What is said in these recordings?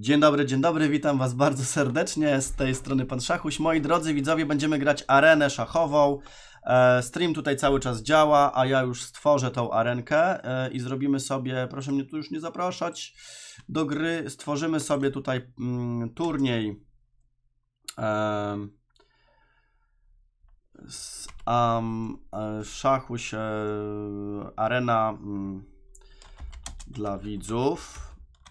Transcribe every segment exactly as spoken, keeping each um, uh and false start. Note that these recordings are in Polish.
Dzień dobry, dzień dobry, witam Was bardzo serdecznie, z tej strony Pan Szachuś. Moi drodzy widzowie, będziemy grać arenę szachową. E, stream tutaj cały czas działa, a ja już stworzę tą arenkę e, i zrobimy sobie, proszę mnie tu już nie zapraszać do gry, stworzymy sobie tutaj mm, turniej e, z, um, e, Szachuś, e, arena mm, dla widzów.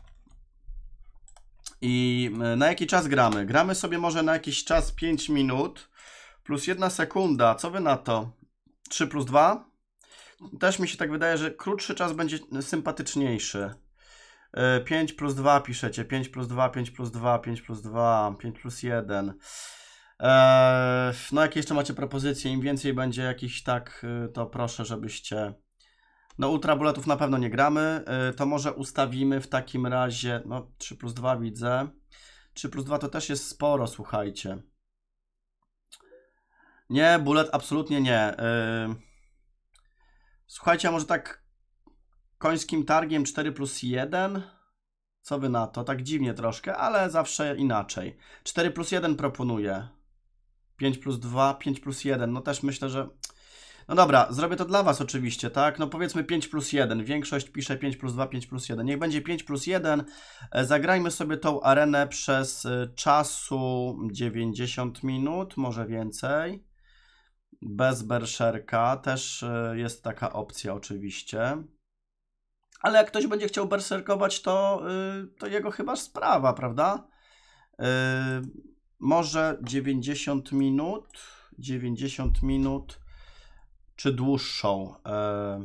I na jaki czas gramy? Gramy sobie może na jakiś czas pięć minut plus jedna sekunda. Co wy na to? trzy plus dwa? Też mi się tak wydaje, że krótszy czas będzie sympatyczniejszy. pięć plus dwa piszecie. pięć plus dwa, pięć plus dwa, pięć plus dwa, pięć plus jeden. Eee, no jakie jeszcze macie propozycje? Im więcej będzie jakichś tak, to proszę, żebyście... No ultrabuletów na pewno nie gramy, to może ustawimy w takim razie, no trzy plus dwa widzę, trzy plus dwa to też jest sporo, słuchajcie. Nie, bullet absolutnie nie. Słuchajcie, a może tak końskim targiem cztery plus jeden? Co wy na to? Tak dziwnie troszkę, ale zawsze inaczej. cztery plus jeden proponuję. pięć plus dwa, pięć plus jeden, no też myślę, że... No dobra, zrobię to dla Was oczywiście, tak? No powiedzmy pięć plus jeden. Większość pisze pięć plus dwa, pięć plus jeden. Niech będzie pięć plus jeden. Zagrajmy sobie tą arenę przez czasu dziewięćdziesiąt minut, może więcej. Bez berserka. Też jest taka opcja oczywiście. Ale jak ktoś będzie chciał berserkować, to, to jego chyba sprawa, prawda? Może dziewięćdziesiąt minut. dziewięćdziesiąt minut. Czy dłuższą? E...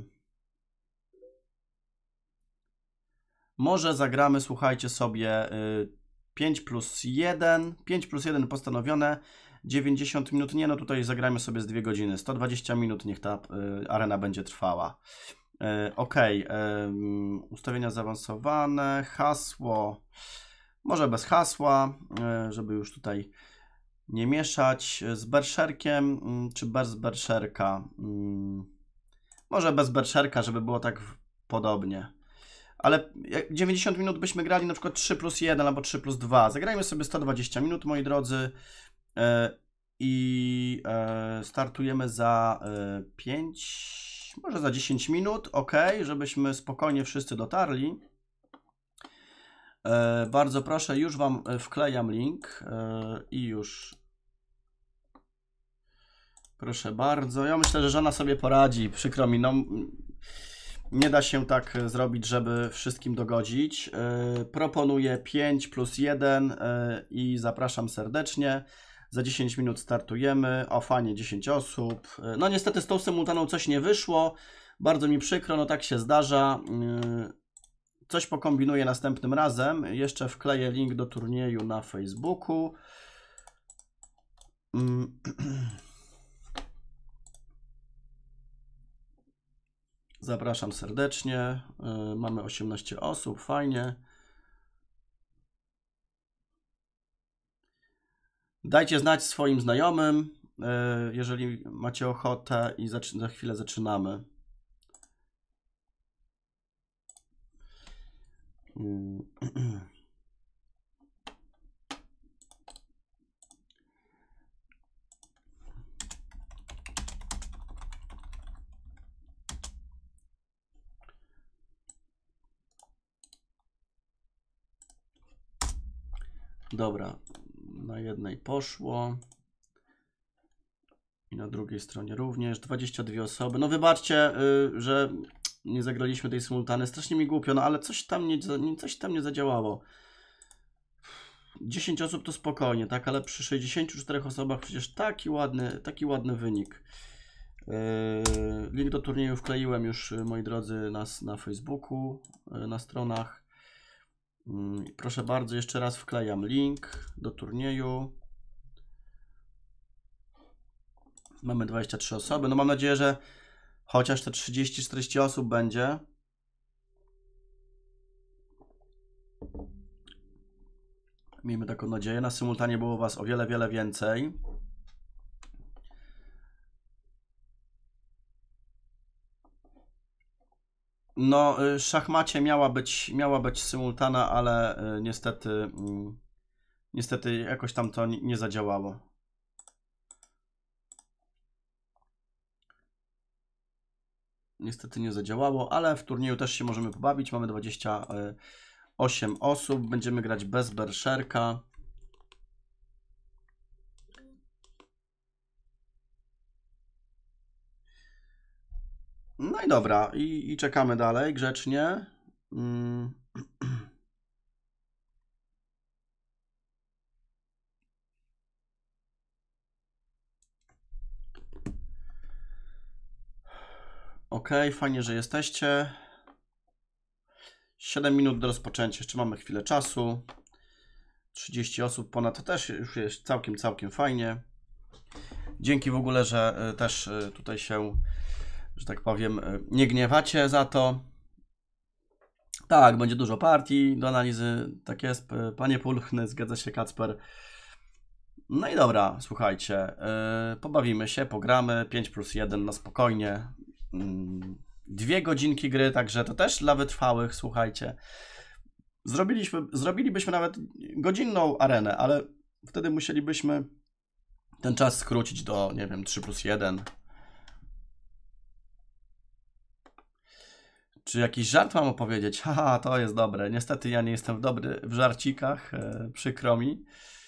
Może zagramy, słuchajcie sobie, y, pięć plus jeden. pięć plus jeden postanowione. dziewięćdziesiąt minut. Nie, no tutaj zagrajmy sobie z dwie godziny. sto dwadzieścia minut niech ta y, arena będzie trwała. Y, ok. Y, ustawienia zaawansowane. Hasło. Może bez hasła, y, żeby już tutaj... nie mieszać z berserkiem, czy bez berserka? Może bez berserka, żeby było tak podobnie. Ale dziewięćdziesiąt minut byśmy grali na przykład trzy plus jeden albo trzy plus dwa. Zagrajmy sobie sto dwadzieścia minut, moi drodzy. I startujemy za pięć, może za dziesięć minut. Ok, żebyśmy spokojnie wszyscy dotarli. E, bardzo proszę, już Wam wklejam link e, i już. Proszę bardzo. Ja myślę, że żona sobie poradzi. Przykro mi, no nie da się tak zrobić, żeby wszystkim dogodzić. E, proponuję pięć plus jeden e, i zapraszam serdecznie. Za dziesięć minut startujemy. O, fajnie, dziesięć osób. E, no niestety z tą symultaną coś nie wyszło. Bardzo mi przykro, no tak się zdarza. E, Coś pokombinuję następnym razem. Jeszcze wkleję link do turnieju na Facebooku. Zapraszam serdecznie. Mamy osiemnaście osób, fajnie. Dajcie znać swoim znajomym, jeżeli macie ochotę, i za chwilę zaczynamy. Dobra, na jednej poszło i na drugiej stronie również dwadzieścia dwie osoby. No wybaczcie, yy, że nie zagraliśmy tej symultany. Strasznie mi głupio, no ale coś tam nie, coś tam nie zadziałało. dziesięć osób to spokojnie, tak, ale przy sześćdziesięciu czterech osobach przecież taki ładny, taki ładny wynik. Yy, link do turnieju wkleiłem już, moi drodzy, nas na Facebooku, yy, na stronach. Yy, proszę bardzo, jeszcze raz wklejam link do turnieju. Mamy dwadzieścia trzy osoby. No mam nadzieję, że chociaż te trzydzieści czterdzieści osób będzie. Miejmy taką nadzieję. Na symultanie było Was o wiele, wiele więcej. No, w szachmacie miała być, miała być symultana, ale y, niestety, y, niestety jakoś tam to nie, nie zadziałało. Niestety nie zadziałało, ale w turnieju też się możemy pobawić. Mamy dwadzieścia osiem osób. Będziemy grać bez berserka. No i dobra, i, i czekamy dalej grzecznie. Mm. Ok, fajnie, że jesteście. siedem minut do rozpoczęcia, jeszcze mamy chwilę czasu. trzydzieści osób ponad, to też już jest całkiem, całkiem fajnie. Dzięki w ogóle, że też tutaj się, że tak powiem, nie gniewacie za to. Tak, będzie dużo partii do analizy, tak jest, panie Pulchny, zgadza się Kacper. No i dobra, słuchajcie, yy, pobawimy się, pogramy, pięć plus jeden na spokojnie. Yy, dwie godzinki gry, także to też dla wytrwałych, słuchajcie. Zrobiliśmy, zrobilibyśmy nawet godzinną arenę, ale wtedy musielibyśmy ten czas skrócić do, nie wiem, trzy plus jeden. Czy jakiś żart mam opowiedzieć? Haha, to jest dobre. Niestety ja nie jestem dobry w żarcikach, e, przykro mi.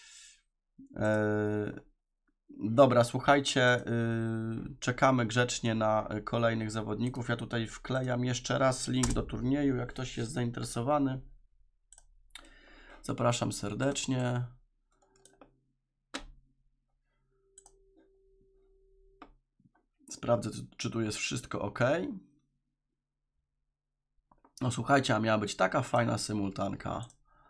E, dobra, słuchajcie, e, czekamy grzecznie na kolejnych zawodników. Ja tutaj wklejam jeszcze raz link do turnieju, jak ktoś jest zainteresowany. Zapraszam serdecznie. Sprawdzę, czy tu jest wszystko ok. No słuchajcie, a miała być taka fajna symultanka.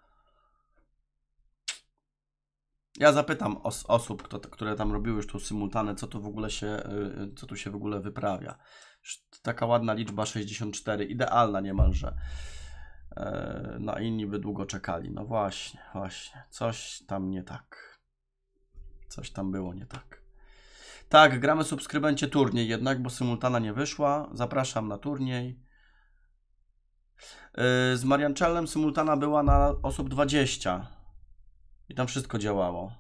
Ja zapytam os osób, kto, które tam robiły już tą symultanę, co tu w ogóle się, yy, co tu się w ogóle wyprawia. Taka ładna liczba sześćdziesiąt cztery, idealna niemalże. Yy, no a inni by długo czekali. No właśnie, właśnie. Coś tam nie tak. Coś tam było nie tak. Tak, gramy subskrybencie turniej jednak, bo symultana nie wyszła. Zapraszam na turniej. Z Marianczellem symultana była na osób dwadzieścia i tam wszystko działało.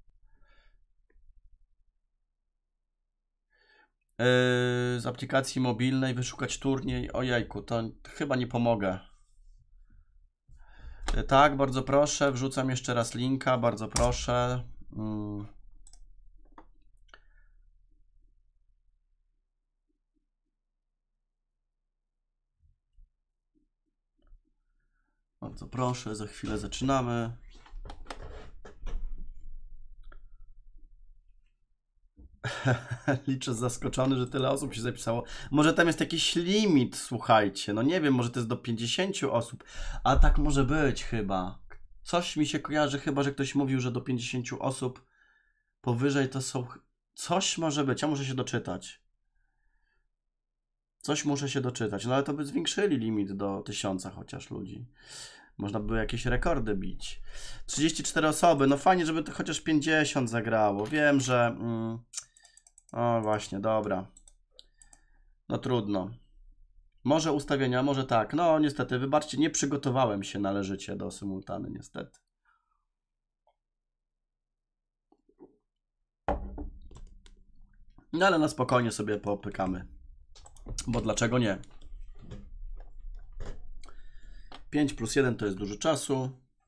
Z aplikacji mobilnej wyszukać turniej. Ojejku, to chyba nie pomogę. Tak, bardzo proszę, wrzucam jeszcze raz linka, bardzo proszę. Hmm. Bardzo proszę, za chwilę zaczynamy. Liczę zaskoczony, że tyle osób się zapisało. Może tam jest jakiś limit, słuchajcie. No nie wiem, może to jest do pięćdziesięciu osób. A tak może być chyba. Coś mi się kojarzy, chyba że ktoś mówił, że do pięćdziesięciu osób powyżej to są... Coś może być, ja muszę się doczytać. Coś muszę się doczytać. No ale to by zwiększyli limit do tysiąca chociaż ludzi. Można by jakieś rekordy bić. trzydzieści cztery osoby. No fajnie, żeby to chociaż pięćdziesiąt zagrało. Wiem, że... Mm, o właśnie, dobra. No trudno. Może ustawienia, może tak. No niestety, wybaczcie, nie przygotowałem się należycie do symultany, niestety. No ale na spokojnie sobie popykamy. Bo dlaczego nie? pięć plus jeden to jest dużo czasu.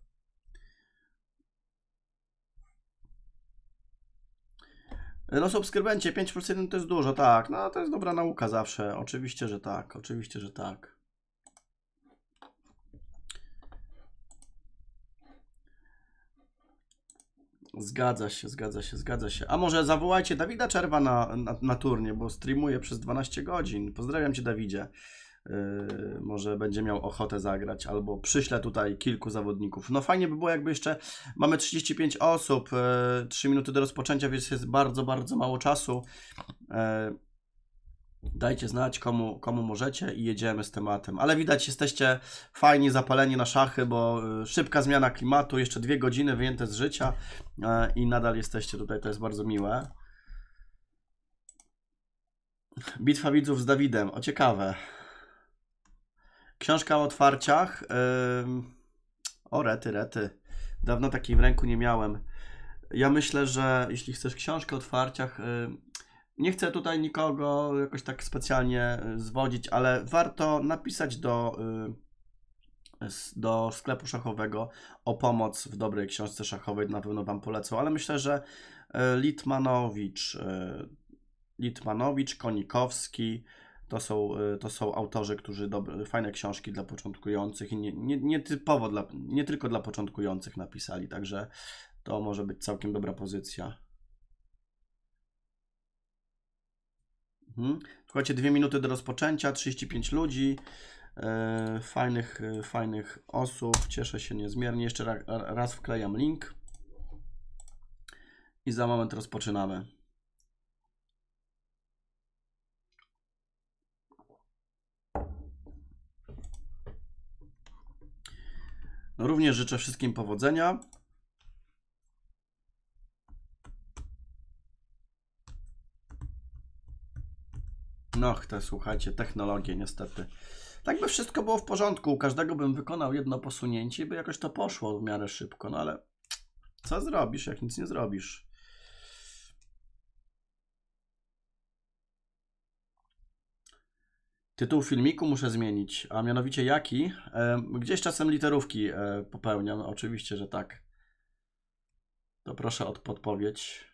No subskrybencie, pięć plus jeden to jest dużo, tak. No to jest dobra nauka zawsze. Oczywiście, że tak. Oczywiście, że tak. Zgadza się, zgadza się, zgadza się. A może zawołajcie Dawida Czerwa na, na, na turnie, bo streamuje przez dwanaście godzin. Pozdrawiam Cię, Dawidzie. Yy, może będzie miał ochotę zagrać, albo przyślę tutaj kilku zawodników. No fajnie by było, jakby jeszcze mamy trzydzieści pięć osób, yy, trzy minuty do rozpoczęcia, więc jest bardzo, bardzo mało czasu. Yy, dajcie znać, komu, komu możecie i jedziemy z tematem. Ale widać, jesteście fajni, zapaleni na szachy, bo yy, szybka zmiana klimatu, jeszcze dwie godziny wyjęte z życia yy, i nadal jesteście tutaj, to jest bardzo miłe. Bitwa widzów z Dawidem, o ciekawe. Książka o otwarciach. Yy... O, rety, rety. Dawno takiej w ręku nie miałem. Ja myślę, że jeśli chcesz książkę o otwarciach, yy... nie chcę tutaj nikogo jakoś tak specjalnie zwodzić, ale warto napisać do, yy... do sklepu szachowego o pomoc w dobrej książce szachowej. Na pewno Wam polecą, ale myślę, że Litmanowicz, yy... Litmanowicz, Konikowski, to są, to są autorzy, którzy dobre, fajne książki dla początkujących i nie, nie, nie typowo dla, nie tylko dla początkujących napisali, także to może być całkiem dobra pozycja. Mhm. Słuchajcie, dwie minuty do rozpoczęcia, trzydzieści pięć ludzi, yy, fajnych, yy, fajnych osób, cieszę się niezmiernie. Jeszcze raz, raz wklejam link i za moment rozpoczynamy. No, również życzę wszystkim powodzenia. No, te słuchajcie, technologie niestety. Tak by wszystko było w porządku, u każdego bym wykonał jedno posunięcie i by jakoś to poszło w miarę szybko, no ale co zrobisz, jak nic nie zrobisz? Tytuł filmiku muszę zmienić, a mianowicie jaki? Gdzieś czasem literówki popełniam, oczywiście, że tak. To proszę o podpowiedź.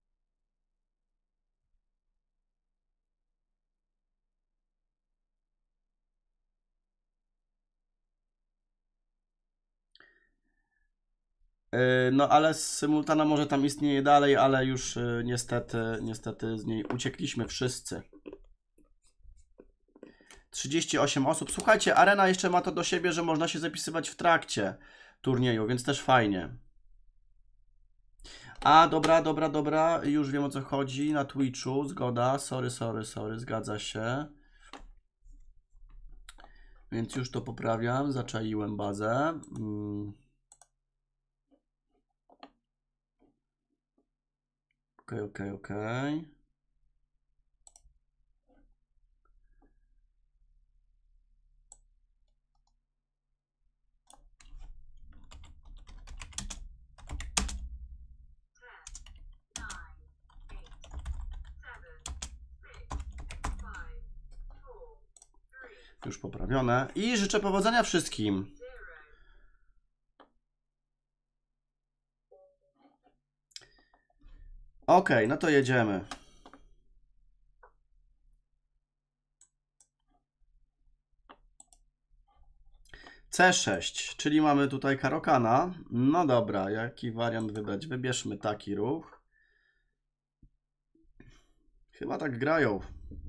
No ale symultana może tam istnieje dalej, ale już niestety, niestety z niej uciekliśmy wszyscy. trzydzieści osiem osób. Słuchajcie, arena jeszcze ma to do siebie, że można się zapisywać w trakcie turnieju, więc też fajnie. A, dobra, dobra, dobra, już wiem o co chodzi, na Twitchu, zgoda, sorry, sorry, sorry, zgadza się. Więc już to poprawiam, zaczaiłem bazę. Hmm. Okej, okej, okej. Już poprawione. I życzę powodzenia wszystkim. Ok, no to jedziemy. C sześć, czyli mamy tutaj Karokana. No dobra, jaki wariant wybrać? Wybierzmy taki ruch. Chyba tak grają.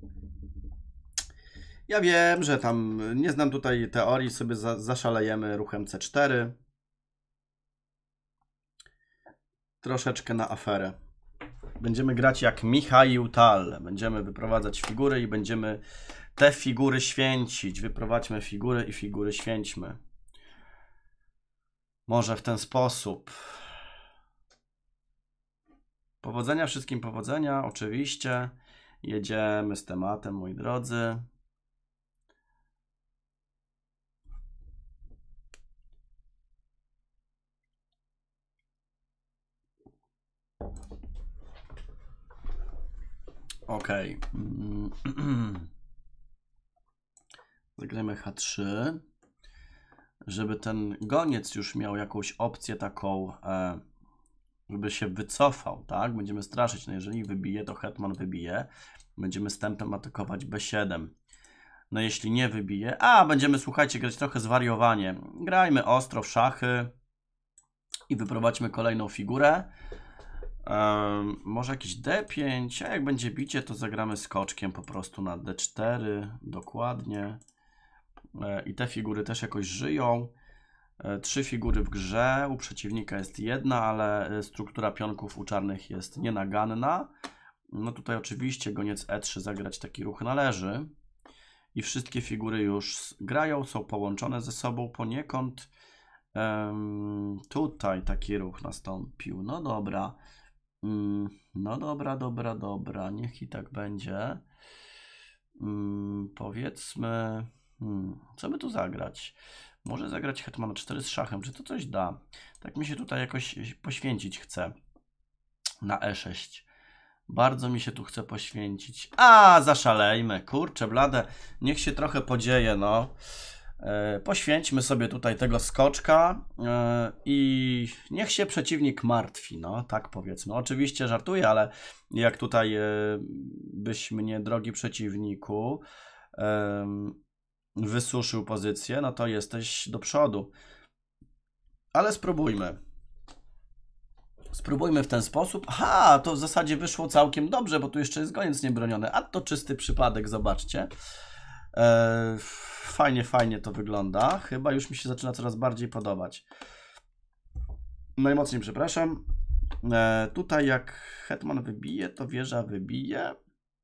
Ja wiem, że tam nie znam tutaj teorii, sobie za, zaszalejemy ruchem C cztery. Troszeczkę na aferę. Będziemy grać jak Michał Tal. Będziemy wyprowadzać figury i będziemy te figury święcić. Wyprowadźmy figury i figury święćmy. Może w ten sposób. Powodzenia wszystkim, powodzenia, oczywiście. Jedziemy z tematem, moi drodzy. Ok. Zagramy H trzy. Żeby ten goniec już miał jakąś opcję taką, żeby się wycofał, tak? Będziemy straszyć, no jeżeli wybije, to hetman wybije. Będziemy stępem atakować B siedem. No jeśli nie wybije, a będziemy, słuchajcie, grać trochę zwariowanie. Grajmy ostro w szachy i wyprowadźmy kolejną figurę. Um, może jakiś D pięć, a jak będzie bicie, to zagramy skoczkiem po prostu na D cztery, dokładnie. E, I te figury też jakoś żyją. E, trzy figury w grze, u przeciwnika jest jedna, ale struktura pionków u czarnych jest nienaganna. No tutaj oczywiście goniec E trzy zagrać taki ruch należy. I wszystkie figury już grają, są połączone ze sobą poniekąd. Um, tutaj taki ruch nastąpił. No dobra. Um, no dobra, dobra, dobra. Niech i tak będzie. Um, powiedzmy... Hmm, co by tu zagrać? Może zagrać hetmana cztery z szachem, czy to coś da? Tak mi się tutaj jakoś poświęcić chce. Na e sześć. Bardzo mi się tu chce poświęcić. A, zaszalejmy. Kurczę blade. Niech się trochę podzieje, no. E, poświęćmy sobie tutaj tego skoczka e, i niech się przeciwnik martwi, no. Tak powiedzmy. Oczywiście żartuję, ale jak tutaj e, byś mnie, drogi przeciwniku, e, wysuszył pozycję, no to jesteś do przodu. Ale spróbujmy. Spróbujmy w ten sposób. Aha, to w zasadzie wyszło całkiem dobrze, bo tu jeszcze jest goniec niebroniony. A to czysty przypadek, zobaczcie. Eee, fajnie, fajnie to wygląda. Chyba już mi się zaczyna coraz bardziej podobać. Najmocniej przepraszam. Eee, tutaj jak hetman wybije, to wieża wybije.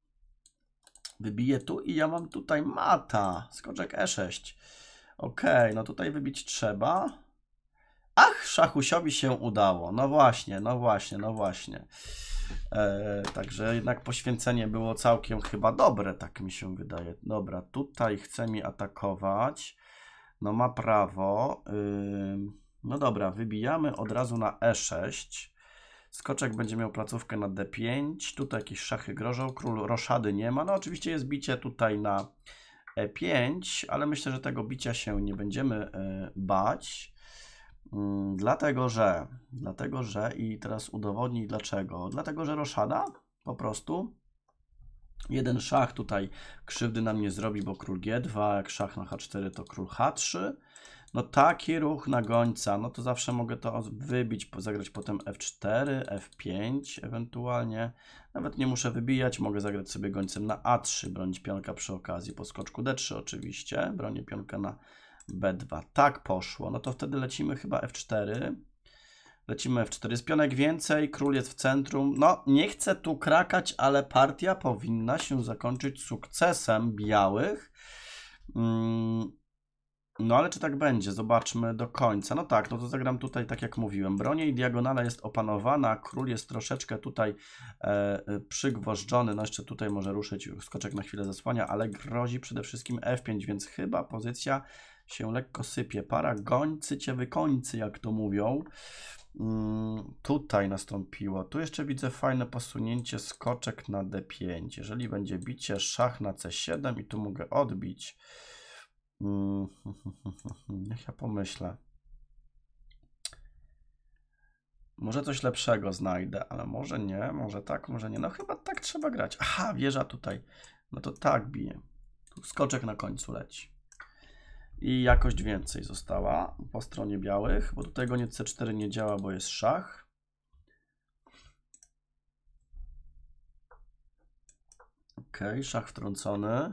Wybije tu i ja mam tutaj mata. Skoczek e sześć. Ok, no tutaj wybić trzeba. Ach, szachusiowi się udało. No właśnie, no właśnie, no właśnie. E, także jednak poświęcenie było całkiem chyba dobre, tak mi się wydaje. Dobra, tutaj chce mi atakować. No ma prawo. Yy, no dobra, wybijamy od razu na e sześć. Skoczek będzie miał placówkę na d pięć. Tutaj jakieś szachy grożą. Król roszady nie ma. No oczywiście jest bicie tutaj na e pięć, ale myślę, że tego bicia się nie będziemy yy, bać. Dlatego, że, dlatego, że i teraz udowodnij dlaczego. Dlatego, że roszada po prostu. Jeden szach tutaj krzywdy nam nie zrobi, bo król g dwa, jak szach na h cztery to król h trzy. No taki ruch na gońca, no to zawsze mogę to wybić, zagrać potem f cztery, f pięć ewentualnie. Nawet nie muszę wybijać, mogę zagrać sobie gońcem na a trzy, bronić pionka przy okazji, po skoczku d trzy oczywiście, bronię pionka na b dwa. Tak poszło. No to wtedy lecimy chyba f cztery. Lecimy f cztery. Jest pionek więcej, król jest w centrum. No, nie chcę tu krakać, ale partia powinna się zakończyć sukcesem białych. Mm, no, ale czy tak będzie? Zobaczmy do końca. No tak, no to zagram tutaj tak jak mówiłem. Bronię i diagonala jest opanowana. Król jest troszeczkę tutaj e, przygwożdżony. No jeszcze tutaj może ruszyć. Skoczek na chwilę zasłania, ale grozi przede wszystkim f pięć, więc chyba pozycja się lekko sypie. Para gońcy cię wykońcy, jak to mówią. Mm, tutaj nastąpiło. Tu jeszcze widzę fajne posunięcie, skoczek na d pięć. Jeżeli będzie bicie, szach na c siedem i tu mogę odbić. Mm, niech ja pomyślę. Może coś lepszego znajdę, ale może nie, może tak, może nie. No chyba tak trzeba grać. Aha, wieża tutaj. No to tak bije. Tu skoczek na końcu leci. I jakość więcej została po stronie białych, bo tutaj goniec c cztery nie działa, bo jest szach. Ok, szach wtrącony.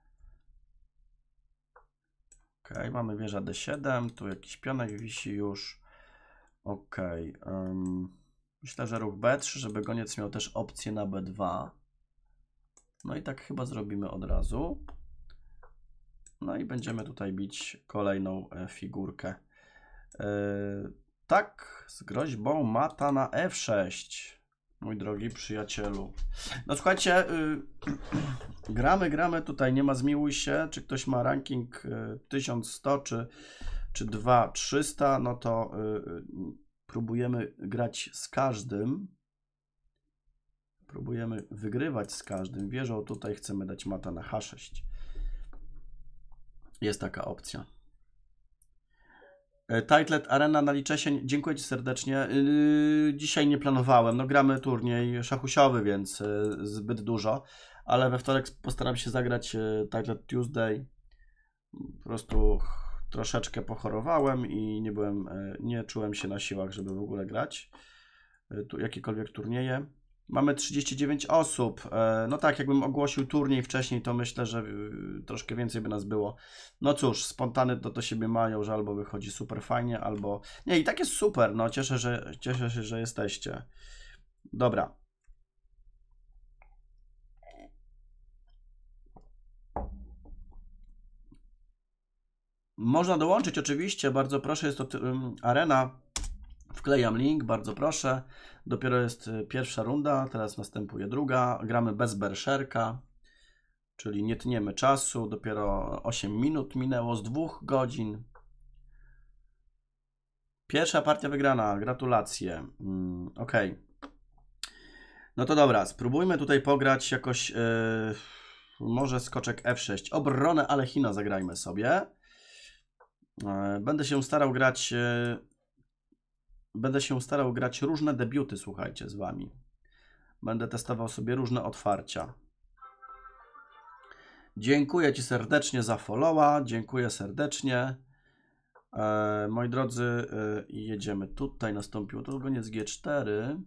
Ok, mamy wieża d siedem, tu jakiś pionek wisi już. Ok, um, myślę, że ruch b trzy, żeby goniec miał też opcję na b dwa. No i tak chyba zrobimy od razu. No i będziemy tutaj bić kolejną figurkę. Yy, tak, z groźbą mata na f sześć, mój drogi przyjacielu. No słuchajcie, yy, gramy, gramy, tutaj nie ma zmiłuj się, czy ktoś ma ranking yy, tysiąc sto czy, czy dwa tysiące trzysta, no to yy, próbujemy grać z każdym. Próbujemy wygrywać z każdym. Wieżą tutaj chcemy dać mata na h sześć. Jest taka opcja. Titlet Arena na liczesień. Dziękuję Ci serdecznie. Yy, dzisiaj nie planowałem. No gramy turniej szachusiowy, więc yy, zbyt dużo. Ale we wtorek postaram się zagrać yy, Titlet Tuesday. Po prostu troszeczkę pochorowałem i nie byłem, yy, nie czułem się na siłach, żeby w ogóle grać yy, tu jakiekolwiek turnieje. Mamy trzydzieści dziewięć osób. No tak, jakbym ogłosił turniej wcześniej, to myślę, że troszkę więcej by nas było. No cóż, spontany to do siebie mają, że albo wychodzi super fajnie, albo... Nie, i tak jest super, no cieszę, że, cieszę się, że jesteście. Dobra. Można dołączyć oczywiście, bardzo proszę, jest to um, arena. Wklejam link, bardzo proszę. Dopiero jest pierwsza runda, teraz następuje druga. Gramy bez berszerka, Czyli nie tniemy czasu, dopiero osiem minut minęło z dwóch godzin. Pierwsza partia wygrana, gratulacje. Mm, ok. No to dobra, spróbujmy tutaj pograć jakoś, yy, może skoczek F sześć. Obronę Alechina zagrajmy sobie. Yy, będę się starał grać, yy, będę się starał grać różne debiuty, słuchajcie, z wami. Będę testował sobie różne otwarcia. Dziękuję ci serdecznie za followa, dziękuję serdecznie. E, moi drodzy, e, jedziemy tutaj, nastąpił to goniec G cztery.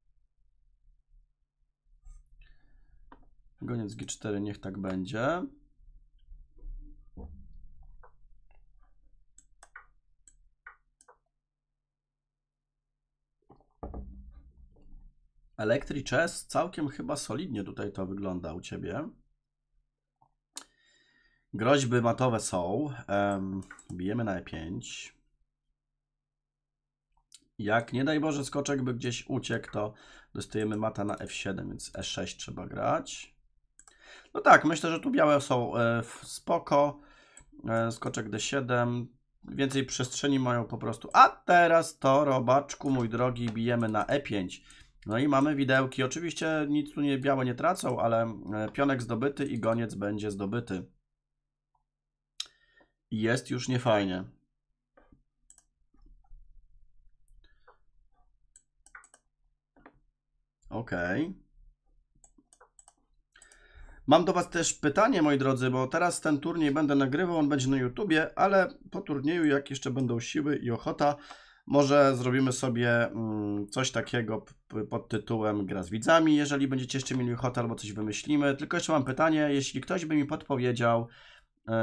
Goniec G cztery, niech tak będzie. Electric Chess, całkiem chyba solidnie tutaj to wygląda u ciebie. Groźby matowe są. Um, bijemy na E pięć. Jak nie daj Boże skoczek by gdzieś uciekł, to dostajemy mata na F siedem, więc E sześć trzeba grać. No tak, myślę, że tu białe są e, spoko. E, skoczek D siedem. Więcej przestrzeni mają po prostu. A teraz to, robaczku mój drogi, bijemy na E pięć. No i mamy widełki. Oczywiście nic tu nie, białe nie tracą, ale pionek zdobyty i goniec będzie zdobyty. I jest już niefajnie. Okej. Okay. Mam do was też pytanie, moi drodzy, bo teraz ten turniej będę nagrywał, on będzie na YouTubie, ale po turnieju, jak jeszcze będą siły i ochota, może zrobimy sobie mm, coś takiego pod tytułem Gra z widzami, jeżeli będziecie jeszcze mieli ochotę, albo coś wymyślimy. Tylko jeszcze mam pytanie, jeśli ktoś by mi podpowiedział, yy,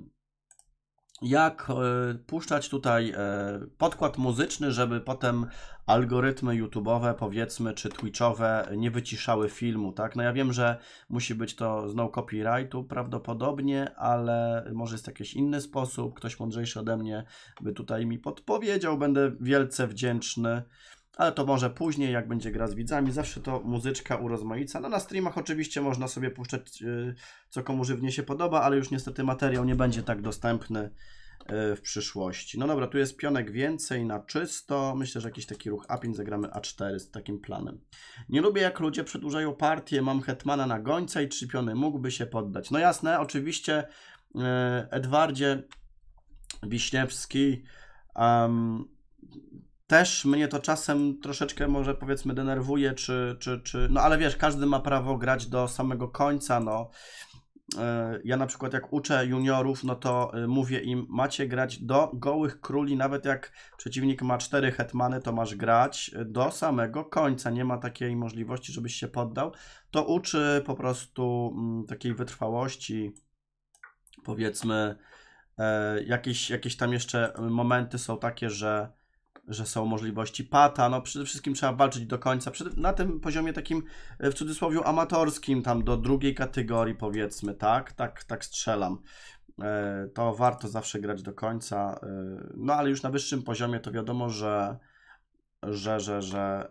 jak y, puszczać tutaj y, podkład muzyczny, żeby potem algorytmy YouTube'owe, powiedzmy, czy Twitchowe nie wyciszały filmu, tak? No ja wiem, że musi być to z no copyrightu prawdopodobnie, ale może jest jakiś inny sposób, ktoś mądrzejszy ode mnie by tutaj mi podpowiedział, będę wielce wdzięczny. Ale to może później, jak będzie gra z widzami, zawsze to muzyczka urozmaica. No na streamach oczywiście można sobie puszczać, yy, co komu żywnie się podoba, ale już niestety materiał nie będzie tak dostępny yy, w przyszłości. No dobra, tu jest pionek więcej na czysto. Myślę, że jakiś taki ruch A pięć zagramy A cztery z takim planem. Nie lubię, jak ludzie przedłużają partię. Mam hetmana na gońca i trzy piony, mógłby się poddać. No jasne, oczywiście yy, Edwardzie Wiśniewski. Um, Też mnie to czasem troszeczkę może powiedzmy denerwuje, czy, czy, czy... No ale wiesz, każdy ma prawo grać do samego końca, no. Ja na przykład jak uczę juniorów, no to mówię im, macie grać do gołych króli, nawet jak przeciwnik ma cztery hetmany, to masz grać do samego końca. Nie ma takiej możliwości, żebyś się poddał. To uczy po prostu m, takiej wytrwałości, powiedzmy, e, jakieś, jakieś tam jeszcze momenty są takie, że że są możliwości pata, no przede wszystkim trzeba walczyć do końca, na tym poziomie takim w cudzysłowie amatorskim, tam do drugiej kategorii powiedzmy, tak, tak, tak strzelam, to warto zawsze grać do końca, no ale już na wyższym poziomie to wiadomo, że, że, że, że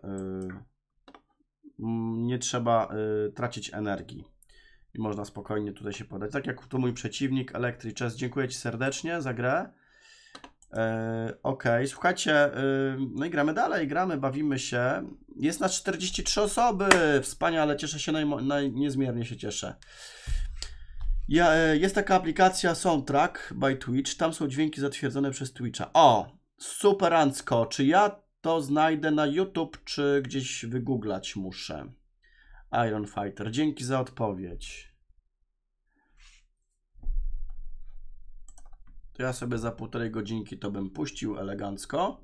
nie trzeba tracić energii i można spokojnie tutaj się podać, tak jak tu mój przeciwnik Electric Chess, dziękuję ci serdecznie za grę. Yy, ok, słuchajcie, yy, no i gramy dalej, gramy, bawimy się. Jest nas czterdzieści trzy osoby, wspaniale, cieszę się, naj, naj, niezmiernie się cieszę. Ja, yy, jest taka aplikacja Soundtrack by Twitch, tam są dźwięki zatwierdzone przez Twitcha. O, superancko, czy ja to znajdę na YouTube, czy gdzieś wygooglać muszę? Iron Fighter, dzięki za odpowiedź. To ja sobie za półtorej godzinki to bym puścił elegancko.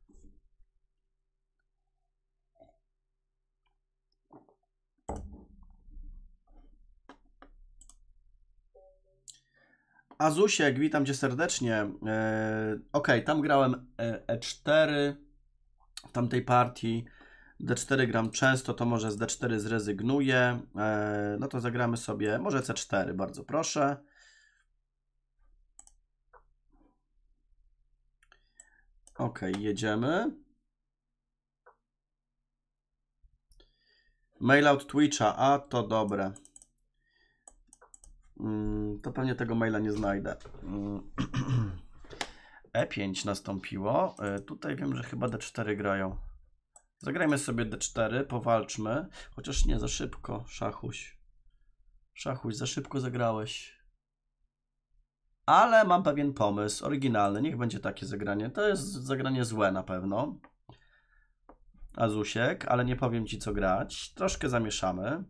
Azusiek, witam cię serdecznie. E, ok, tam grałem E cztery w tamtej partii. D cztery gram często, to może z D cztery zrezygnuję. E, no to zagramy sobie, może C cztery, bardzo proszę. Ok, jedziemy. Mailout Twitcha, a to dobre. to pewnie tego maila nie znajdę. E pięć nastąpiło. Tutaj wiem, że chyba D cztery grają. Zagrajmy sobie D cztery, powalczmy. Chociaż nie, za szybko, szachuś. Szachuś, za szybko zagrałeś. Ale mam pewien pomysł, oryginalny. Niech będzie takie zagranie. To jest zagranie złe na pewno. Azusiek, ale nie powiem ci co grać. Troszkę zamieszamy.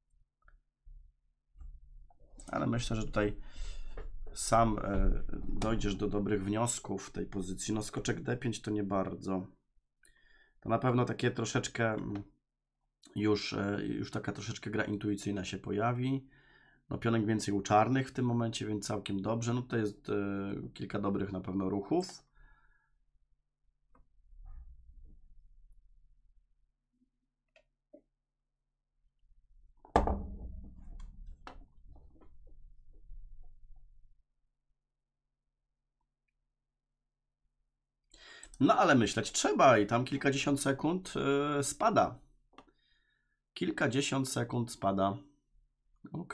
Ale myślę, że tutaj sam y, dojdziesz do dobrych wniosków w tej pozycji. No skoczek D pięć to nie bardzo. To na pewno takie troszeczkę już, y, już taka troszeczkę gra intuicyjna się pojawi. No pionek więcej u czarnych w tym momencie, więc całkiem dobrze. No to jest y, kilka dobrych na pewno ruchów. No ale myśleć trzeba i tam kilkadziesiąt sekund yy, spada. Kilkadziesiąt sekund spada. Ok.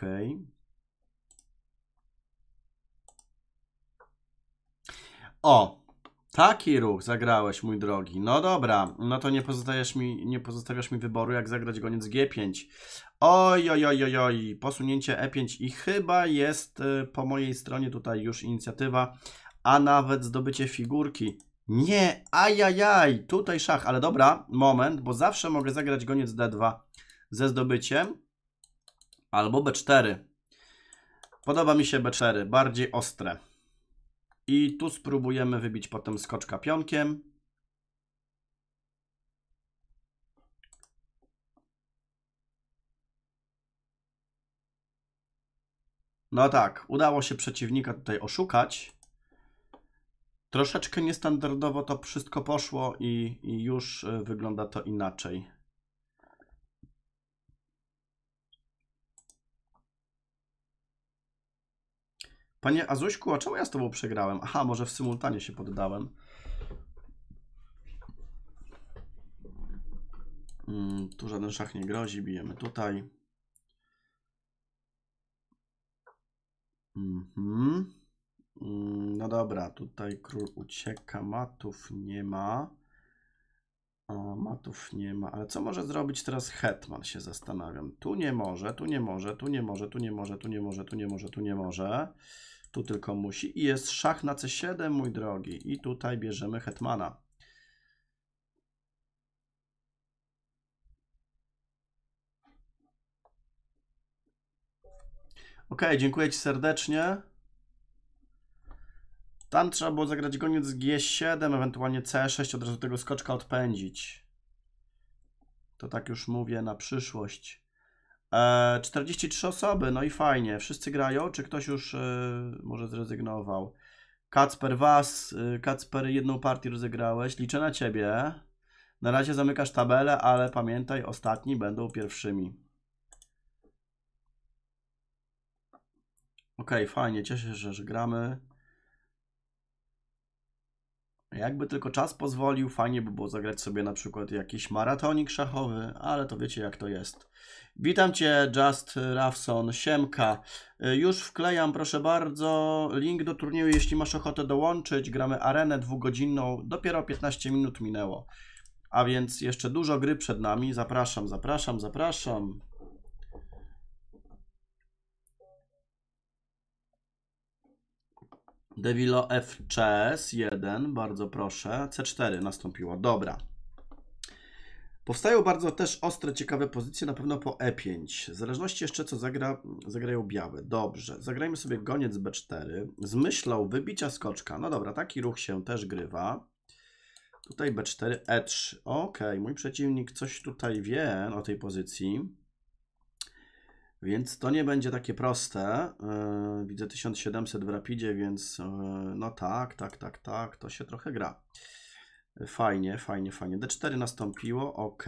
O, taki ruch zagrałeś, mój drogi. No dobra, no to nie pozostawiasz mi, nie pozostawiasz mi wyboru, jak zagrać goniec G pięć. Oj, oj, oj, oj, oj, posunięcie E pięć i chyba jest yy, po mojej stronie tutaj już inicjatywa, a nawet zdobycie figurki. Nie, ajajaj, tutaj szach, ale dobra, moment, bo zawsze mogę zagrać goniec D dwa ze zdobyciem albo B cztery. Podoba mi się B cztery, bardziej ostre. I tu spróbujemy wybić potem skoczka pionkiem. No tak, udało się przeciwnika tutaj oszukać. Troszeczkę niestandardowo to wszystko poszło i, i już wygląda to inaczej. Panie Azuśku, a czemu ja z tobą przegrałem? Aha, może w symultanie się poddałem. Hmm, tu żaden szach nie grozi, bijemy tutaj. Mhm. No dobra, tutaj król ucieka, matów nie ma. O, matów nie ma, ale co może zrobić teraz hetman, się zastanawiam. Tu nie może, tu nie może, tu nie może, tu nie może, tu nie może, tu nie może, tu nie może. Tu tylko musi i jest szach na C siedem, mój drogi. I tutaj bierzemy hetmana. Ok, dziękuję ci serdecznie. Tam trzeba było zagrać goniec G siedem, ewentualnie C sześć, od razu tego skoczka odpędzić. To tak już mówię na przyszłość. E, czterdzieści trzy osoby, no i fajnie. Wszyscy grają, czy ktoś już e, może zrezygnował? Kacper, was, e, Kacper, jedną partię rozegrałeś. Liczę na ciebie. Na razie zamykasz tabelę, ale pamiętaj, ostatni będą pierwszymi. Ok, fajnie, cieszę się, że, że gramy. Jakby tylko czas pozwolił, fajnie by było zagrać sobie na przykład jakiś maratonik szachowy, ale to wiecie jak to jest. Witam Cię, Just Rawson, siemka. Już wklejam, proszę bardzo, link do turnieju, jeśli masz ochotę dołączyć. Gramy arenę dwugodzinną, dopiero piętnaście minut minęło. A więc jeszcze dużo gry przed nami. Zapraszam, zapraszam, zapraszam. Devilo F C jeden, bardzo proszę. C cztery nastąpiło, dobra. Powstają bardzo też ostre, ciekawe pozycje, na pewno po E pięć. W zależności jeszcze co zagra, zagrają białe. Dobrze, zagrajmy sobie goniec B cztery. Z myślą wybicia skoczka. No dobra, taki ruch się też grywa. Tutaj B cztery, E trzy. Ok, mój przeciwnik coś tutaj wie o tej pozycji. Więc to nie będzie takie proste. Yy, widzę tysiąc siedemset w rapidzie, więc yy, no tak, tak, tak, tak, to się trochę gra. Fajnie, fajnie, fajnie. D cztery nastąpiło, ok.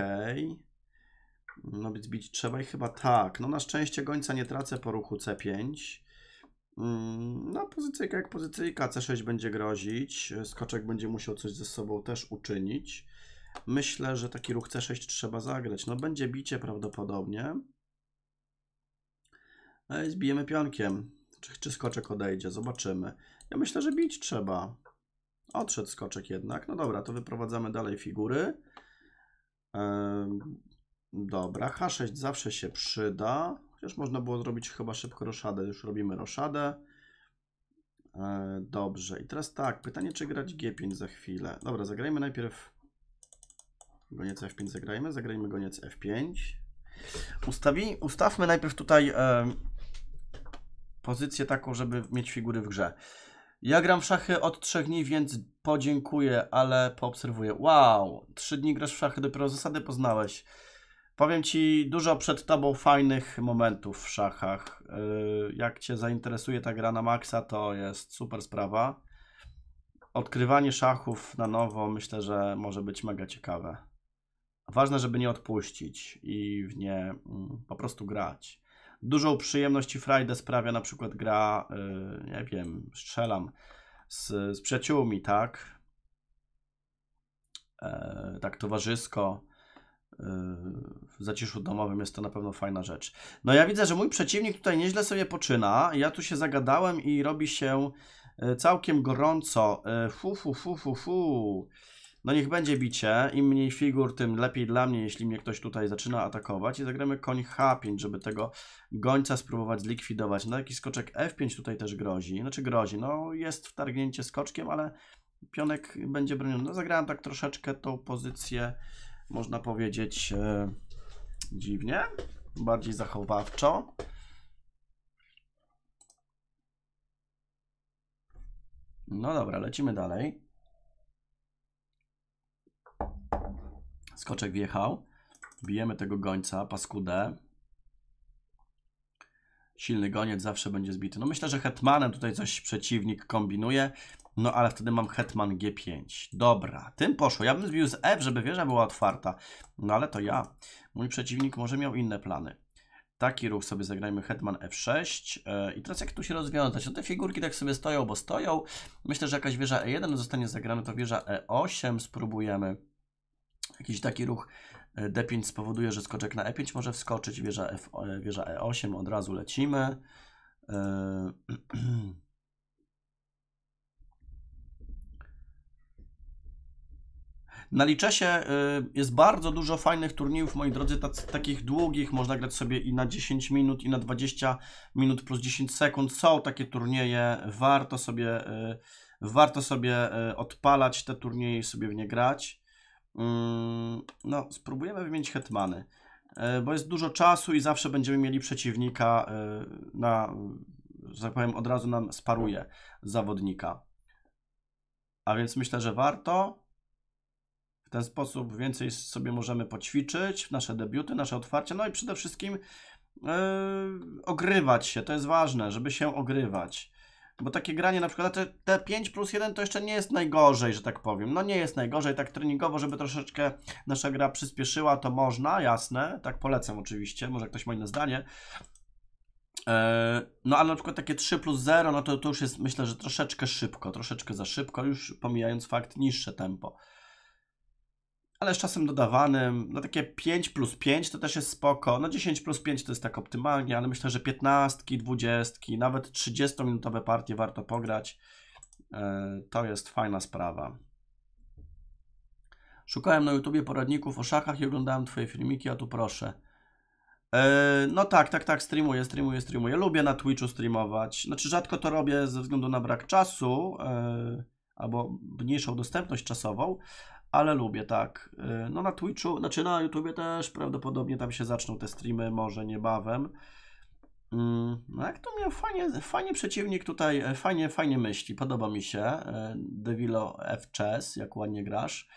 No więc bić trzeba i chyba tak. No na szczęście gońca nie tracę po ruchu C pięć. Yy, no pozycyjka jak pozycyjka, C sześć będzie grozić. Skoczek będzie musiał coś ze sobą też uczynić. Myślę, że taki ruch C sześć trzeba zagrać. No będzie bicie prawdopodobnie. Zbijemy pionkiem. Czy, czy skoczek odejdzie? Zobaczymy. Ja myślę, że bić trzeba. Odszedł skoczek jednak. No dobra, to wyprowadzamy dalej figury. Ehm, dobra, H sześć zawsze się przyda. Chociaż można było zrobić chyba szybko roszadę. Już robimy roszadę. Ehm, dobrze. I teraz tak, pytanie, czy grać G pięć za chwilę. Dobra, zagrajmy najpierw goniec F pięć. Zagrajmy, zagrajmy goniec F pięć. Ustawi, ustawmy najpierw tutaj e, pozycję taką, żeby mieć figury w grze. Ja gram w szachy od trzech dni, więc podziękuję, ale poobserwuję. Wow, trzy dni grasz w szachy, dopiero zasady poznałeś. Powiem Ci dużo przed Tobą fajnych momentów w szachach. Yy, jak Cię zainteresuje ta gra na maksa, to jest super sprawa. Odkrywanie szachów na nowo myślę, że może być mega ciekawe. Ważne, żeby nie odpuścić i w nie mm, po prostu grać. Dużą przyjemność i frajdę sprawia na przykład gra, yy, nie wiem, strzelam z, z przyjaciółmi, tak? E, tak towarzysko. Yy, w zaciszu domowym jest to na pewno fajna rzecz. No ja widzę, że mój przeciwnik tutaj nieźle sobie poczyna. Ja tu się zagadałem i robi się całkiem gorąco. Fu, fu, fu, fu, fu. No niech będzie bicie. Im mniej figur, tym lepiej dla mnie, jeśli mnie ktoś tutaj zaczyna atakować. I zagramy koń H pięć, żeby tego gońca spróbować zlikwidować. No jakiś skoczek F pięć tutaj też grozi. Znaczy grozi, no jest wtargnięcie skoczkiem, ale pionek będzie broniony. No zagrałem tak troszeczkę tą pozycję, można powiedzieć, e, dziwnie, bardziej zachowawczo. No dobra, lecimy dalej. Skoczek wjechał. Bijemy tego gońca, paskudę. Silny goniec zawsze będzie zbity. No myślę, że hetmanem tutaj coś przeciwnik kombinuje. No ale wtedy mam hetman G pięć. Dobra, tym poszło. Ja bym zbił z F, żeby wieża była otwarta. No ale to ja. Mój przeciwnik może miał inne plany. Taki ruch sobie zagrajmy hetman F sześć. I teraz jak tu się rozwiązać? No te figurki tak sobie stoją, bo stoją. Myślę, że jakaś wieża E jeden zostanie zagrana, to wieża E osiem spróbujemy. Jakiś taki ruch D pięć spowoduje, że skoczek na E pięć może wskoczyć. Wieża, F, wieża E osiem, od razu lecimy. Na Lichessie jest bardzo dużo fajnych turniejów, moi drodzy, takich długich, można grać sobie i na dziesięć minut, i na dwadzieścia minut plus dziesięć sekund. Są takie turnieje, warto sobie, warto sobie odpalać te turnieje i sobie w nie grać. No, spróbujemy wymienić hetmany, bo jest dużo czasu i zawsze będziemy mieli przeciwnika na, że tak powiem, od razu nam sparuje zawodnika. A więc myślę, że warto. W ten sposób więcej sobie możemy poćwiczyć, nasze debiuty, nasze otwarcia, no i przede wszystkim yy, ogrywać się, to jest ważne, żeby się ogrywać. Bo takie granie na przykład te, te pięć plus jeden to jeszcze nie jest najgorzej, że tak powiem. No nie jest najgorzej, tak treningowo, żeby troszeczkę nasza gra przyspieszyła, to można, jasne, tak polecam oczywiście, może ktoś ma inne zdanie. Yy, no ale na przykład takie trzy plus zero, no to, to już jest, myślę, że troszeczkę szybko, troszeczkę za szybko, już pomijając fakt niższe tempo. Ale z czasem dodawanym, no takie pięć plus pięć to też jest spoko, no dziesięć plus pięć to jest tak optymalnie, ale myślę, że piętnastki, dwudziestki, nawet trzydziestominutowe partie warto pograć. To jest fajna sprawa. Szukałem na YouTubie poradników o szachach i oglądałem Twoje filmiki, a tu proszę. No tak, tak, tak, streamuję, streamuję, streamuję. Lubię na Twitchu streamować. Znaczy rzadko to robię ze względu na brak czasu, albo mniejszą dostępność czasową. Ale lubię, tak. No na Twitchu, znaczy na YouTubie też prawdopodobnie tam się zaczną te streamy, może niebawem. No jak to miał fajnie, fajnie przeciwnik tutaj, fajnie, fajnie myśli, podoba mi się. Devilo F Chess, jak ładnie grasz.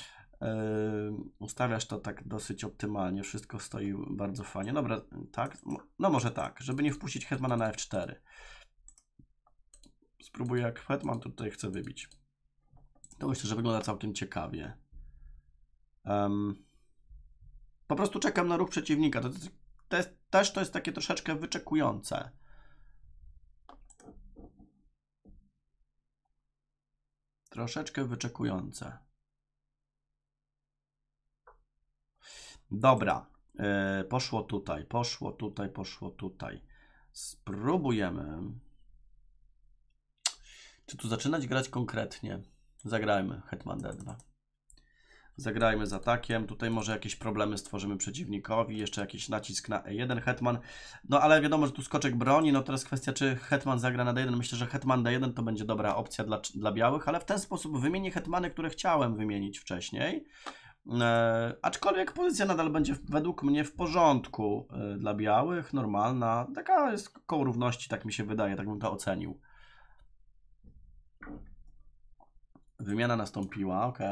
Ustawiasz to tak dosyć optymalnie, wszystko stoi bardzo fajnie. Dobra, tak, no może tak, żeby nie wpuścić hetmana na F cztery. Spróbuję jak hetman, to tutaj chcę wybić. To myślę, że wygląda całkiem ciekawie. Um, po prostu czekam na ruch przeciwnika. To, to jest, też to jest takie troszeczkę wyczekujące. Troszeczkę wyczekujące. Dobra. Yy, poszło tutaj, poszło tutaj, poszło tutaj. Spróbujemy. Czy tu zaczynać grać konkretnie? Zagrajmy hetman d dwa. Zagrajmy z atakiem. Tutaj może jakieś problemy stworzymy przeciwnikowi. Jeszcze jakiś nacisk na e jeden hetman. No ale wiadomo, że tu skoczek broni. No teraz kwestia, czy hetman zagra na d jeden. Myślę, że hetman d jeden to będzie dobra opcja dla, dla białych, ale w ten sposób wymienię hetmany, które chciałem wymienić wcześniej. E, aczkolwiek pozycja nadal będzie według mnie w porządku e, dla białych, normalna. Taka jest koło równości, tak mi się wydaje, tak bym to ocenił. Wymiana nastąpiła, ok.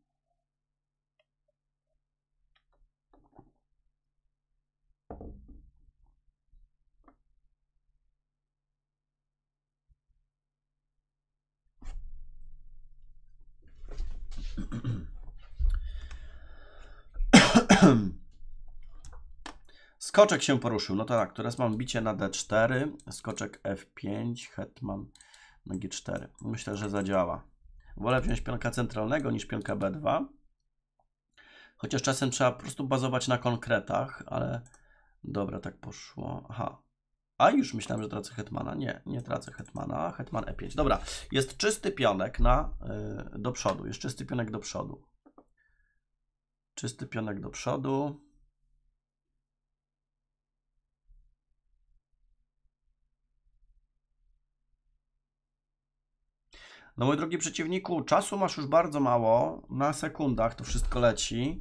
Skoczek się poruszył. No to tak, teraz mam bicie na d cztery, skoczek f pięć, hetman na g cztery. Myślę, że zadziała. Wolę wziąć pionka centralnego niż pionka b dwa. Chociaż czasem trzeba po prostu bazować na konkretach, ale dobra, tak poszło. Aha. A już myślałem, że tracę hetmana. Nie, nie tracę hetmana. Hetman e pięć. Dobra, jest czysty pionek na, yy, do przodu. Jest czysty pionek do przodu. Czysty pionek do przodu. No mój drogi przeciwniku, czasu masz już bardzo mało. Na sekundach to wszystko leci.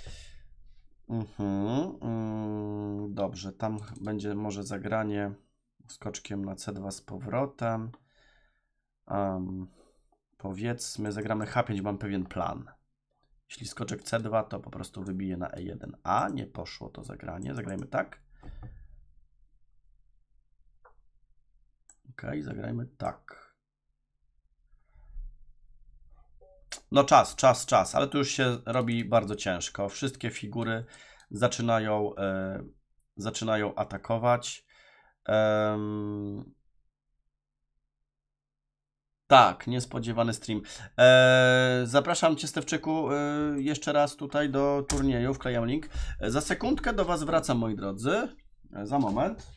Mhm, mm, dobrze, tam będzie może zagranie skoczkiem na c dwa z powrotem. Um, powiedzmy, zagramy h pięć, mam pewien plan. Jeśli skoczek c dwa, to po prostu wybiję na e jeden. A, nie poszło to zagranie. Zagrajmy tak. Ok, zagrajmy tak. No czas, czas, czas, ale tu już się robi bardzo ciężko. Wszystkie figury zaczynają, e, zaczynają atakować. Ehm... Tak, niespodziewany stream. Eee, zapraszam Cię, Stewczyku, eee, jeszcze raz tutaj do turnieju, wklejam link. E, za sekundkę do Was wracam, moi drodzy. E, za moment.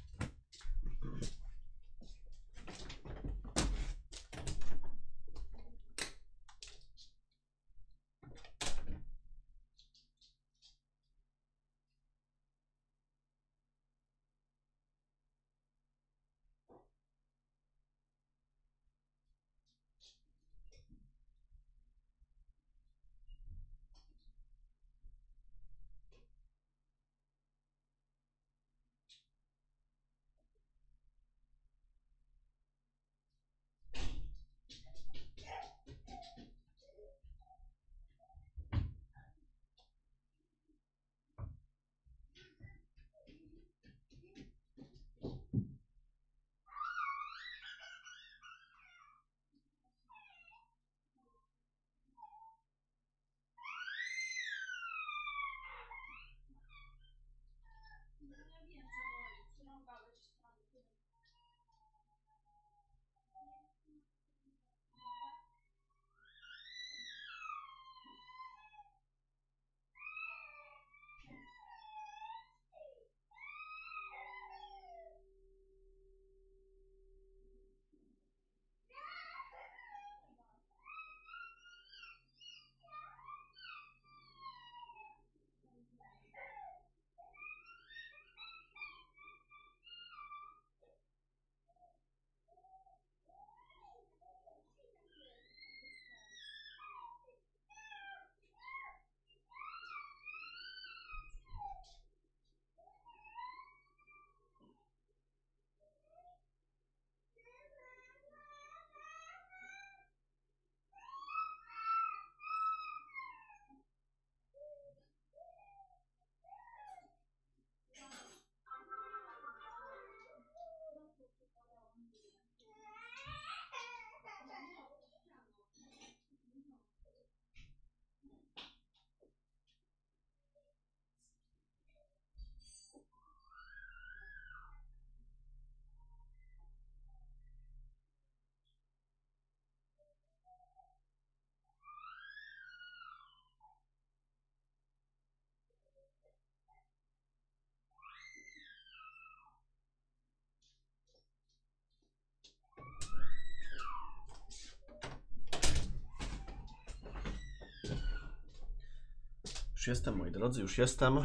Już jestem, moi drodzy, już jestem.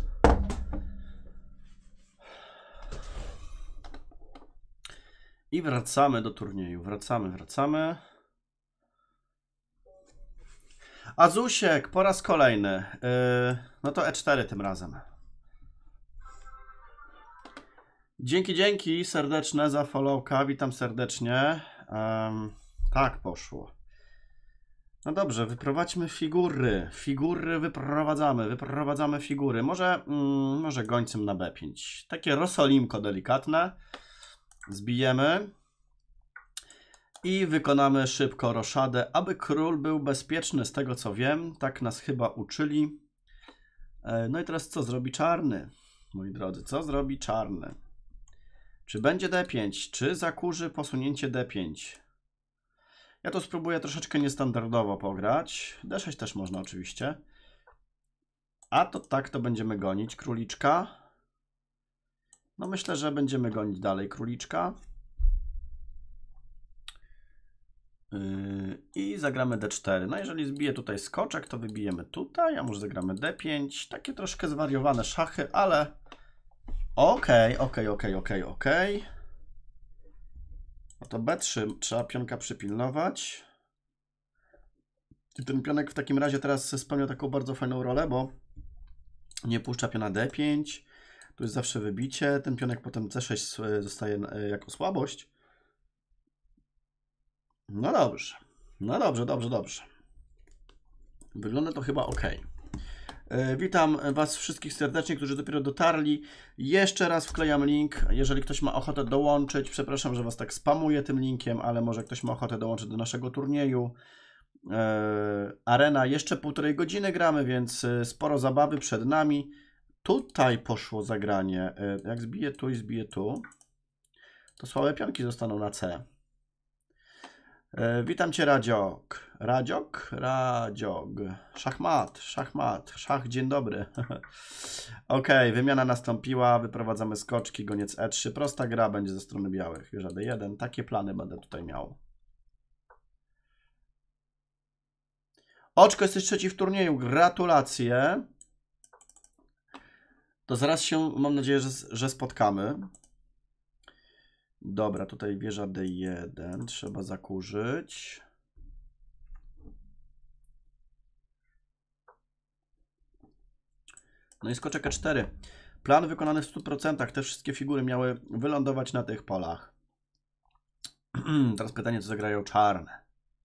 I wracamy do turnieju. Wracamy, wracamy. Azusiek, po raz kolejny. Yy, no to E cztery tym razem. Dzięki, dzięki serdeczne za followka. Witam serdecznie. Um, tak poszło. No dobrze, wyprowadźmy figury. Figury wyprowadzamy. Wyprowadzamy figury. Może, mm, może gońcem na B pięć. Takie rosolimko delikatne. Zbijemy. I wykonamy szybko roszadę, aby król był bezpieczny, z tego co wiem. Tak nas chyba uczyli. No i teraz co zrobi czarny? Moi drodzy, co zrobi czarny? Czy będzie D pięć? Czy zakurzy posunięcie D pięć? Ja to spróbuję troszeczkę niestandardowo pograć. D sześć też można oczywiście. A to tak to będziemy gonić króliczka. No myślę, że będziemy gonić dalej króliczka. Yy, I zagramy D cztery. No jeżeli zbije tutaj skoczek, to wybijemy tutaj, a może zagramy D pięć. Takie troszkę zwariowane szachy, ale okej, okej, okej, okej, okej. No to B trzy trzeba pionka przypilnować. I ten pionek w takim razie teraz spełnia taką bardzo fajną rolę, bo nie puszcza piona D pięć. Tu jest zawsze wybicie. Ten pionek potem C sześć zostaje jako słabość. No dobrze. No dobrze, dobrze, dobrze. Wygląda to chyba ok. Witam Was wszystkich serdecznie, którzy dopiero dotarli. Jeszcze raz wklejam link, jeżeli ktoś ma ochotę dołączyć. Przepraszam, że Was tak spamuję tym linkiem, ale może ktoś ma ochotę dołączyć do naszego turnieju. Arena jeszcze półtorej godziny gramy, więc sporo zabawy przed nami. Tutaj poszło zagranie. Jak zbiję tu i zbiję tu, to słabe pionki zostaną na C. Witam Cię, Radziok. Radziok? Radziok. Szachmat, szachmat, szach, dzień dobry. Ok, wymiana nastąpiła, wyprowadzamy skoczki, goniec E trzy. Prosta gra będzie ze strony białych. Wieża D jeden. Takie plany będę tutaj miał. Oczko, jesteś trzeci w turnieju. Gratulacje. To zaraz się, mam nadzieję, że, że spotkamy. Dobra, tutaj wieża D jeden. Trzeba zakurzyć. No i skoczek E cztery. Plan wykonany w stu procentach. Te wszystkie figury miały wylądować na tych polach. Teraz pytanie, co zagrają czarne.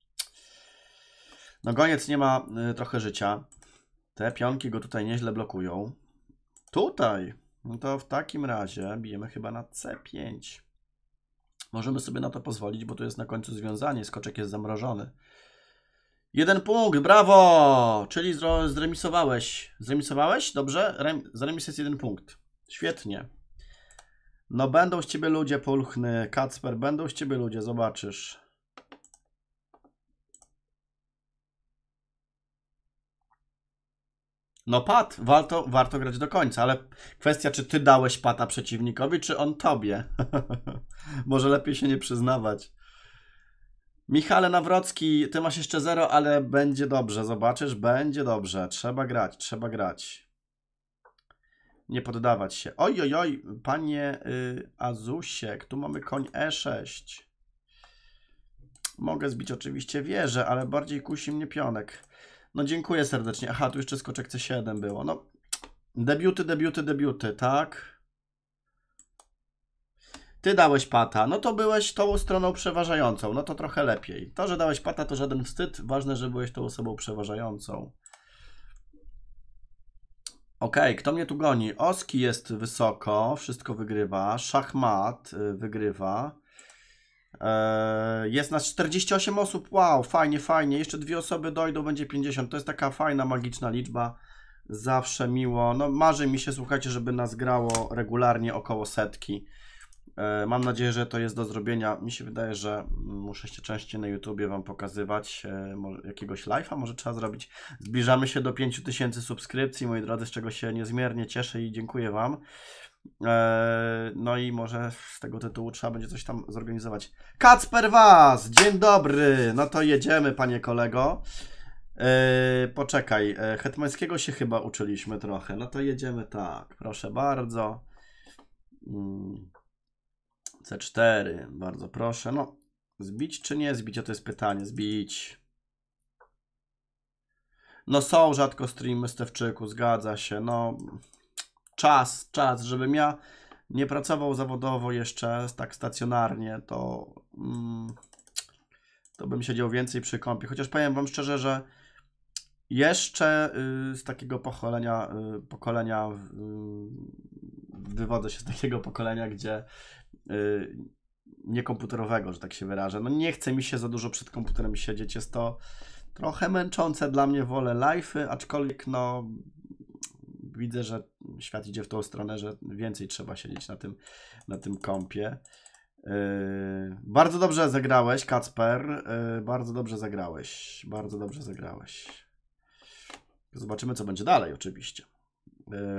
No goniec nie ma y, trochę życia. Te pionki go tutaj nieźle blokują. Tutaj. No to w takim razie bijemy chyba na C pięć. Możemy sobie na to pozwolić, bo tu jest na końcu związanie. Skoczek jest zamrożony. Jeden punkt, brawo! Czyli zremisowałeś. Zremisowałeś? Dobrze? Rem za remis jest jeden punkt. Świetnie. No będą z Ciebie ludzie, Pulchny, Kacper, będą z Ciebie ludzie, zobaczysz. No pad, warto, warto grać do końca, ale kwestia, czy Ty dałeś pata przeciwnikowi, czy on Tobie. Może lepiej się nie przyznawać. Michale Nawrocki, Ty masz jeszcze zero, ale będzie dobrze, zobaczysz, będzie dobrze. Trzeba grać, trzeba grać. Nie poddawać się. Oj, oj, oj, panie y, Azusiek, tu mamy koń E sześć. Mogę zbić oczywiście wieżę, ale bardziej kusi mnie pionek. No dziękuję serdecznie. Aha, tu jeszcze skoczek C siedem było. No, debiuty, debiuty, debiuty, tak? Ty dałeś pata. No to byłeś tą stroną przeważającą. No to trochę lepiej. To, że dałeś pata, to żaden wstyd. Ważne, że byłeś tą osobą przeważającą. Ok, kto mnie tu goni? Oski jest wysoko. Wszystko wygrywa. Szachmat wygrywa. Jest nas czterdzieści osiem osób. Wow, fajnie, fajnie. Jeszcze dwie osoby dojdą, będzie pięćdziesiąt. To jest taka fajna, magiczna liczba. Zawsze miło. No marzy mi się, słuchajcie, żeby nas grało regularnie około setki. Mam nadzieję, że to jest do zrobienia. Mi się wydaje, że muszę się częściej na YouTubie Wam pokazywać. Jakiegoś live'a może trzeba zrobić. Zbliżamy się do pięciu tysięcy subskrypcji, moi drodzy, z czego się niezmiernie cieszę i dziękuję Wam. No i może z tego tytułu trzeba będzie coś tam zorganizować. Kacper Was! Dzień dobry! No to jedziemy, panie kolego. Yy, poczekaj, yy, hetmańskiego się chyba uczyliśmy trochę. No to jedziemy tak, proszę bardzo. Yy, C cztery, bardzo proszę. No, zbić czy nie zbić? O, to jest pytanie. Zbić. No są rzadko streamy Stewczyku, zgadza się. No, czas, czas, żebym ja nie pracował zawodowo jeszcze tak stacjonarnie, to, mm, to bym siedział więcej przy kompie. Chociaż powiem wam szczerze, że jeszcze y, z takiego pokolenia, y, pokolenia y, wywodzę się z takiego pokolenia, gdzie y, niekomputerowego, że tak się wyrażę. No nie chce mi się za dużo przed komputerem siedzieć, jest to trochę męczące dla mnie, wolę live'y, aczkolwiek no widzę, że świat idzie w tą stronę, że więcej trzeba siedzieć na tym, na tym kompie. Yy, bardzo dobrze zagrałeś, Kacper. Yy, bardzo dobrze zagrałeś. Bardzo dobrze zagrałeś. Zobaczymy, co będzie dalej, oczywiście. Yy.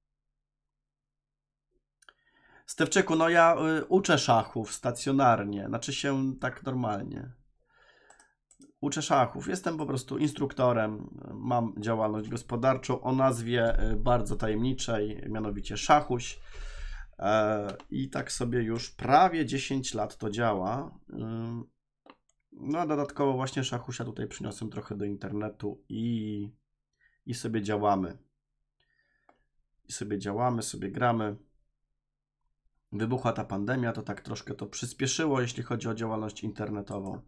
Stewczyku, no ja y, uczę szachów stacjonarnie, znaczy się tak normalnie. Uczę szachów, jestem po prostu instruktorem, mam działalność gospodarczą o nazwie bardzo tajemniczej, mianowicie Szachuś. E, I tak sobie już prawie dziesięć lat to działa. No a dodatkowo właśnie Szachusia tutaj przyniosłem trochę do internetu i, i sobie działamy. I sobie działamy, sobie gramy. Wybuchła ta pandemia, to tak troszkę to przyspieszyło, jeśli chodzi o działalność internetową.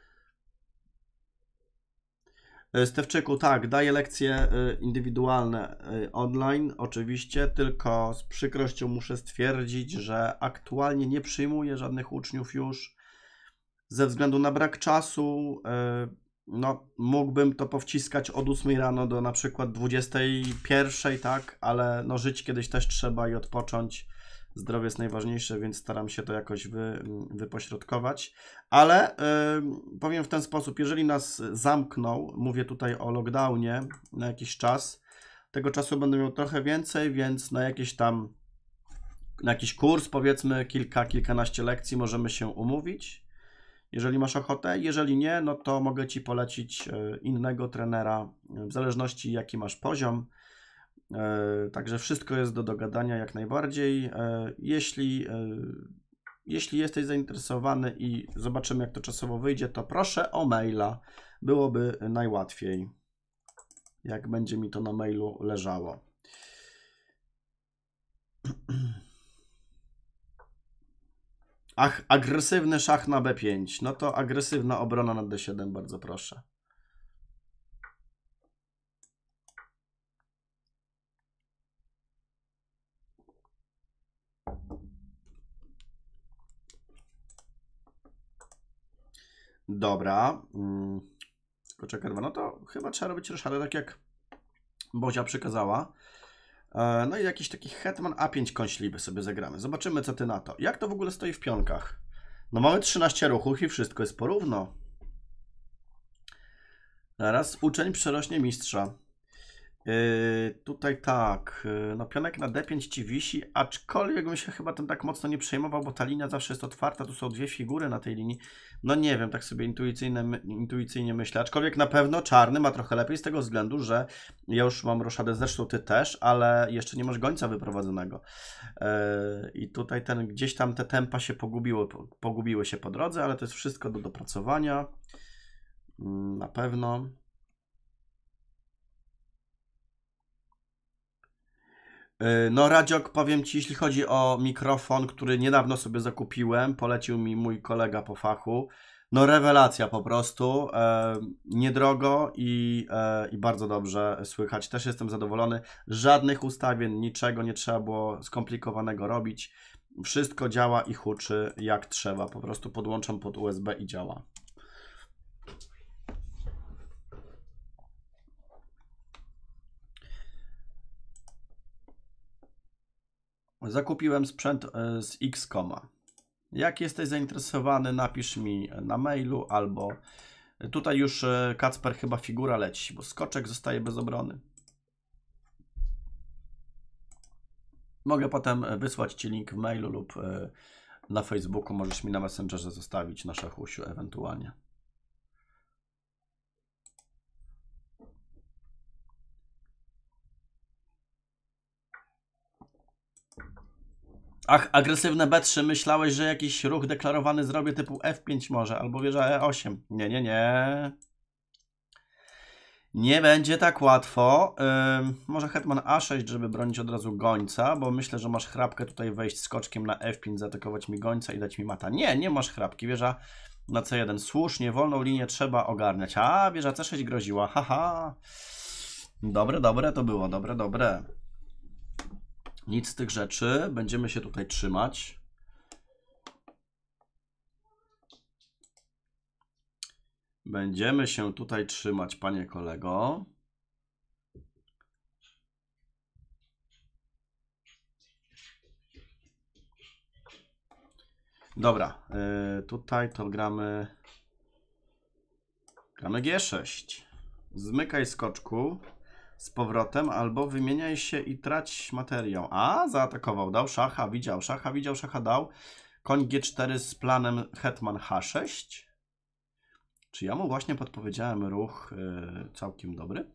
Stewczyku, tak, daję lekcje indywidualne online, oczywiście, tylko z przykrością muszę stwierdzić, że aktualnie nie przyjmuję żadnych uczniów już ze względu na brak czasu. No, mógłbym to powciskać od ósmej rano do na przykład dwudziestej pierwszej, tak, ale no żyć kiedyś też trzeba i odpocząć. Zdrowie jest najważniejsze, więc staram się to jakoś wy, wypośrodkować. Ale yy, powiem w ten sposób, jeżeli nas zamkną, mówię tutaj o lockdownie na jakiś czas, tego czasu będę miał trochę więcej, więc na jakiś tam, na jakiś kurs, powiedzmy kilka, kilkanaście lekcji możemy się umówić, jeżeli masz ochotę. Jeżeli nie, no to mogę Ci polecić innego trenera, w zależności jaki masz poziom. E, także wszystko jest do dogadania jak najbardziej. E, jeśli, e, jeśli jesteś zainteresowany i zobaczymy, jak to czasowo wyjdzie, to proszę o maila. Byłoby najłatwiej, jak będzie mi to na mailu leżało. Ach, agresywny szach na B pięć. No to agresywna obrona na D siedem, bardzo proszę. Dobra. Skoczek R dwa. No to chyba trzeba robić roszadę, tak jak Bozia przykazała. No i jakiś taki hetman A pięć kąśliwy sobie zagramy. Zobaczymy, co ty na to. Jak to w ogóle stoi w pionkach? No mamy trzynaście ruchów i wszystko jest porówno. Zaraz uczeń przerośnie mistrza. Yy, tutaj tak, yy, no pionek na D pięć ci wisi, aczkolwiek bym się chyba tym tak mocno nie przejmował, bo ta linia zawsze jest otwarta, tu są dwie figury na tej linii. No nie wiem, tak sobie intuicyjnie, intuicyjnie myślę, aczkolwiek na pewno czarny ma trochę lepiej z tego względu, że ja już mam roszadę, zresztą ty też, ale jeszcze nie masz gońca wyprowadzonego. Yy, I tutaj ten, gdzieś tam te tempa się pogubiły, pogubiły się po drodze, ale to jest wszystko do dopracowania. Yy, na pewno. No Radziok, powiem Ci, jeśli chodzi o mikrofon, który niedawno sobie zakupiłem, polecił mi mój kolega po fachu, no rewelacja po prostu, e, niedrogo i, e, i bardzo dobrze słychać, też jestem zadowolony, żadnych ustawień, niczego nie trzeba było skomplikowanego robić, wszystko działa i huczy jak trzeba, po prostu podłączam pod U S B i działa. Zakupiłem sprzęt z X koma. Jak jesteś zainteresowany, napisz mi na mailu albo tutaj już Kacper chyba figura leci, bo skoczek zostaje bez obrony. Mogę potem wysłać Ci link w mailu lub na Facebooku, możesz mi na Messengerze zostawić na Szachusiu ewentualnie. Ach, agresywne B trzy. Myślałeś, że jakiś ruch deklarowany zrobię typu F pięć może, albo wieża E osiem. Nie, nie, nie. Nie będzie tak łatwo. Yy, może hetman A sześć, żeby bronić od razu gońca, bo myślę, że masz chrapkę tutaj wejść skoczkiem na F pięć, zaatakować mi gońca i dać mi mata. Nie, nie masz chrapki. Wieża na C jeden. Słusznie, wolną linię trzeba ogarniać. A, wieża C sześć groziła. Haha. Dobre, dobre to było. Dobre, dobre. Nic z tych rzeczy. Będziemy się tutaj trzymać. Będziemy się tutaj trzymać, panie kolego. Dobra, yy, tutaj to gramy gramy G sześć. Zmykaj skoczku z powrotem, albo wymieniaj się i trać materiał. A, zaatakował, dał szacha, widział, szacha, widział, szacha dał. Koń G cztery z planem hetman H sześć. Czy ja mu właśnie podpowiedziałem ruch yy, całkiem dobry?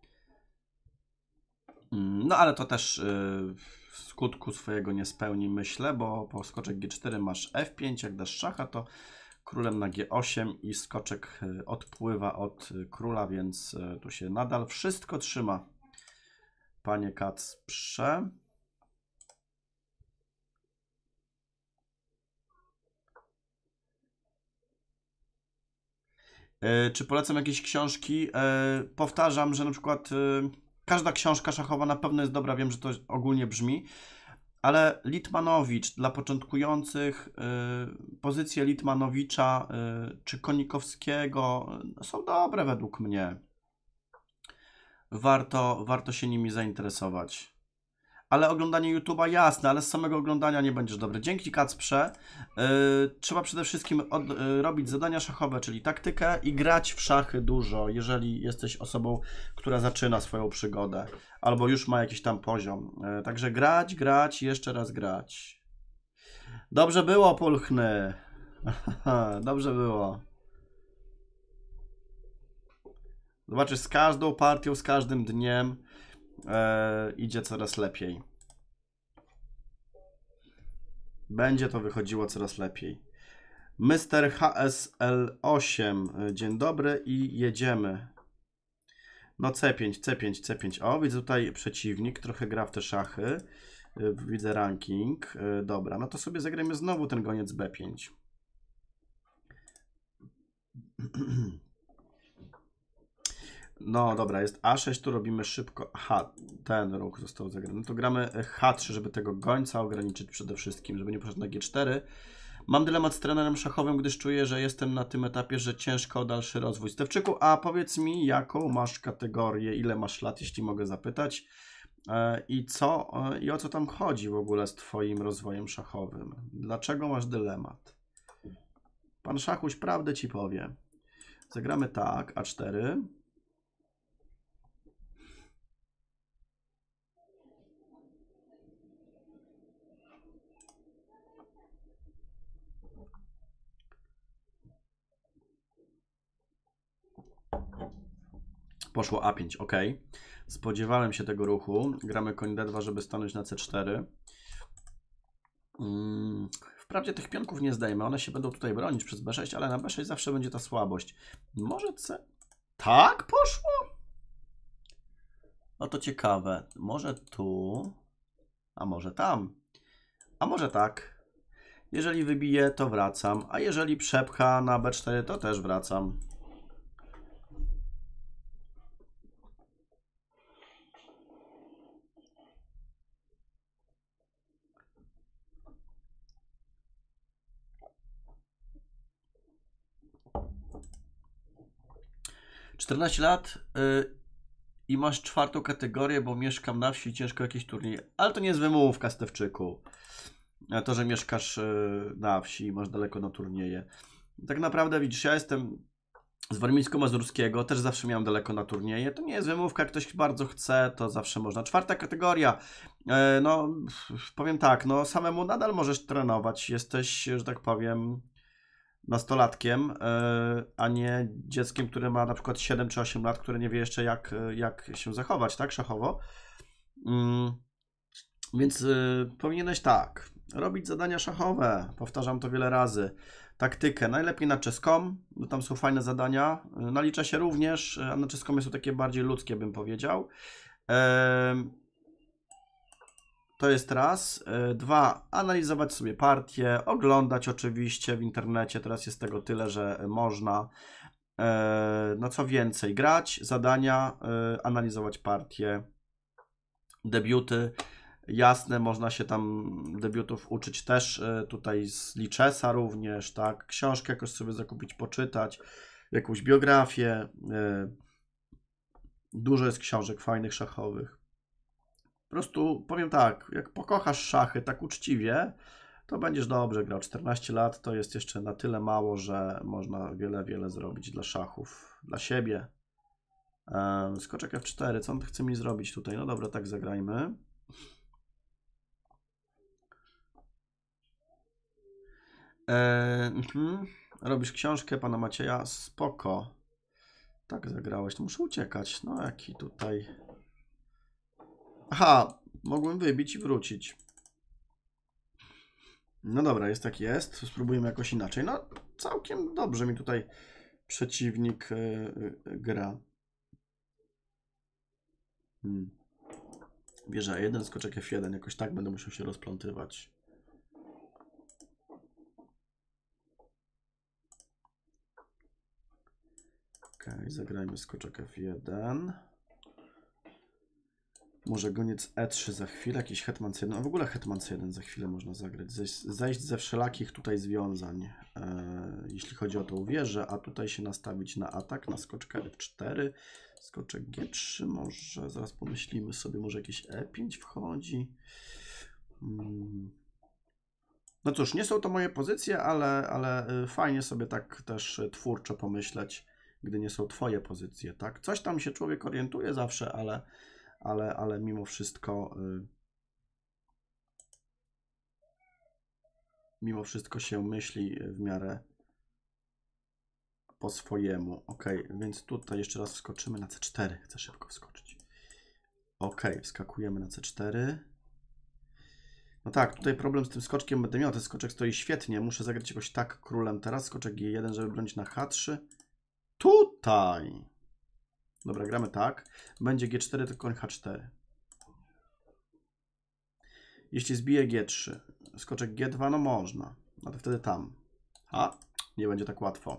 No ale to też yy, skutku swojego nie spełni, myślę, bo po skoczek G cztery masz F pięć, jak dasz szacha, to królem na G osiem i skoczek odpływa od króla, więc tu się nadal wszystko trzyma. Panie Kacprze. Yy, czy polecam jakieś książki? Yy, powtarzam, że na przykład yy, każda książka szachowa na pewno jest dobra, wiem, że to ogólnie brzmi, ale Litmanowicz dla początkujących, yy, pozycje Litmanowicza yy, czy Konikowskiego yy, są dobre według mnie. Warto, warto się nimi zainteresować. Ale oglądanie YouTube'a jasne, ale z samego oglądania nie będziesz dobry. Dzięki Kacprze. Yy, trzeba przede wszystkim od, yy, robić zadania szachowe, czyli taktykę i grać w szachy dużo, jeżeli jesteś osobą, która zaczyna swoją przygodę albo już ma jakiś tam poziom. Yy, także grać, grać i jeszcze raz grać. Dobrze było, Pulchny. Dobrze było. Zobaczysz, z każdą partią, z każdym dniem e, idzie coraz lepiej. Będzie to wychodziło coraz lepiej. mister H S L osiem. Dzień dobry i jedziemy. No C pięć, C pięć, C pięć. O, widzę tutaj przeciwnik, trochę gra w te szachy. Widzę ranking. Dobra, no to sobie zagrajmy znowu ten goniec B pięć. No dobra, jest A sześć, tu robimy szybko. Aha, ten ruch został zagrany. No to gramy H trzy, żeby tego gońca ograniczyć przede wszystkim, żeby nie poszedł na G cztery. Mam dylemat z trenerem szachowym, gdyż czuję, że jestem na tym etapie, że ciężko o dalszy rozwój. Stefczyku, a powiedz mi, jaką masz kategorię, ile masz lat, jeśli mogę zapytać, i co, i o co tam chodzi w ogóle z twoim rozwojem szachowym? Dlaczego masz dylemat? Pan Szachuś prawdę ci powie. Zagramy tak, A cztery. Poszło A pięć, ok. Spodziewałem się tego ruchu. Gramy koń D dwa, żeby stanąć na C cztery. Hmm. Wprawdzie tych pionków nie zdejmę, one się będą tutaj bronić przez B sześć, ale na B sześć zawsze będzie ta słabość. Może C... Tak poszło? No to ciekawe. Może tu, a może tam. A może tak. Jeżeli wybije, to wracam, a jeżeli przepcha na B cztery, to też wracam. czternaście lat yy, i masz czwartą kategorię, bo mieszkam na wsi, ciężko jakieś turnieje. Ale to nie jest wymówka, Stewczyku. To, że mieszkasz yy, na wsi i masz daleko na turnieje. Tak naprawdę widzisz, ja jestem z warmińsko-mazurskiego, też zawsze miałem daleko na turnieje. To nie jest wymówka, jak ktoś bardzo chce, to zawsze można. Czwarta kategoria. Yy, no, powiem tak, no samemu nadal możesz trenować. Jesteś, że tak powiem, nastolatkiem, a nie dzieckiem, które ma na przykład siedem czy osiem lat, które nie wie jeszcze jak, jak się zachować, tak, szachowo. Więc powinieneś tak, robić zadania szachowe. Powtarzam to wiele razy. Taktykę. Najlepiej na chess kropka com, bo tam są fajne zadania. Nalicza się również, a na chess kropka com są takie bardziej ludzkie, bym powiedział. To jest raz. Dwa, analizować sobie partie, oglądać oczywiście w internecie. Teraz jest tego tyle, że można. No co więcej, grać, zadania, analizować partie, debiuty. Jasne, można się tam debiutów uczyć też tutaj z Lichessa również, tak? Książkę jakoś sobie zakupić, poczytać, jakąś biografię. Dużo jest książek fajnych, szachowych. Po prostu powiem tak, jak pokochasz szachy tak uczciwie, to będziesz dobrze grał. czternaście lat to jest jeszcze na tyle mało, że można wiele, wiele zrobić dla szachów, dla siebie. Eee, skoczek F cztery, co on chce mi zrobić tutaj? No dobra, tak zagrajmy. Eee, mhm. Robisz książkę pana Macieja? Spoko. Tak zagrałeś, to muszę uciekać. No jaki tutaj... Aha, mogłem wybić i wrócić. No dobra, jest tak jest. Spróbujemy jakoś inaczej. No całkiem dobrze mi tutaj przeciwnik yy, yy, gra. Hmm. Wieża jeden, skoczek F jeden. Jakoś tak będę musiał się rozplątywać. Ok, zagrajmy skoczek F jeden. Może goniec E trzy za chwilę, jakiś hetman C jeden. No w ogóle hetman C jeden za chwilę można zagrać. Zejść, zejść ze wszelakich tutaj związań, e, jeśli chodzi o tą wieżę, a tutaj się nastawić na atak, na skoczkę F cztery, skoczek G trzy może, zaraz pomyślimy sobie, może jakieś E pięć wchodzi. Hmm. No cóż, nie są to moje pozycje, ale, ale fajnie sobie tak też twórczo pomyśleć, gdy nie są twoje pozycje, tak? Coś tam się człowiek orientuje zawsze, ale Ale, ale mimo wszystko y, mimo wszystko się myśli w miarę po swojemu. Ok, więc tutaj jeszcze raz wskoczymy na C cztery. Chcę szybko wskoczyć. Ok, wskakujemy na C cztery. No tak, tutaj problem z tym skoczkiem będę miał. Ten skoczek stoi świetnie. Muszę zagrać jakoś tak królem teraz. Skoczek G jeden, żeby bronić na H trzy. Tutaj! Dobra, gramy tak. Będzie G cztery, to koń H cztery. Jeśli zbije G trzy, skoczek G dwa, no można. No to wtedy tam. A, nie będzie tak łatwo.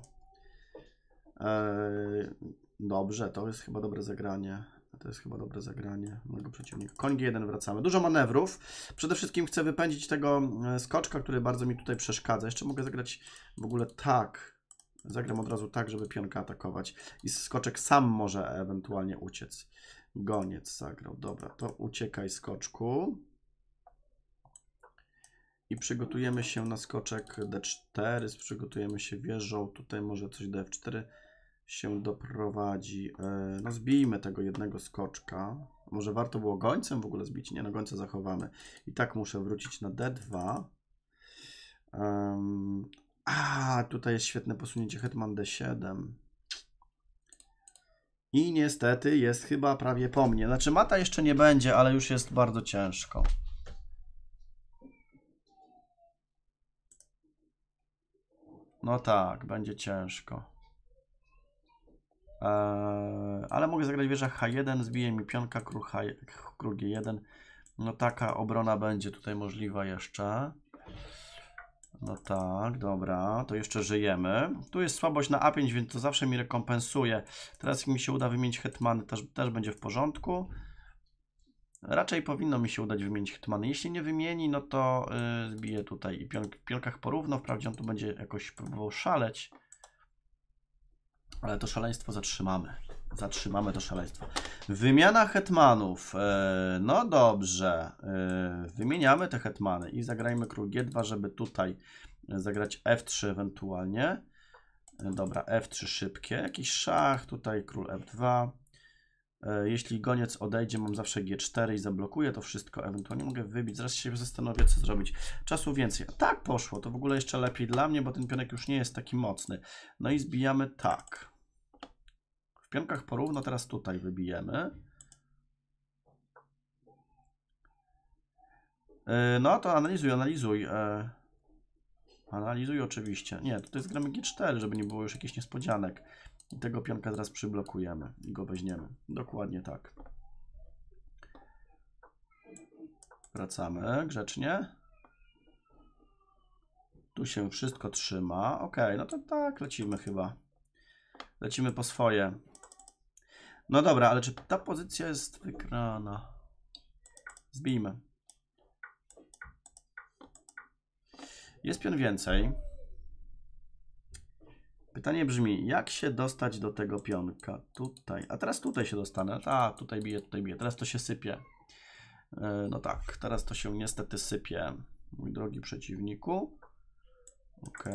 Eee, dobrze, to jest chyba dobre zagranie. To jest chyba dobre zagranie mojego przeciwnika. Koń G jeden, wracamy. Dużo manewrów. Przede wszystkim chcę wypędzić tego skoczka, który bardzo mi tutaj przeszkadza. Jeszcze mogę zagrać w ogóle tak. Zagram od razu tak, żeby pionka atakować. I skoczek sam może ewentualnie uciec. Goniec zagrał. Dobra, to uciekaj skoczku. I przygotujemy się na skoczek D cztery. Przygotujemy się wieżą. Tutaj może coś do F cztery się doprowadzi. No zbijmy tego jednego skoczka. Może warto było gońcem w ogóle zbić? Nie, no gońca zachowamy. I tak muszę wrócić na D dwa. Um, a, tutaj jest świetne posunięcie hetman D siedem. I niestety jest chyba prawie po mnie. Znaczy mata jeszcze nie będzie, ale już jest bardzo ciężko. No tak, będzie ciężko. Eee, ale mogę zagrać wieża H jeden, zbije mi pionka, król, H, król G jeden. No taka obrona będzie tutaj możliwa jeszcze. No tak, dobra, to jeszcze żyjemy. Tu jest słabość na A pięć, więc to zawsze mi rekompensuje. Teraz jak mi się uda wymienić hetmany, też, też będzie w porządku. Raczej powinno mi się udać wymienić hetmany. Jeśli nie wymieni, no to yy, zbiję tutaj i pion, pionkach porówno. Wprawdzie on tu będzie jakoś próbował szaleć. Ale to szaleństwo zatrzymamy. Zatrzymamy to szaleństwo. Wymiana hetmanów. Yy, no dobrze. Yy, wymieniamy te hetmany i zagrajmy król G dwa, żeby tutaj zagrać F trzy ewentualnie. Yy, dobra, F trzy szybkie. Jakiś szach. Tutaj król F dwa. Yy, jeśli goniec odejdzie, mam zawsze G cztery i zablokuję to wszystko. Ewentualnie mogę wybić. Zaraz się zastanowię, co zrobić. Czasu więcej. A tak poszło. To w ogóle jeszcze lepiej dla mnie, bo ten pionek już nie jest taki mocny. No i zbijamy tak. W pionkach porówno teraz tutaj wybijemy. Yy, no to analizuj, analizuj. Yy, analizuj oczywiście. Nie, tutaj zgramy G cztery, żeby nie było już jakichś niespodzianek. I tego pionka teraz przyblokujemy i go weźmiemy. Dokładnie tak. Wracamy grzecznie. Tu się wszystko trzyma. Ok, no to tak, lecimy chyba. Lecimy po swoje. No dobra, ale czy ta pozycja jest wygrana? Zbijmy. Jest pion więcej. Pytanie brzmi, jak się dostać do tego pionka? Tutaj. A teraz tutaj się dostanę. A, tutaj bije, tutaj bije. Teraz to się sypie. Yy, no tak, teraz to się niestety sypie. Mój drogi przeciwniku. Ok.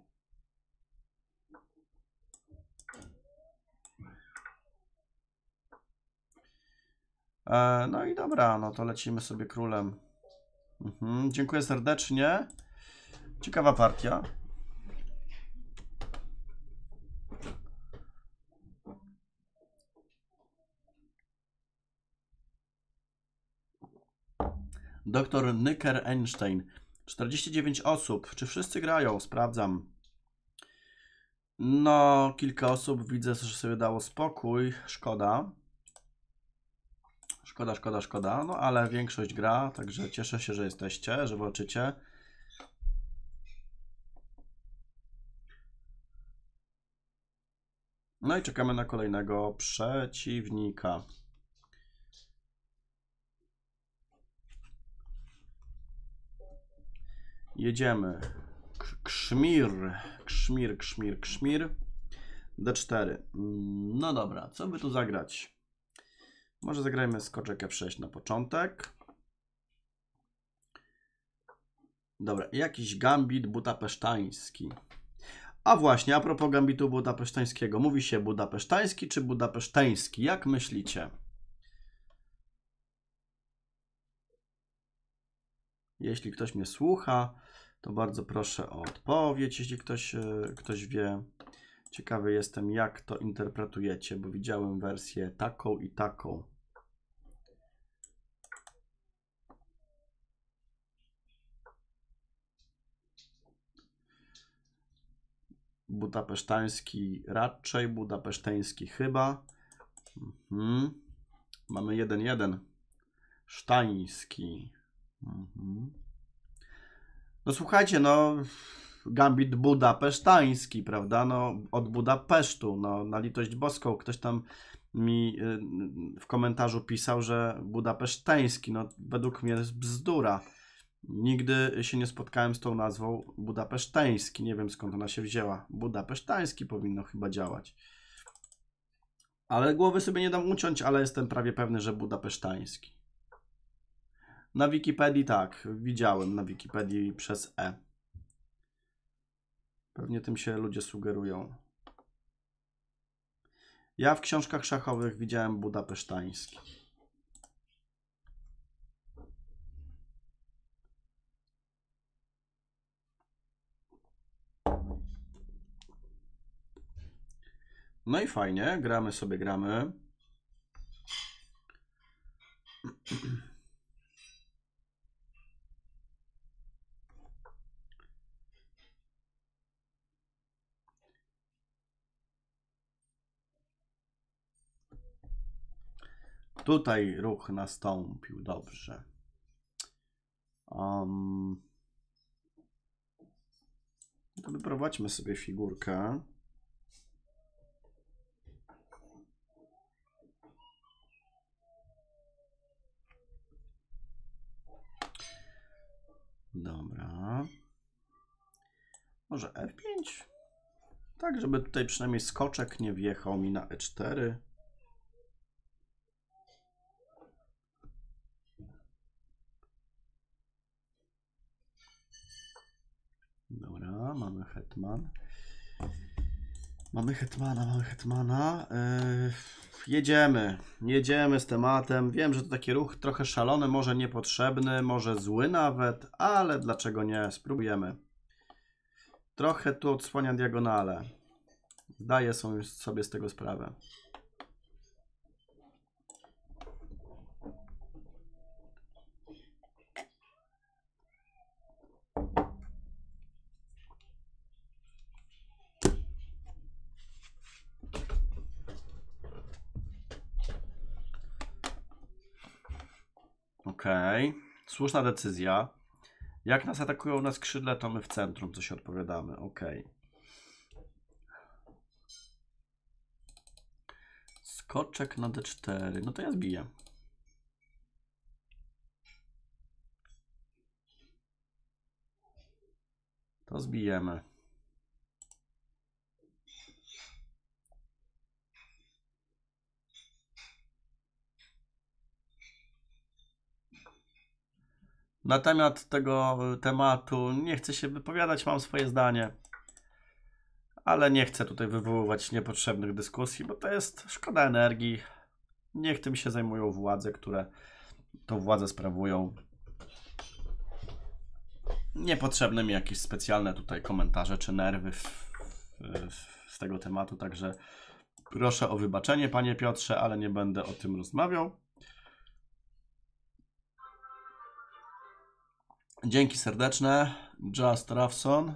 E, no i dobra, no to lecimy sobie królem. Mhm, dziękuję serdecznie. Ciekawa partia. Doktor Nyker Einstein. czterdzieści dziewięć osób. Czy wszyscy grają? Sprawdzam. No, kilka osób widzę, że sobie dało spokój. Szkoda. Szkoda, szkoda, szkoda. No, ale większość gra, także cieszę się, że jesteście, że walczycie. No i czekamy na kolejnego przeciwnika. Jedziemy. Krzmir, krzmir, krzmir, krzmir. D cztery. No dobra, co by tu zagrać? Może zagrajmy skoczek F sześć na początek. Dobra, jakiś gambit budapesztański. A właśnie, a propos gambitu budapesztańskiego. Mówi się budapesztański czy budapesztański? Jak myślicie? Jeśli ktoś mnie słucha, to bardzo proszę o odpowiedź, jeśli ktoś, ktoś wie. Ciekawy jestem, jak to interpretujecie, bo widziałem wersję taką i taką. Budapesztański raczej, budapesztański chyba. Mhm. Mamy jeden jeden. Sztański. Mhm. No słuchajcie, no gambit budapesztański, prawda? No od Budapesztu, no na litość boską. Ktoś tam mi w komentarzu pisał, że budapesztański. No według mnie jest bzdura. Nigdy się nie spotkałem z tą nazwą budapesztański. Nie wiem, skąd ona się wzięła. Budapesztański powinno chyba działać. Ale głowy sobie nie dam uciąć, ale jestem prawie pewny, że budapesztański. Na Wikipedii tak, widziałem na Wikipedii przez E. Pewnie tym się ludzie sugerują. Ja w książkach szachowych widziałem budapesztański. No i fajnie, gramy sobie, gramy. Tutaj ruch nastąpił, dobrze. Um, to wyprowadźmy sobie figurkę. Dobra. Może F pięć? Tak, żeby tutaj przynajmniej skoczek nie wjechał mi na E cztery. Dobra, mamy hetman. Mamy hetmana, mamy hetmana. Yy, jedziemy, jedziemy z tematem. Wiem, że to taki ruch trochę szalony, może niepotrzebny, może zły nawet, ale dlaczego nie? Spróbujemy. Trochę tu odsłania diagonale. Zdaję sobie z tego sprawę. Okej. Okay. Słuszna decyzja. Jak nas atakują na skrzydle, to my w centrum coś odpowiadamy. Okej. Okay. Skoczek na D cztery. No to ja zbiję. To zbijemy. Na temat tego tematu nie chcę się wypowiadać, mam swoje zdanie, ale nie chcę tutaj wywoływać niepotrzebnych dyskusji, bo to jest szkoda energii. Niech tym się zajmują władze, które tą władzę sprawują. Niepotrzebne mi jakieś specjalne tutaj komentarze czy nerwy w, w, z tego tematu, także proszę o wybaczenie, panie Piotrze, ale nie będę o tym rozmawiał. Dzięki serdeczne. Just Rafson.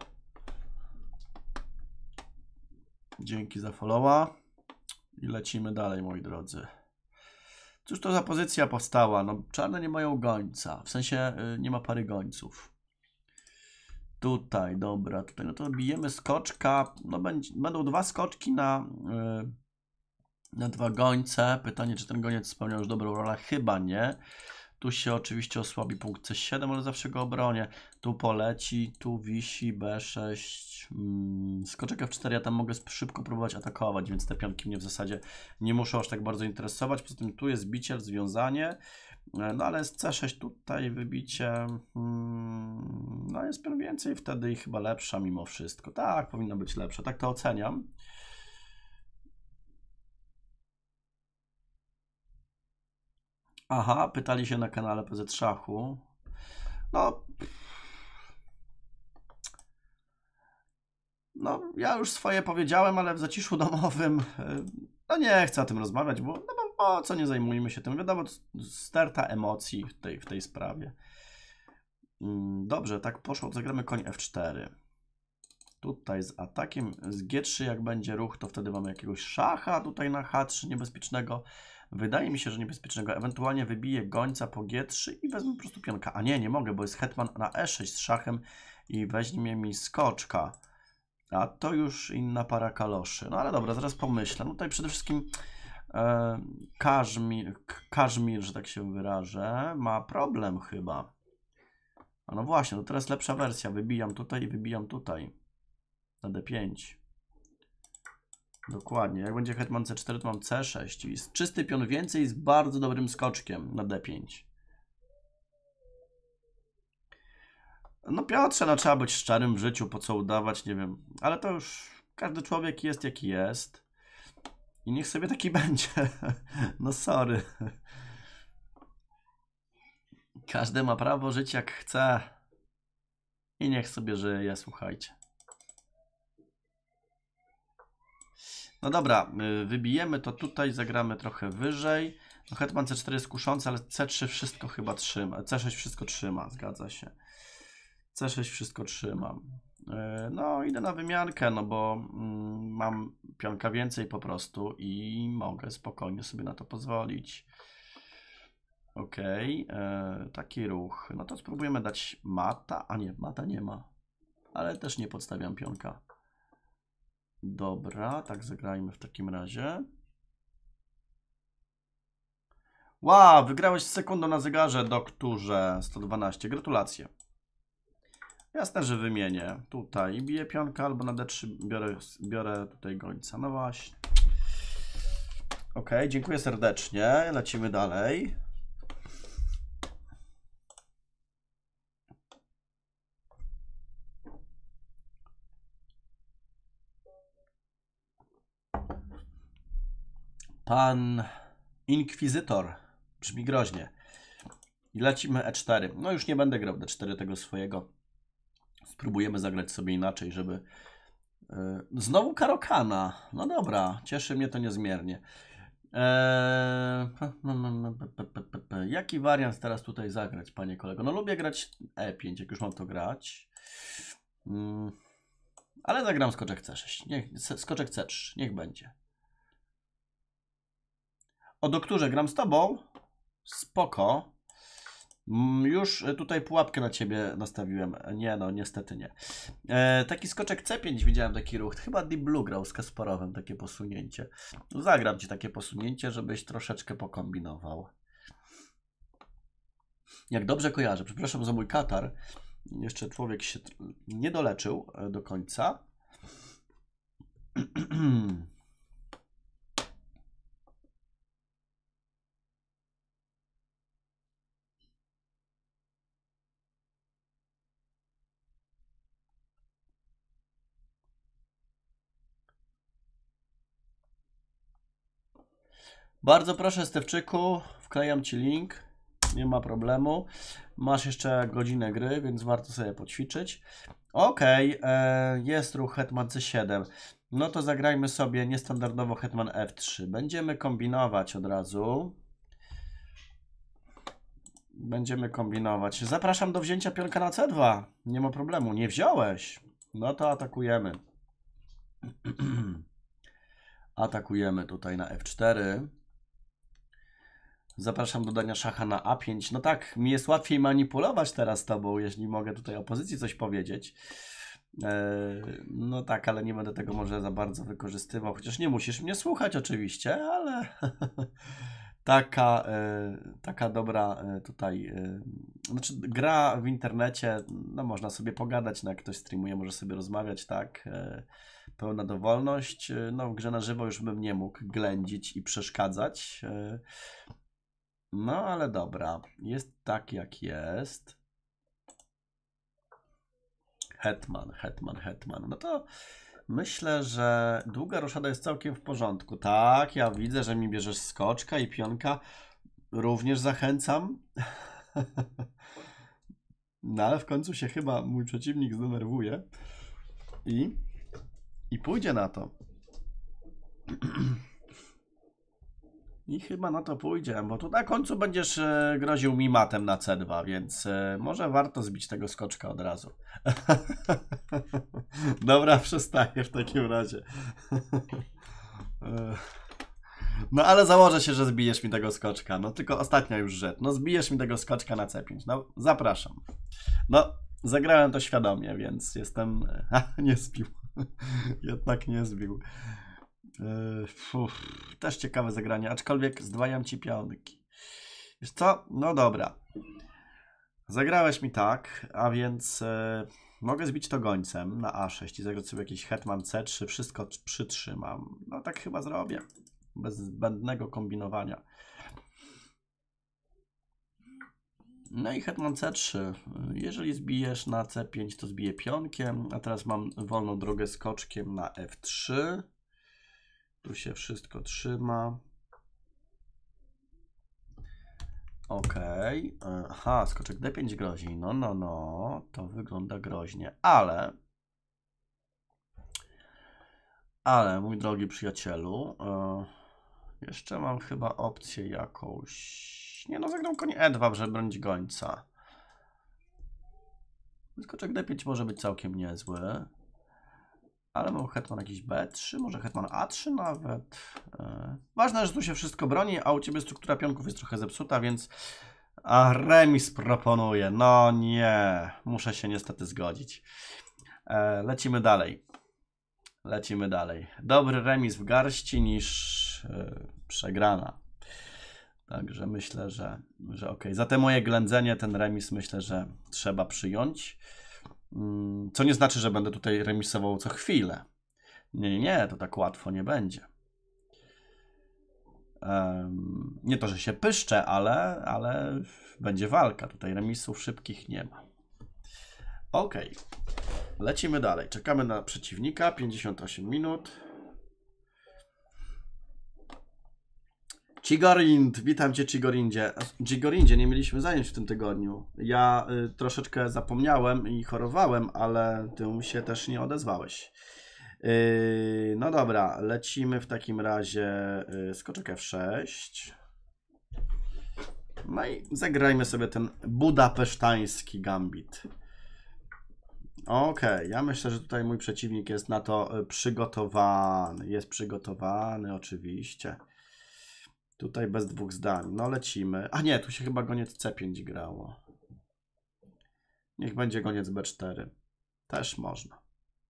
Dzięki za followa. I lecimy dalej, moi drodzy. Cóż to za pozycja powstała? No, czarne nie mają gońca. W sensie yy, nie ma pary gońców. Tutaj, dobra. Tutaj no to bijemy skoczka. No, będzie, będą dwa skoczki na, yy, na dwa gońce. Pytanie, czy ten goniec spełniał już dobrą rolę? Chyba nie. Tu się oczywiście osłabi punkt C siedem, ale zawsze go obronię. Tu poleci, tu wisi B sześć. Hmm, skoczek F cztery, ja tam mogę szybko próbować atakować, więc te pionki mnie w zasadzie nie muszą aż tak bardzo interesować. Poza tym tu jest bicie, związanie. No ale jest C sześć tutaj, wybicie. Hmm, no jest pion więcej wtedy i chyba lepsza mimo wszystko. Tak, powinno być lepsza. Tak to oceniam. Aha, pytali się na kanale P Z Szachu. No, no, ja już swoje powiedziałem, ale w zaciszu domowym no nie chcę o tym rozmawiać, bo, no bo po co nie zajmujmy się tym? Wiadomo, sterta emocji w tej, w tej sprawie. Dobrze, tak poszło, zagramy koń F cztery. Tutaj z atakiem z G trzy, jak będzie ruch, to wtedy mamy jakiegoś szacha tutaj na H trzy niebezpiecznego. Wydaje mi się, że niebezpiecznego. Ewentualnie wybiję gońca po G trzy i wezmę po prostu pionka. A nie, nie mogę, bo jest hetman na E sześć z szachem i weźmie mi skoczka. A to już inna para kaloszy. No ale dobra, zaraz pomyślę. No tutaj przede wszystkim e, Kaszmir, Kaszmir, że tak się wyrażę, ma problem chyba. A no właśnie, to teraz lepsza wersja. Wybijam tutaj i wybijam tutaj. Na D pięć. Dokładnie. Jak będzie hetman C cztery, to mam C sześć. I czysty pion więcej z bardzo dobrym skoczkiem na D pięć. No Piotrze, no trzeba być szczerym w życiu, po co udawać, nie wiem. Ale to już każdy człowiek jest jaki jest. I niech sobie taki będzie. No sorry. Każdy ma prawo żyć jak chce. I niech sobie żyje, słuchajcie. No dobra, wybijemy to tutaj, zagramy trochę wyżej. No hetman C cztery jest kuszący, ale C trzy wszystko chyba trzyma. C sześć wszystko trzyma, zgadza się. C sześć wszystko trzymam. No idę na wymiankę, no bo mm, mam pionka więcej po prostu i mogę spokojnie sobie na to pozwolić. Okej, okay. Taki ruch. No to spróbujemy dać mata. A nie, mata nie ma. Ale też nie podstawiam pionka. Dobra, tak zagrajmy w takim razie. Wow, wygrałeś z sekundą na zegarze, doktorze. sto dwanaście, gratulacje. Jasne, że wymienię. Tutaj biję pionka albo na D trzy biorę, biorę tutaj gońca. No właśnie. Ok, dziękuję serdecznie. Lecimy dalej. Pan Inkwizytor. Brzmi groźnie. I lecimy E cztery. No już nie będę grał D cztery tego swojego. Spróbujemy zagrać sobie inaczej, żeby... Yy, znowu Karokana. No dobra, cieszy mnie to niezmiernie. Eee... Jaki wariant teraz tutaj zagrać, panie kolego? No lubię grać E pięć, jak już mam to grać. Hmm. Ale zagram skoczek C sześć. Niech, skoczek C trzy, niech będzie. O doktorze, gram z tobą? Spoko. Już tutaj pułapkę na ciebie nastawiłem. Nie no, niestety nie. E, taki skoczek C pięć widziałem, taki ruch. Chyba Deep Blue grał z Kasparowem takie posunięcie. Zagram ci takie posunięcie, żebyś troszeczkę pokombinował. Jak dobrze kojarzę, przepraszam za mój katar. Jeszcze człowiek się nie doleczył do końca. Bardzo proszę, Stewczyku, wklejam ci link, nie ma problemu. Masz jeszcze godzinę gry, więc warto sobie poćwiczyć. Okej, okay, jest ruch hetman C siedem. No to zagrajmy sobie niestandardowo hetman F trzy. Będziemy kombinować od razu. Będziemy kombinować. Zapraszam do wzięcia pionka na C dwa. Nie ma problemu. Nie wziąłeś. No to atakujemy. Atakujemy tutaj na F cztery. Zapraszam do dania szacha na A pięć. No tak, mi jest łatwiej manipulować teraz z tobą, jeśli mogę tutaj opozycji coś powiedzieć. Eee, no tak, ale nie będę tego może za bardzo wykorzystywał, chociaż nie musisz mnie słuchać oczywiście, ale taka, e, taka dobra e, tutaj, e, znaczy gra w internecie, no można sobie pogadać, no jak ktoś streamuje, może sobie rozmawiać, tak, e, pełna dowolność. No w grze na żywo już bym nie mógł ględzić i przeszkadzać. E, No, ale dobra. Jest tak, jak jest. Hetman, hetman, hetman. No to myślę, że długa roszada jest całkiem w porządku. Tak, ja widzę, że mi bierzesz skoczka i pionka. Również zachęcam. No, ale w końcu się chyba mój przeciwnik zdenerwuje. I, i pójdzie na to. I chyba na to pójdzie, bo tu na końcu będziesz e, groził mi matem na C dwa, więc e, może warto zbić tego skoczka od razu. Dobra, przestaję w takim razie. No ale założę się, że zbijesz mi tego skoczka. No tylko ostatnia już rzecz. No zbijesz mi tego skoczka na C pięć. No zapraszam. No zagrałem to świadomie, więc jestem... A, nie zbił. Jednak nie zbił. Uf, też ciekawe zagranie, aczkolwiek zdwajam ci pionki. Wiesz co? No dobra. Zagrałeś mi tak, a więc e, mogę zbić to gońcem na A sześć i zagrać sobie jakiś hetman C trzy, wszystko przytrzymam. No tak chyba zrobię. Bez zbędnego kombinowania. No i hetman C trzy. Jeżeli zbijesz na C pięć, to zbiję pionkiem, a teraz mam wolną drogę skoczkiem na F trzy. Tu się wszystko trzyma. Ok. Aha, skoczek D pięć grozi. No, no, no. To wygląda groźnie. Ale... Ale, mój drogi przyjacielu, yy, jeszcze mam chyba opcję jakąś... Nie no, zagram konie E dwa, żeby bronić gońca. Skoczek D pięć może być całkiem niezły. Ale mam hetman jakiś B trzy, może hetman A trzy nawet. Yy. Ważne, że tu się wszystko broni, a u ciebie struktura pionków jest trochę zepsuta, więc... A remis proponuję. No nie, muszę się niestety zgodzić. Yy, lecimy dalej. Lecimy dalej. Dobry remis w garści niż yy, przegrana. Także myślę, że, że ok. Za te moje ględzenie ten remis myślę, że trzeba przyjąć. Co nie znaczy, że będę tutaj remisował co chwilę. Nie, nie, nie, to tak łatwo nie będzie. Um, nie to, że się pyszczę, ale, ale będzie walka. Tutaj remisów szybkich nie ma. Ok. Lecimy dalej. Czekamy na przeciwnika. pięćdziesiąt osiem minut. Chigorind, witam Cię Chigorindzie. Chigorindzie, nie mieliśmy zajęć w tym tygodniu. Ja y, troszeczkę zapomniałem i chorowałem, ale Ty się też nie odezwałeś. Yy, no dobra, lecimy w takim razie y, skoczek F sześć. No i zagrajmy sobie ten budapesztański gambit. Okej, okay, ja myślę, że tutaj mój przeciwnik jest na to przygotowany. Jest przygotowany oczywiście. Tutaj bez dwóch zdań. No lecimy. A nie, tu się chyba goniec C pięć grało. Niech będzie goniec B cztery. Też można.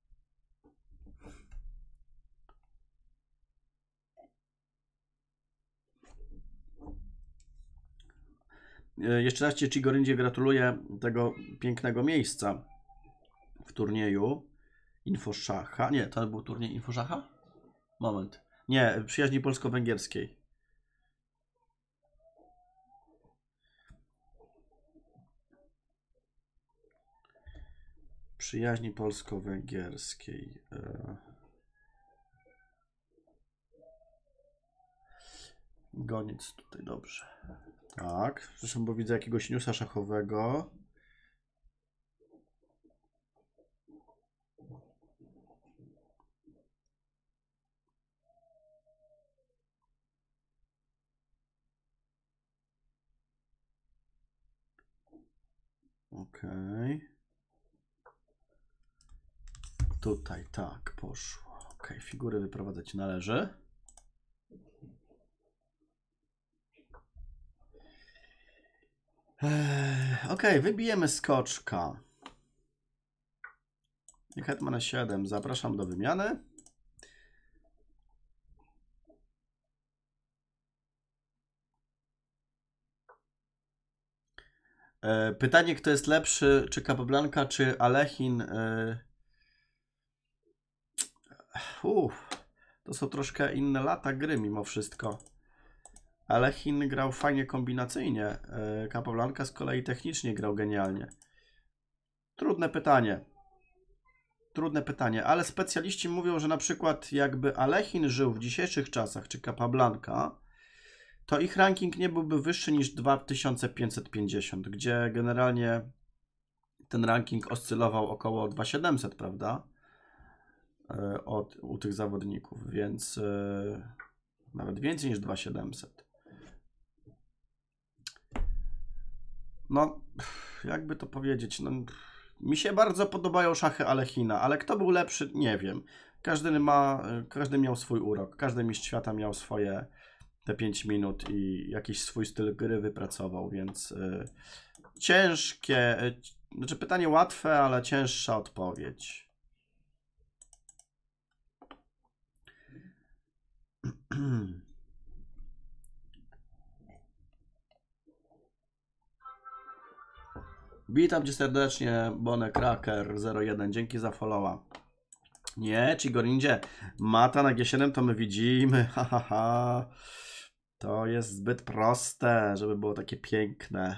Jeszcze raz Ci, Chigoryndzie, gratuluję tego pięknego miejsca w turnieju Infoszacha. Nie, to był turniej Infoszacha? Moment. Nie, przyjaźni polsko-węgierskiej. Przyjaźni polsko-węgierskiej. Goniec tutaj, dobrze. Tak, zresztą bo widzę jakiegoś newsa szachowego. Okej. Okay. Tutaj tak poszło. Ok, figury wyprowadzać należy. Eee, ok, wybijemy skoczka. I hetman na siedem. Zapraszam do wymiany. Eee, pytanie, kto jest lepszy, czy Capablanca, czy Alechin? Eee, Uff, to są troszkę inne lata gry mimo wszystko. Alechin grał fajnie kombinacyjnie. Capablanca z kolei technicznie grał genialnie. Trudne pytanie. Trudne pytanie, ale specjaliści mówią, że na przykład jakby Alechin żył w dzisiejszych czasach, czy Capablanca, to ich ranking nie byłby wyższy niż dwa tysiące pięćset pięćdziesiąt, gdzie generalnie ten ranking oscylował około dwa tysiące siedemset, prawda? Od, u tych zawodników, więc yy, nawet więcej niż dwa tysiące siedemset. No, jakby to powiedzieć, no, mi się bardzo podobają szachy Alechina, ale kto był lepszy, nie wiem. Każdy ma, każdy miał swój urok, każdy mistrz świata miał swoje te pięć minut i jakiś swój styl gry wypracował, więc yy, ciężkie, yy, znaczy pytanie łatwe, ale cięższa odpowiedź. Witam Cię serdecznie, Bonekraker zero jeden, dzięki za followa. Nie, Chigorindzie, mata na G siedem to my widzimy, ha, ha, ha. To jest zbyt proste, żeby było takie piękne.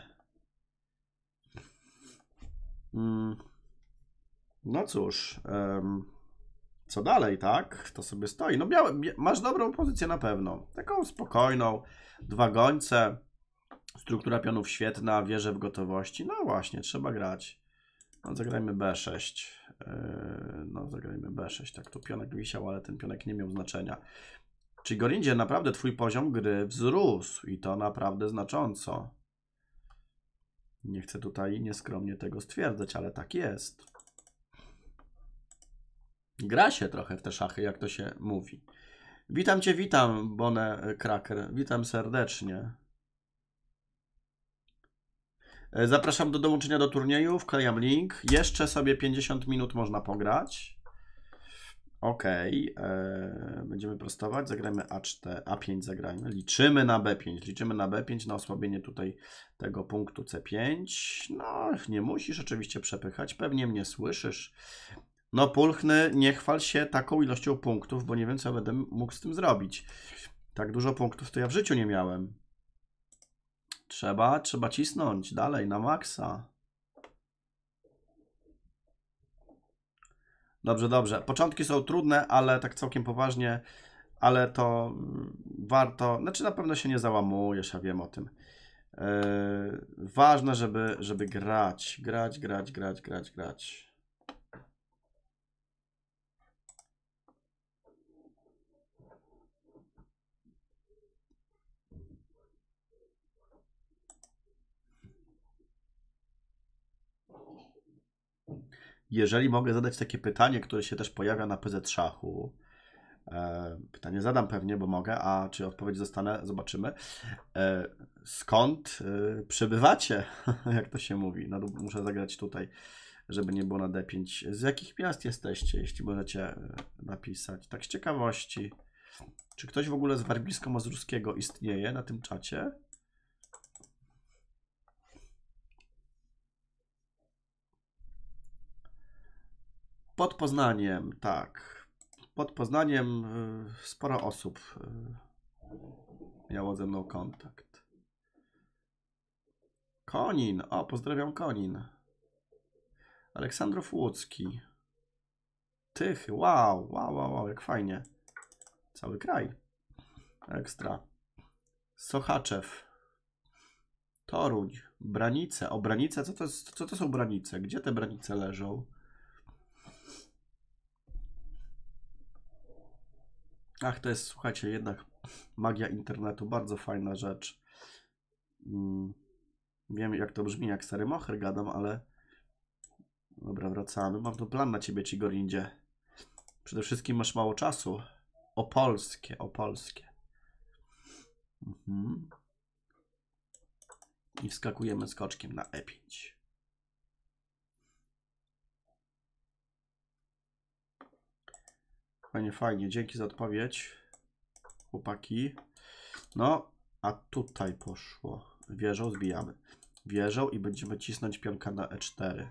Mm. No cóż, um, co dalej, tak? To sobie stoi. No miał, masz dobrą pozycję na pewno, taką spokojną, dwa gońce. Struktura pionów świetna, wieże w gotowości. No właśnie, trzeba grać. No zagrajmy B sześć. Yy, no zagrajmy B sześć. Tak, tu pionek wisiał, ale ten pionek nie miał znaczenia. Chigorindzie, naprawdę twój poziom gry wzrósł i to naprawdę znacząco. Nie chcę tutaj nieskromnie tego stwierdzać, ale tak jest. Gra się trochę w te szachy, jak to się mówi. Witam Cię, witam, Bonekraker. Witam serdecznie. Zapraszam do dołączenia do turnieju, wklejam link. Jeszcze sobie pięćdziesiąt minut można pograć. Ok, eee, będziemy prostować, zagrajmy A cztery, A pięć zagrajmy. Liczymy na B pięć, liczymy na B pięć, na osłabienie tutaj tego punktu C pięć. No, nie musisz oczywiście przepychać, pewnie mnie słyszysz. No Pulchny, nie chwal się taką ilością punktów, bo nie wiem, co ja będę mógł z tym zrobić. Tak dużo punktów to ja w życiu nie miałem. Trzeba, trzeba cisnąć dalej na maksa. Dobrze, dobrze. Początki są trudne, ale tak całkiem poważnie, ale to warto, znaczy na pewno się nie załamujesz, ja wiem o tym. Yy, ważne, żeby, żeby grać, grać, grać, grać, grać, grać. Jeżeli mogę zadać takie pytanie, które się też pojawia na P Z Szachu, E, pytanie zadam pewnie, bo mogę, a czy odpowiedź dostanę, zobaczymy. E, skąd e, przybywacie, jak to się mówi? No muszę zagrać tutaj, żeby nie było na D pięć. Z jakich miast jesteście, jeśli możecie napisać? Tak z ciekawości. Czy ktoś w ogóle z Warmińsko-Mazurskiego istnieje na tym czacie? Pod Poznaniem, tak. Pod Poznaniem y, sporo osób y, miało ze mną kontakt. Konin, o, pozdrawiam Konin. Aleksandrów Łódzki. Tychy, wow, wow, wow, wow, jak fajnie. Cały kraj. Ekstra. Sochaczew. Toruń. Branice. O, Branice, co to, jest, co to są Branice? Gdzie te Branice leżą? Ach, to jest, słuchajcie, jednak magia internetu. Bardzo fajna rzecz. Hmm. Wiem, jak to brzmi, jak stary mocher gadam, ale... Dobra, wracamy. Mam tu plan na ciebie, Chigorindzie. Przede wszystkim masz mało czasu. Opolskie, opolskie. Mhm. I wskakujemy skoczkiem na E pięć. Fajnie, fajnie. Dzięki za odpowiedź, chłopaki. No, a tutaj poszło. Wieżą zbijamy. Wieżą i będziemy cisnąć pionka na E cztery.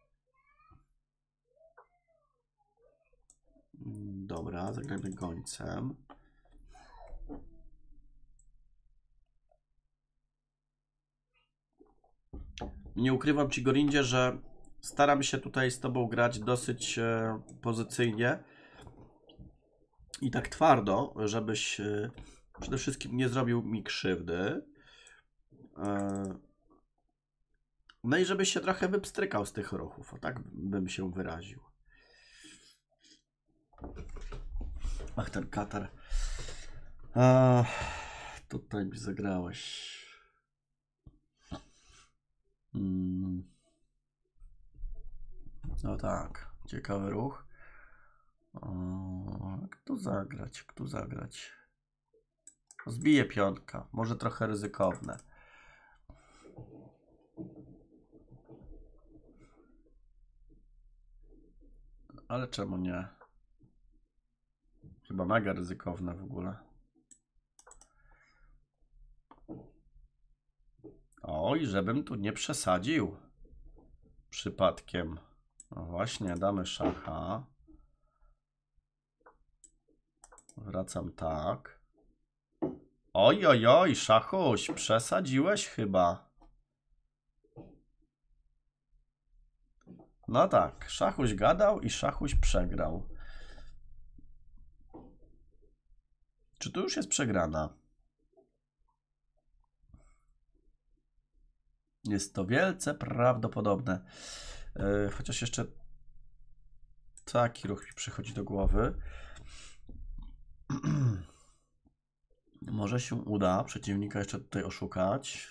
Dobra, zagrajmy gońcem. Nie ukrywam ci, Gorindzie, że staram się tutaj z tobą grać dosyć e, pozycyjnie i tak twardo, żebyś e, przede wszystkim nie zrobił mi krzywdy. E, no i żebyś się trochę wypstrykał z tych ruchów, o tak bym się wyraził. Ach, ten Katar. A, tutaj mi zagrałeś. Hmm. No tak, ciekawy ruch. O, kto zagrać? Kto zagrać? Zbije piątka. Może trochę ryzykowne. Ale czemu nie? Chyba mega ryzykowne w ogóle. Oj, żebym tu nie przesadził. Przypadkiem. No właśnie, damy szacha. Wracam tak. Oj, oj, oj, szachuś, przesadziłeś chyba. No tak, szachuś gadał i szachuś przegrał. Czy tu już jest przegrana? Jest to wielce prawdopodobne. Yy, chociaż jeszcze taki ruch mi przychodzi do głowy. Może się uda przeciwnika jeszcze tutaj oszukać.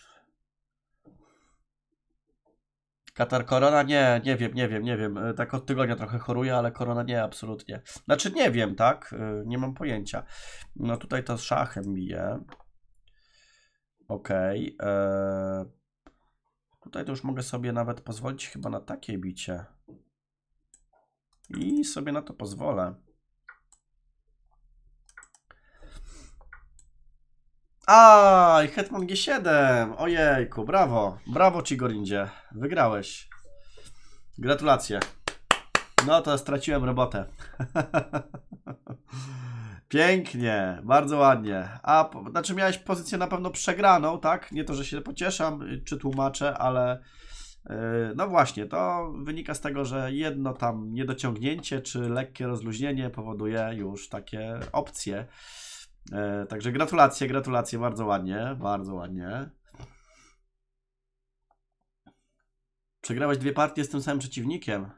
Katar Korona? Nie, nie wiem, nie wiem, nie wiem. Tak od tygodnia trochę choruje, ale Korona nie, absolutnie. Znaczy nie wiem, tak? Nie mam pojęcia. No tutaj to z szachem bije. Okej. Okay. Eee, tutaj to już mogę sobie nawet pozwolić chyba na takie bicie. I sobie na to pozwolę. Aj, hetman G siedem. Ojejku, brawo. Brawo, Chigorindzie. Wygrałeś. Gratulacje. No to straciłem robotę. Pięknie, bardzo ładnie. A, znaczy miałeś pozycję na pewno przegraną, tak? Nie to, że się pocieszam, czy tłumaczę, ale yy, no właśnie, to wynika z tego, że jedno tam niedociągnięcie, czy lekkie rozluźnienie powoduje już takie opcje. Yy, także gratulacje, gratulacje, bardzo ładnie, bardzo ładnie. Przegrałeś dwie partie z tym samym przeciwnikiem.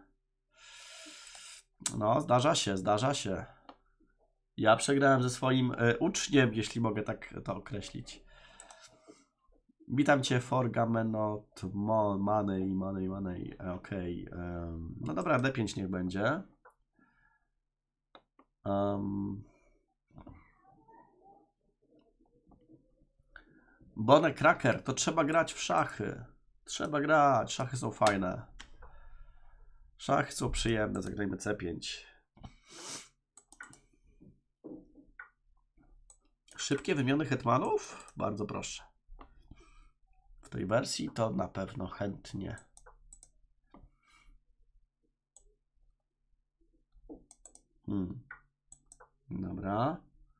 No, zdarza się, zdarza się. Ja przegrałem ze swoim y, uczniem, jeśli mogę tak to określić. Witam cię, Forgamenot, Money, Money, Money. Okej. Okay. Um, no dobra, D pięć niech będzie. Um, Bonek Cracker, to trzeba grać w szachy. Trzeba grać, szachy są fajne. Szachy są przyjemne, zagrajmy C pięć. Szybkie wymiany hetmanów? Bardzo proszę. W tej wersji to na pewno chętnie. Hmm. Dobra.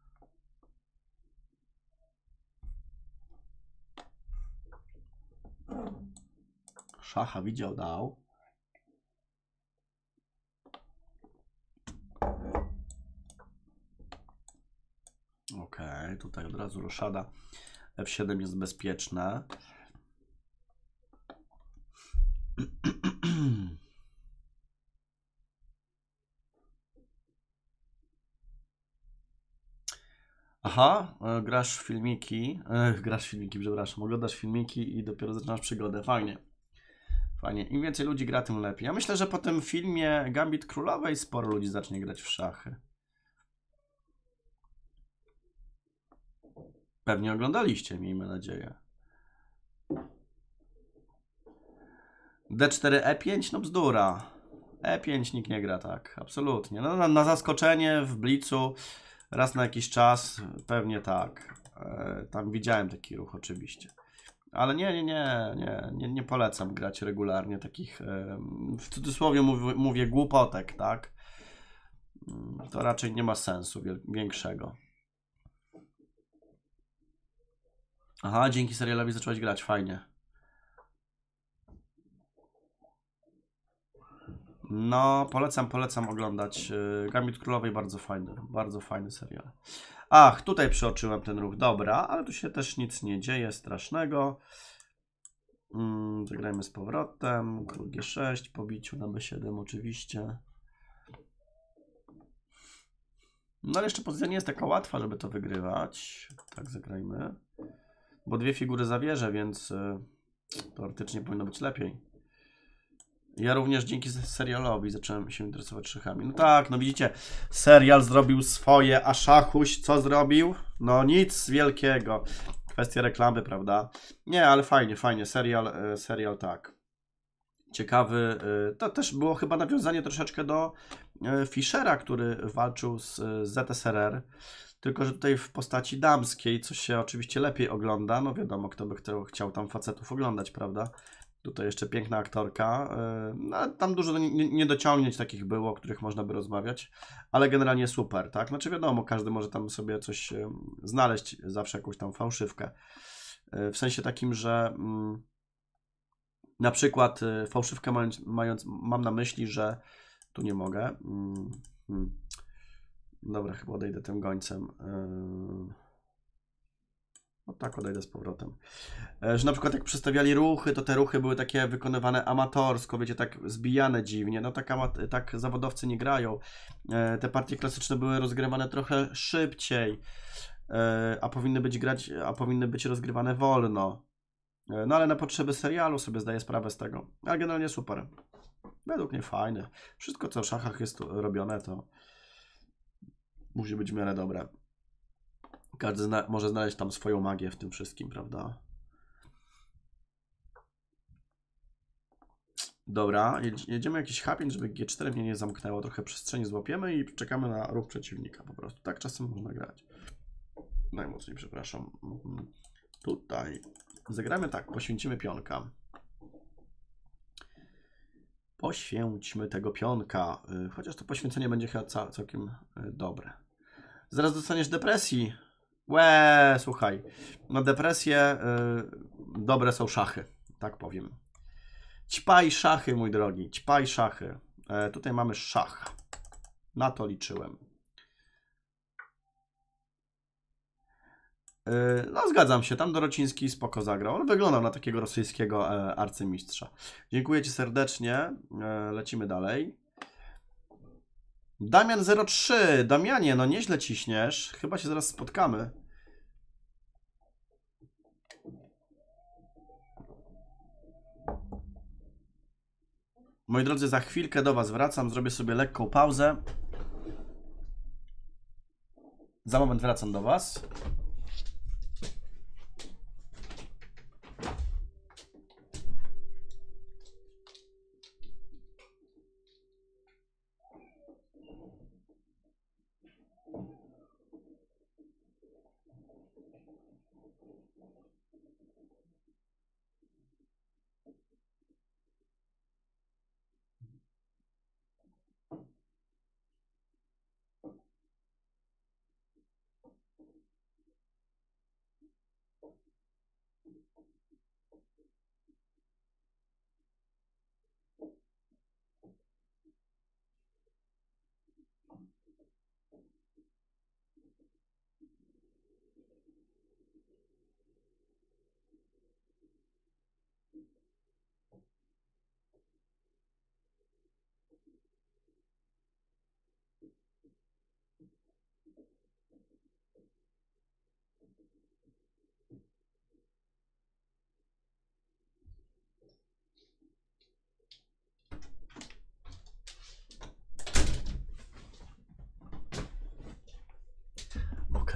Szacha widział, dał. Ok, tutaj od razu roszada F siedem jest bezpieczne. Aha, grasz w filmiki, e, grasz w filmiki, przepraszam, oglądasz filmiki i dopiero zaczynasz przygodę. Fajnie. Fajnie. Im więcej ludzi gra, tym lepiej. Ja myślę, że po tym filmie Gambit Królowej sporo ludzi zacznie grać w szachy. Pewnie oglądaliście, miejmy nadzieję. D cztery E pięć, no bzdura. E pięć nikt nie gra tak, absolutnie. No, na, na zaskoczenie w Blitzu raz na jakiś czas, pewnie tak. E, tam widziałem taki ruch oczywiście. Ale nie, nie, nie, nie, nie, nie polecam grać regularnie takich, e, w cudzysłowie mówię, mówię głupotek, tak? To raczej nie ma sensu większego. Aha, dzięki serialowi zacząłeś grać, fajnie. No, polecam, polecam oglądać. Gambit Królowej bardzo fajny, bardzo fajny serial. Ach, tutaj przeoczyłem ten ruch, dobra, ale tu się też nic nie dzieje strasznego. Hmm, zagrajmy z powrotem. Król G sześć, po biciu na B siedem oczywiście. No ale jeszcze pozycja nie jest taka łatwa, żeby to wygrywać. Tak, zagrajmy. Bo dwie figury zawierzę, więc y, teoretycznie powinno być lepiej. Ja również dzięki serialowi zacząłem się interesować szachami. No tak, no widzicie, serial zrobił swoje, a szachuś co zrobił? No nic wielkiego. Kwestia reklamy, prawda? Nie, ale fajnie, fajnie. Serial, serial tak. Ciekawy. To też było chyba nawiązanie troszeczkę do Fischera, który walczył z Z S R R. Tylko że tutaj w postaci damskiej, co się oczywiście lepiej ogląda. No wiadomo, kto by chciał, chciał tam facetów oglądać, prawda? Tutaj jeszcze piękna aktorka. No, tam dużo niedociągnięć takich było, o których można by rozmawiać, ale generalnie super, tak? Znaczy wiadomo, każdy może tam sobie coś znaleźć, zawsze jakąś tam fałszywkę. W sensie takim, że mm, na przykład fałszywkę mając, mając, mam na myśli, że tu nie mogę. Mm, hmm. Dobra, chyba odejdę tym gońcem. No tak, odejdę z powrotem. Że na przykład jak przedstawiali ruchy, to te ruchy były takie wykonywane amatorsko, wiecie, tak zbijane dziwnie. No tak, tak zawodowcy nie grają. Te partie klasyczne były rozgrywane trochę szybciej, a powinny być grać, a powinny być rozgrywane wolno. No ale na potrzeby serialu sobie zdaję sprawę z tego. Ale generalnie super. Według mnie fajny. Wszystko co w szachach jest robione, to musi być w miarę dobre. Każdy zna może znaleźć tam swoją magię w tym wszystkim, prawda? Dobra, jedziemy jakiś H pięć, żeby G cztery mnie nie zamknęło. Trochę przestrzeni złapiemy i czekamy na ruch przeciwnika po prostu. Tak czasem można grać. Najmocniej, przepraszam. Tutaj. Zagramy tak, poświęcimy pionka. Poświęćmy tego pionka. Chociaż to poświęcenie będzie chyba całkiem dobre. Zaraz dostaniesz depresji. Łe, słuchaj. Na depresję yy, dobre są szachy. Tak powiem. Ćpaj szachy, mój drogi. Ćpaj szachy. E, tutaj mamy szach. Na to liczyłem. E, no zgadzam się. Tam Dorociński spoko zagrał. On wyglądał na takiego rosyjskiego e, arcymistrza. Dziękuję ci serdecznie. E, lecimy dalej. Damian zero trzy. Damianie, no nieźle ciśniesz. Chyba się zaraz spotkamy. Moi drodzy, za chwilkę do was wracam. Zrobię sobie lekką pauzę. Za moment wracam do was.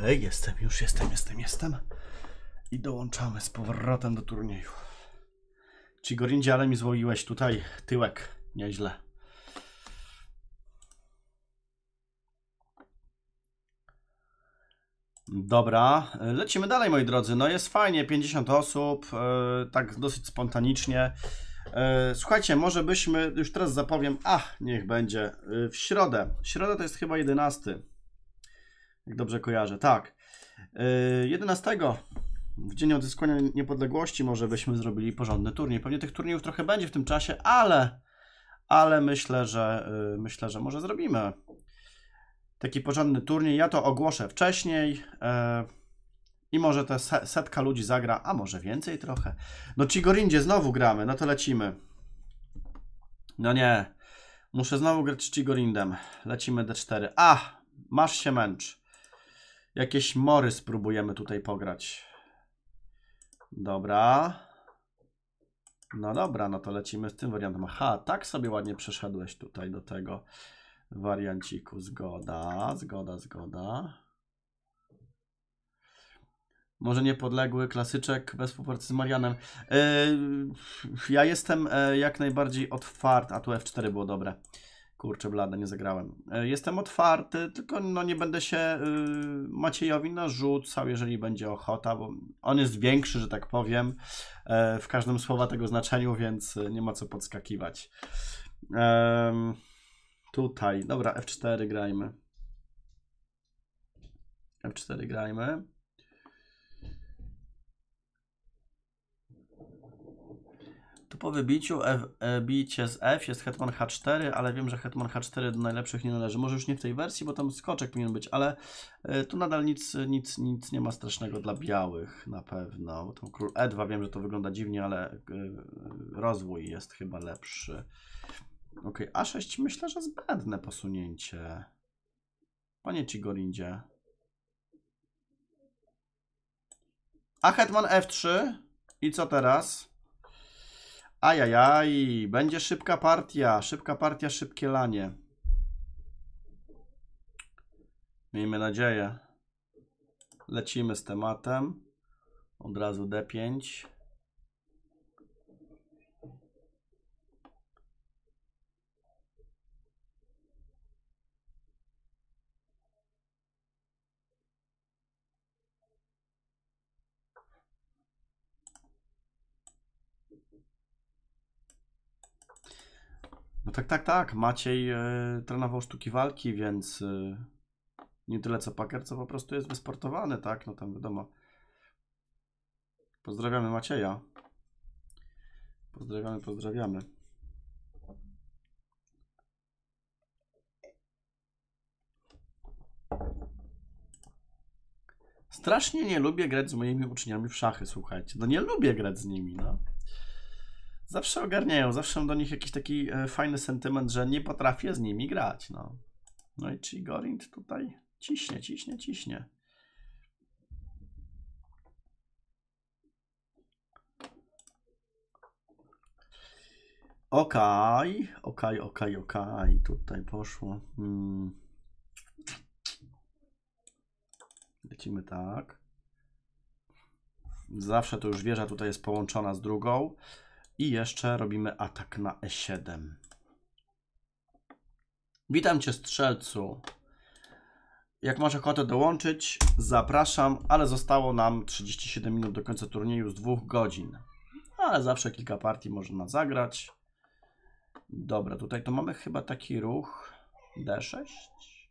Okej, okay, jestem, już jestem, jestem, jestem. I dołączamy z powrotem do turnieju. Chigorindzie, ale mi złoiłeś tutaj tyłek. Nieźle. Dobra, lecimy dalej, moi drodzy. No jest fajnie, pięćdziesiąt osób, yy, tak dosyć spontanicznie. Yy, słuchajcie, może byśmy, już teraz zapowiem, ach, niech będzie, yy, w środę. Środa to jest chyba jedenasty. Jak dobrze kojarzę, tak. Yy, jedenastego, w dzień odzyskania niepodległości, może byśmy zrobili porządny turniej. Pewnie tych turniejów trochę będzie w tym czasie, ale, ale myślę, że yy, myślę, że może zrobimy taki porządny turniej. Ja to ogłoszę wcześniej yy, i może te setka ludzi zagra, a może więcej trochę. No Chigorindzie znowu gramy, no to lecimy. No nie, muszę znowu grać z Chigorindem. Lecimy D cztery. A, masz się męcz. Jakieś mory spróbujemy tutaj pograć. Dobra. No dobra, no to lecimy z tym wariantem. Aha, tak sobie ładnie przeszedłeś tutaj do tego warianciku. Zgoda, zgoda, zgoda. Może niepodległy klasyczek bez współpracy z Marianem. Yy, ja jestem yy, jak najbardziej otwarty. A tu F cztery było dobre. Kurczę blade, nie zagrałem. Yy, jestem otwarty, tylko no nie będę się yy, Maciejowi narzucał, jeżeli będzie ochota, bo on jest większy, że tak powiem, yy, w każdym słowa tego znaczeniu, więc nie ma co podskakiwać. Yy, tutaj, dobra, F cztery grajmy. F cztery grajmy. Tu po wybiciu F, e, bicie z F jest hetman H cztery, ale wiem, że hetman H cztery do najlepszych nie należy. Może już nie w tej wersji, bo tam skoczek powinien być, ale e, tu nadal nic, nic, nic nie ma strasznego dla białych na pewno. Bo tam król E dwa, wiem, że to wygląda dziwnie, ale e, rozwój jest chyba lepszy. Ok, A sześć myślę, że zbędne posunięcie. Panie Chigorindzie. A hetman F trzy i co teraz? Ajajaj, będzie szybka partia, szybka partia, szybkie lanie. Miejmy nadzieję. Lecimy z tematem. Od razu D pięć. No tak, tak, tak. Maciej yy, trenował sztuki walki, więc yy, nie tyle co Packer, co po prostu jest wysportowany, tak? No tam wiadomo. Pozdrawiamy Macieja. Pozdrawiamy, pozdrawiamy. Strasznie nie lubię grać z moimi uczniami w szachy, słuchajcie. No nie lubię grać z nimi, no. Zawsze ogarniają, zawsze mam do nich jakiś taki e, fajny sentyment, że nie potrafię z nimi grać, no. No i Chigorind tutaj ciśnie, ciśnie, ciśnie. Okej, okej, okej, okej, tutaj poszło. Hmm. Lecimy tak. Zawsze to już wieża tutaj jest połączona z drugą. I jeszcze robimy atak na E siedem. Witam Cię, strzelcu. Jak masz ochotę dołączyć, zapraszam, ale zostało nam trzydzieści siedem minut do końca turnieju z dwóch godzin. Ale zawsze kilka partii można zagrać. Dobra, tutaj to mamy chyba taki ruch D sześć.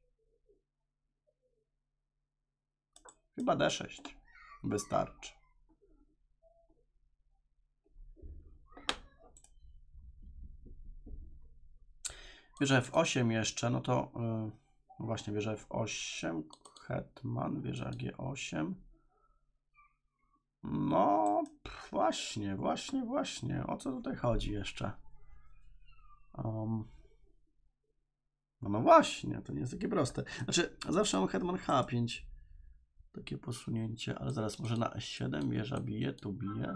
Chyba D sześć wystarczy. Wieża F osiem jeszcze, no to yy, właśnie wieża F osiem, hetman, wieża G osiem. No właśnie, właśnie, właśnie. O co tutaj chodzi jeszcze? Um, no, no właśnie, to nie jest takie proste. Znaczy, zawsze mam hetman H pięć. Takie posunięcie, ale zaraz może na E siedem wieża bije, tu bije.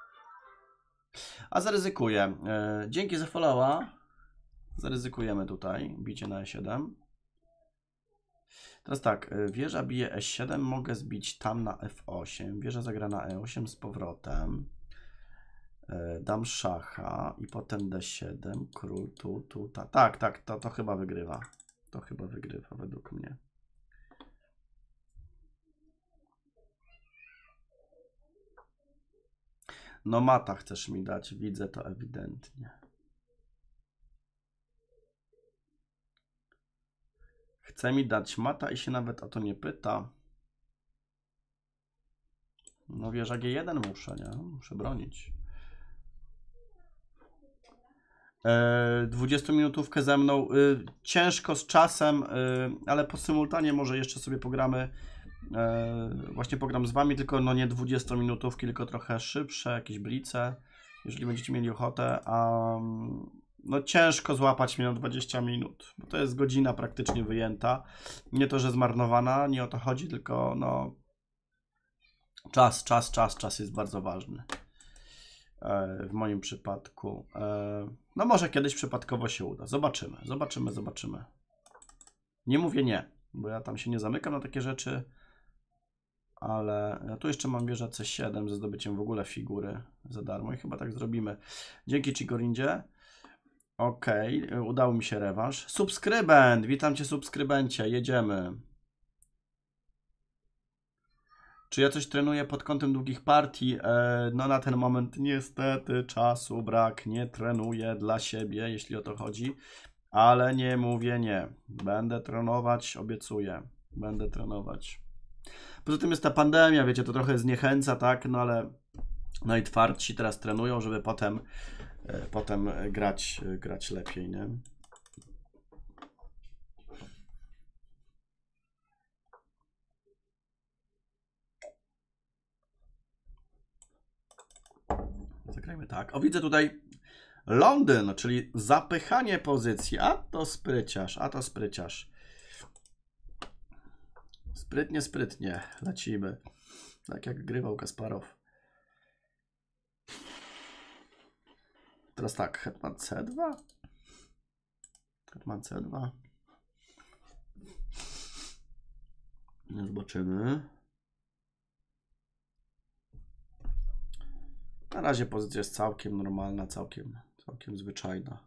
A zaryzykuję. Yy, dzięki za followa. Zaryzykujemy tutaj bicie na E siedem. Teraz tak, wieża bije e siedem, mogę zbić tam na f osiem, wieża zagra na e osiem z powrotem. Dam szacha i potem d siedem, król tu, tu, ta. Tak, tak, to, to chyba wygrywa. To chyba wygrywa według mnie. No mata chcesz mi dać, widzę to ewidentnie. Chce mi dać mata i się nawet o to nie pyta. No wieża g jeden muszę, nie? Muszę bronić. dwudziestominutówkę ze mną. Yy, ciężko z czasem, yy, ale po symultanie może jeszcze sobie pogramy. Yy, właśnie pogram z wami, tylko no nie dwudziestominutówki, tylko trochę szybsze, jakieś blice, jeżeli będziecie mieli ochotę. A no ciężko złapać mnie na dwadzieścia minut, bo to jest godzina praktycznie wyjęta. Nie to, że zmarnowana, nie o to chodzi, tylko no czas, czas, czas, czas jest bardzo ważny. W moim przypadku. No może kiedyś przypadkowo się uda. Zobaczymy, zobaczymy, zobaczymy. Nie mówię nie, bo ja tam się nie zamykam na takie rzeczy. Ale ja tu jeszcze mam wieżę c siedem ze zdobyciem w ogóle figury za darmo i chyba tak zrobimy. Dzięki Chigorindzie. Ok, udało mi się rewanż. Subskrybent, witam cię subskrybencie, jedziemy. Czy ja coś trenuję pod kątem długich partii? E, no na ten moment niestety czasu brak, nie trenuję dla siebie, jeśli o to chodzi. Ale nie mówię nie. Będę trenować, obiecuję. Będę trenować. Poza tym jest ta pandemia, wiecie, to trochę zniechęca, tak? No ale najtwardsi teraz trenują, żeby potem, e, potem grać, grać lepiej, nie? Zagrajmy tak. O, widzę tutaj Londyn, czyli zapychanie pozycji. A to spryciarz, a to spryciarz. Sprytnie, sprytnie. Lecimy. Tak jak grywał Kasparow. Teraz tak, hetman c dwa. Hetman c dwa. Zobaczymy. Na razie pozycja jest całkiem normalna, całkiem, całkiem zwyczajna.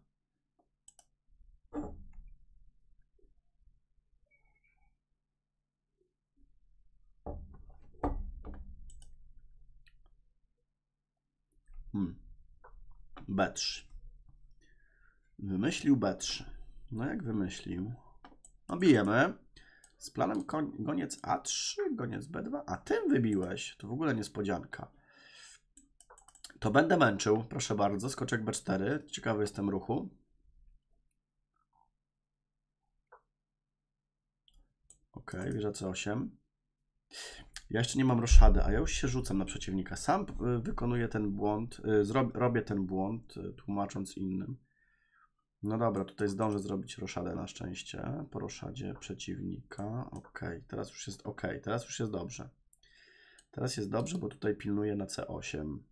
Hmm. b trzy. Wymyślił b trzy. No jak wymyślił? No bijemy. Z planem goniec a trzy, goniec b dwa. A tym wybiłeś. To w ogóle niespodzianka. To będę męczył, proszę bardzo. Skoczek b cztery. Ciekawy jestem ruchu. Ok, wieża c osiem. Ja jeszcze nie mam roszady, a ja już się rzucam na przeciwnika. Sam wykonuję ten błąd, robię ten błąd, tłumacząc innym. No dobra, tutaj zdążę zrobić roszadę na szczęście. Po roszadzie przeciwnika. Ok, teraz już jest ok, teraz już jest dobrze. Teraz jest dobrze, bo tutaj pilnuję na c osiem.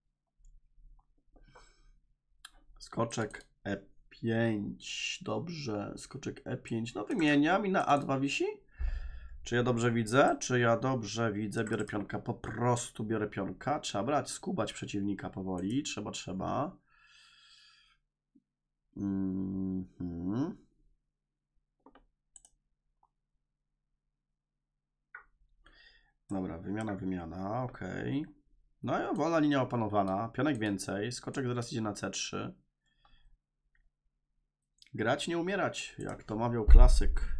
Skoczek e pięć. Dobrze, skoczek e pięć. No wymieniam i na a dwa wisi. Czy ja dobrze widzę? Czy ja dobrze widzę? Biorę pionka. Po prostu biorę pionka. Trzeba brać, skubać przeciwnika powoli. Trzeba, trzeba. Mm-hmm. Dobra, wymiana, wymiana. Ok. No i wolna linia opanowana. Pionek więcej. Skoczek zaraz idzie na c trzy. Grać, nie umierać, jak to mawiał klasyk.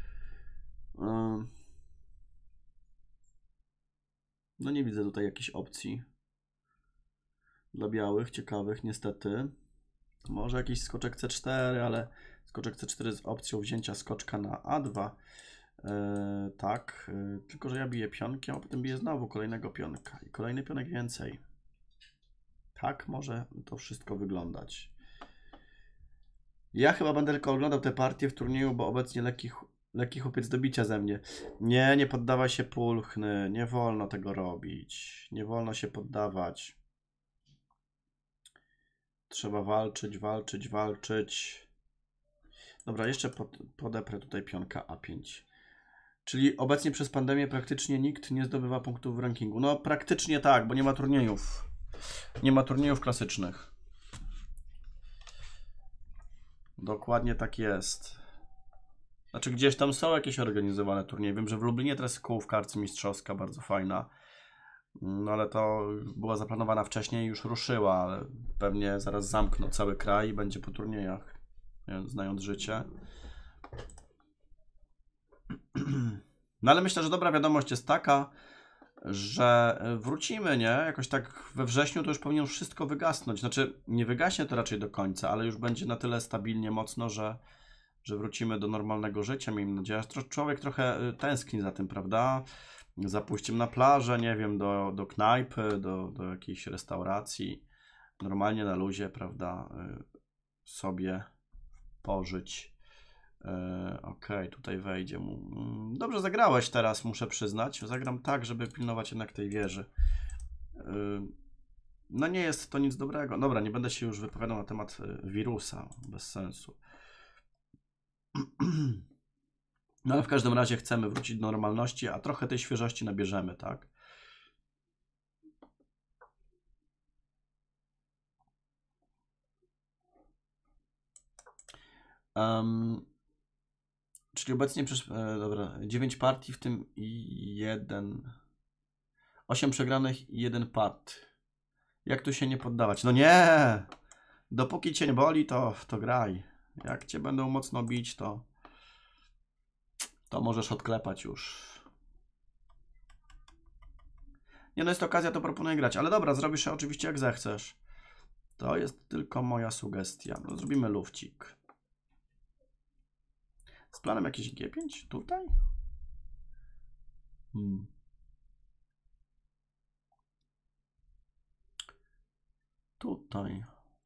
No nie widzę tutaj jakichś opcji dla białych, ciekawych, niestety. Może jakiś skoczek c cztery, ale skoczek c cztery z opcją wzięcia skoczka na a dwa. Yy, tak, yy, tylko że ja biję pionkiem, a potem biję znowu kolejnego pionka i kolejny pionek więcej. Tak może to wszystko wyglądać. Ja chyba będę tylko oglądał te partie w turnieju, bo obecnie lekki, lekki chłopiec do bicia ze mnie. Nie, nie poddawaj się pulchny, nie wolno tego robić. Nie wolno się poddawać. Trzeba walczyć, walczyć, walczyć. Dobra, jeszcze pod, podeprę tutaj pionka a pięć. Czyli obecnie przez pandemię praktycznie nikt nie zdobywa punktów w rankingu. No praktycznie tak, bo nie ma turniejów. Nie ma turniejów klasycznych. Dokładnie tak jest. Znaczy gdzieś tam są jakieś organizowane turnieje. Wiem, że w Lublinie teraz kołówka arcymistrzowska, bardzo fajna. No ale to była zaplanowana wcześniej i już ruszyła, ale pewnie zaraz zamkną cały kraj i będzie po turniejach, znając życie. No ale myślę, że dobra wiadomość jest taka, że wrócimy, nie? Jakoś tak we wrześniu to już powinno wszystko wygasnąć. Znaczy nie wygaśnie to raczej do końca, ale już będzie na tyle stabilnie mocno, że, że wrócimy do normalnego życia, miejmy nadzieję. Człowiek trochę tęskni za tym, prawda? Za pójściem na plażę, nie wiem, do, do knajpy, do, do jakiejś restauracji. Normalnie na luzie, prawda? Sobie pożyć. Okej, okay, tutaj wejdzie mu. Dobrze zagrałeś teraz, muszę przyznać. Zagram tak, żeby pilnować jednak tej wieży. No nie jest to nic dobrego. Dobra, nie będę się już wypowiadał na temat wirusa. Bez sensu. No ale w każdym razie chcemy wrócić do normalności, a trochę tej świeżości nabierzemy, tak? Um, czyli obecnie przez, e, dobra, dziewięć partii, w tym jeden, osiem przegranych i jeden part. Jak tu się nie poddawać? No nie! Dopóki cię nie boli, to, to graj. Jak cię będą mocno bić, to to możesz odklepać już. Nie no, jest okazja, to proponuję grać. Ale dobra, zrobisz oczywiście jak zechcesz. To jest tylko moja sugestia. No, zrobimy lufcik. Z planem jakiś G pięć? Tutaj? Hmm. Tutaj.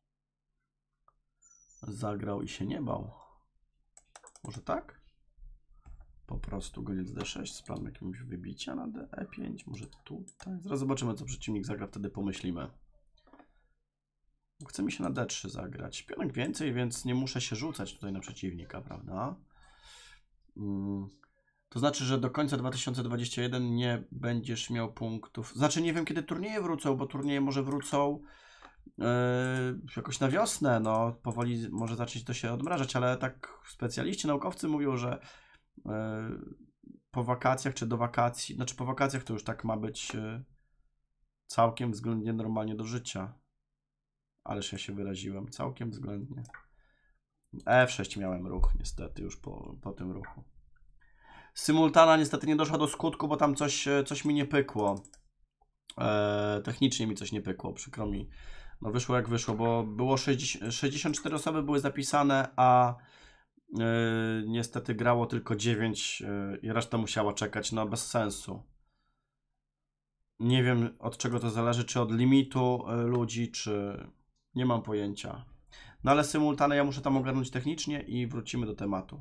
Zagrał i się nie bał. Może tak? Po prostu goniec D sześć z planem jakimś wybicia na D E pięć. Może tutaj. Zaraz zobaczymy, co przeciwnik zagra, wtedy pomyślimy. Chce mi się na D trzy zagrać. Pionek więcej, więc nie muszę się rzucać tutaj na przeciwnika, prawda? Hmm. To znaczy, że do końca dwa tysiące dwudziestego pierwszego nie będziesz miał punktów. Znaczy, nie wiem, kiedy turnieje wrócą, bo turnieje może wrócą yy, jakoś na wiosnę. No, powoli może zacząć to się odmrażać, ale tak specjaliści, naukowcy mówią, że yy, po wakacjach czy do wakacji, znaczy po wakacjach to już tak ma być yy, całkiem względnie normalnie do życia. Ależ ja się wyraziłem. Całkiem względnie. F sześć miałem ruch, niestety, już po, po tym ruchu. Symultana niestety nie doszła do skutku, bo tam coś, coś mi nie pykło. Eee, technicznie mi coś nie pykło, przykro mi. No wyszło jak wyszło, bo było sześćdziesiąt, sześćdziesiąt cztery osoby były zapisane, a yy, niestety grało tylko dziewięć yy, i reszta musiała czekać, no bez sensu. Nie wiem od czego to zależy, czy od limitu yy, ludzi, czy... Nie mam pojęcia. No ale symultane ja muszę tam ogarnąć technicznie i wrócimy do tematu.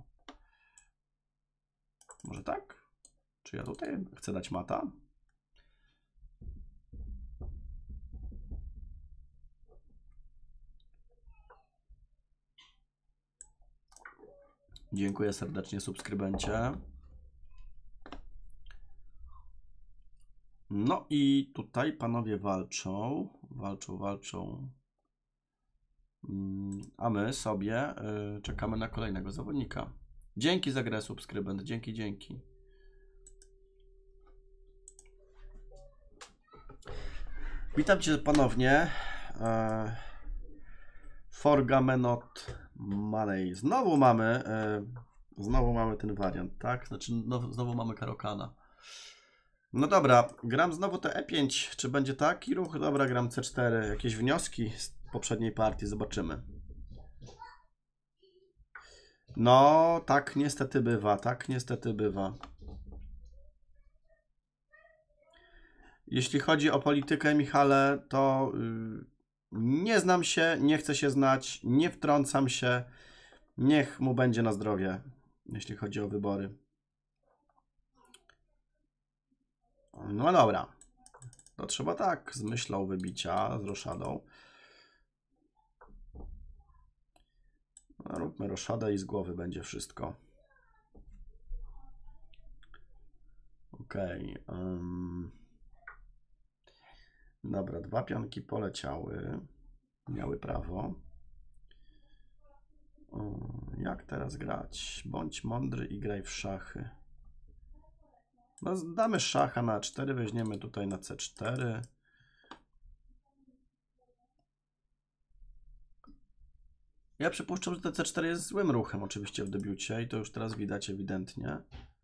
Może tak? Czy ja tutaj chcę dać mata? Dziękuję serdecznie subskrybencie. No i tutaj panowie walczą. Walczą, walczą. A my sobie y, czekamy na kolejnego zawodnika. Dzięki za grę, subskrybent. Dzięki, dzięki. Witam cię ponownie. E, Forgamenot Money. Znowu mamy e, znowu mamy ten wariant, tak? Znaczy no, znowu mamy Karokana. No dobra, gram znowu te E pięć. Czy będzie taki ruch? Dobra, gram C cztery. Jakieś wnioski z poprzedniej partii? Zobaczymy. No, tak niestety bywa, tak niestety bywa. Jeśli chodzi o politykę, Michale, to yy, nie znam się, nie chcę się znać, nie wtrącam się. Niech mu będzie na zdrowie, jeśli chodzi o wybory. No dobra, to trzeba tak, z myślą wybicia, z roszadą. No, róbmy roszadę i z głowy będzie wszystko. Okej. Okay. Um. Dobra, dwa pionki poleciały. Miały prawo. O, jak teraz grać? Bądź mądry i graj w szachy. No, damy szacha na a cztery, weźmiemy tutaj na ce cztery. Ja przypuszczam, że te ce cztery jest złym ruchem oczywiście w debiucie i to już teraz widać ewidentnie.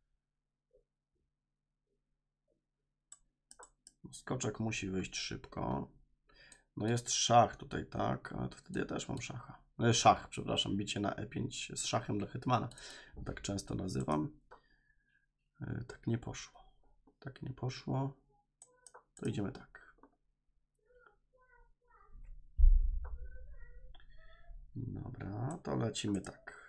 Skoczek musi wyjść szybko. No jest szach tutaj, tak, ale to wtedy ja też mam szacha. No szach, przepraszam, bicie na e pięć z szachem dla hetmana. Tak często nazywam. Yy, tak nie poszło. Tak nie poszło. To idziemy tak. Dobra, to lecimy tak.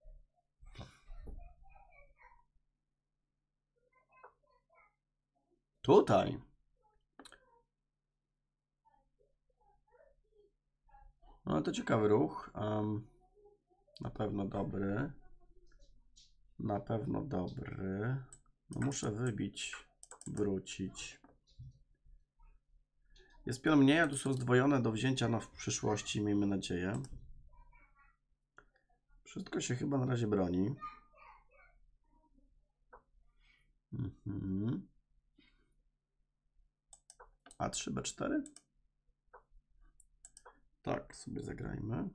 Tutaj. No to ciekawy ruch. Um, na pewno dobry. Na pewno dobry. No muszę wybić, wrócić. Jest pion mniej, a tu są zdwojone do wzięcia no, w przyszłości, miejmy nadzieję. Wszystko się chyba na razie broni. Mhm. a trzy, be cztery. Tak, sobie zagrajmy.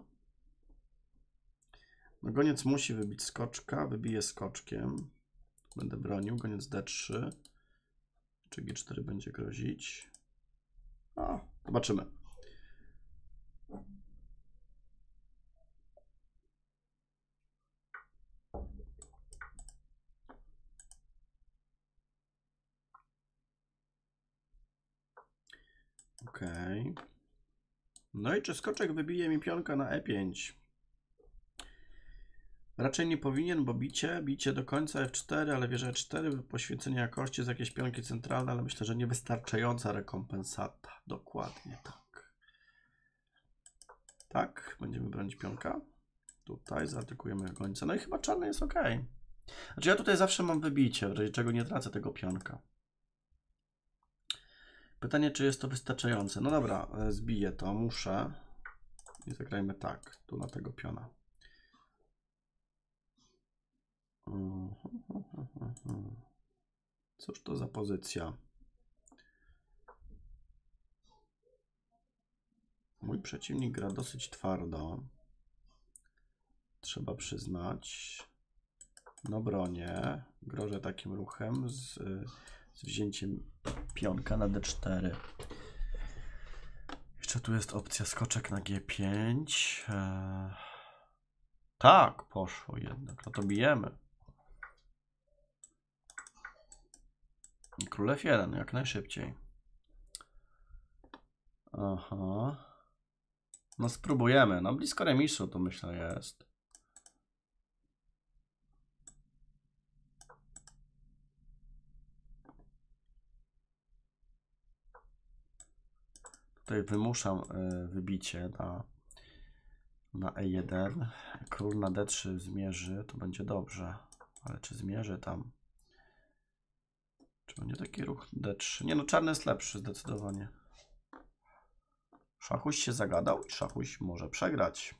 No goniec musi wybić skoczka, wybije skoczkiem. Będę bronił, goniec de trzy. Czy gie cztery będzie grozić? A, zobaczymy. Okej. Okay. No i czy skoczek wybije mi pionka na e pięć? Raczej nie powinien, bo bicie, bicie do końca f cztery, ale wieża e cztery, poświęcenie jakości z jakieś pionki centralne, ale myślę, że niewystarczająca rekompensata. Dokładnie tak. Tak, będziemy bronić pionka. Tutaj zaatykujemy gońca. No i chyba czarny jest ok. Znaczy ja tutaj zawsze mam wybicie, w razie czego nie tracę tego pionka. Pytanie, czy jest to wystarczające. No dobra, zbiję to, muszę. I zagrajmy tak, tu na tego piona. Cóż to za pozycja? Mój przeciwnik gra dosyć twardo. Trzeba przyznać. No bronię. Grożę takim ruchem z, z wzięciem pionka na de cztery. Jeszcze tu jest opcja skoczek na gie pięć. Eee... Tak, poszło jednak. No to bijemy. Król ef jeden, jak najszybciej. Aha. No spróbujemy. No blisko remisu to myślę jest. Tutaj wymuszam y, wybicie na, na e jeden. Król na de trzy zmierzy, to będzie dobrze. Ale czy zmierzy tam? Czy będzie taki ruch de trzy? Nie no, czarny jest lepszy zdecydowanie. Szachuś się zagadał i szachuś może przegrać.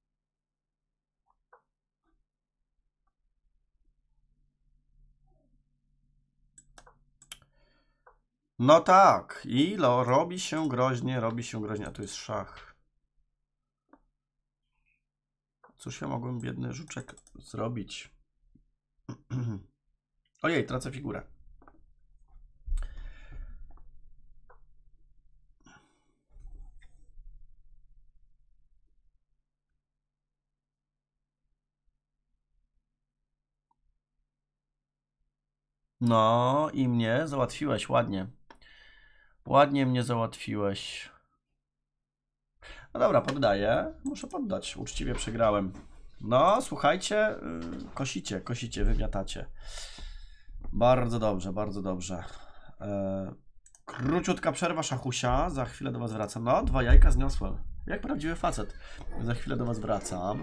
No tak, i lo, robi się groźnie, robi się groźnie, a tu jest szach. Cóż ja mogłem, biedny żuczek, zrobić? Ojej, tracę figurę. No i mnie załatwiłeś ładnie. Ładnie mnie załatwiłeś. No dobra, poddaję. Muszę poddać. Uczciwie przegrałem. No, słuchajcie, yy, kosicie, kosicie, wymiatacie. Bardzo dobrze, bardzo dobrze. Yy, króciutka przerwa szachusia. Za chwilę do was wracam. No, dwa jajka zniosłem. Jak prawdziwy facet. Za chwilę do was wracam.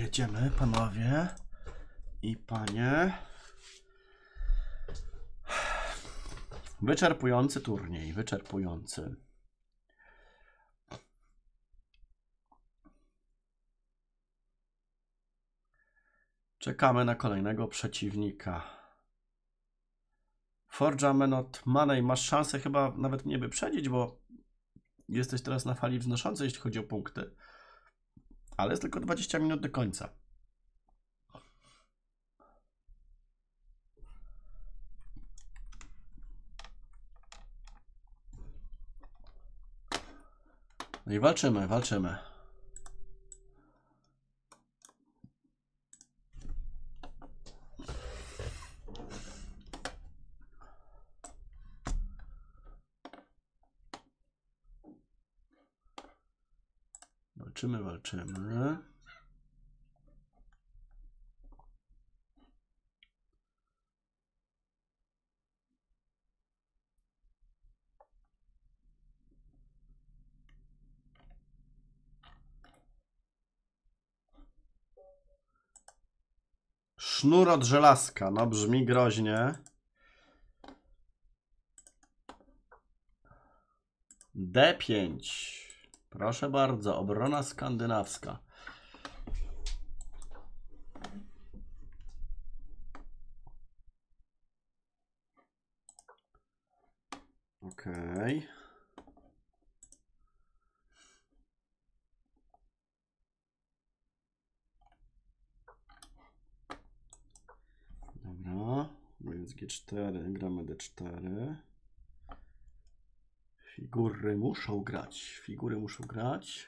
jedziemy, panowie i panie. Wyczerpujący turniej, wyczerpujący. Czekamy na kolejnego przeciwnika. Forja Menot Money, masz szansę chyba nawet mnie wyprzedzić, bo jesteś teraz na fali wznoszącej, jeśli chodzi o punkty. Ale jest tylko dwadzieścia minut do końca. No i walczymy, walczymy. Walczymy, walczymy. Sznur od żelazka, no brzmi groźnie. D pięć. Proszę bardzo, obrona skandynawska. Okej. Okay. Dobra, więc G cztery, gramy D cztery. Figury muszą grać, figury muszą grać.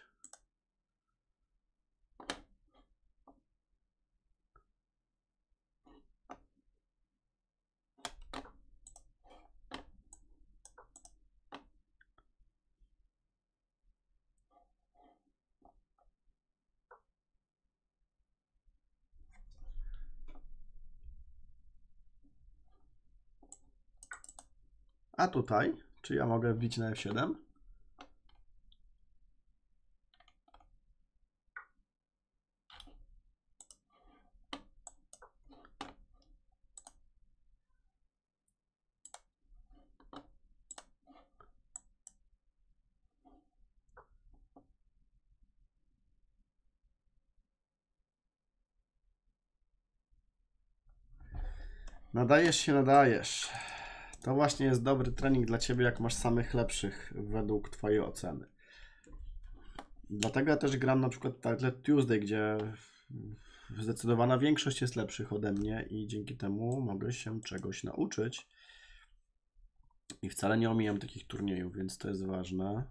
A tutaj, czy ja mogę wbić na F siedem? Nadajesz się, nadajesz. To właśnie jest dobry trening dla ciebie, jak masz samych lepszych według twojej oceny. Dlatego ja też gram na przykład Target Tuesday, gdzie zdecydowana większość jest lepszych ode mnie i dzięki temu mogę się czegoś nauczyć. I wcale nie omijam takich turniejów, więc to jest ważne.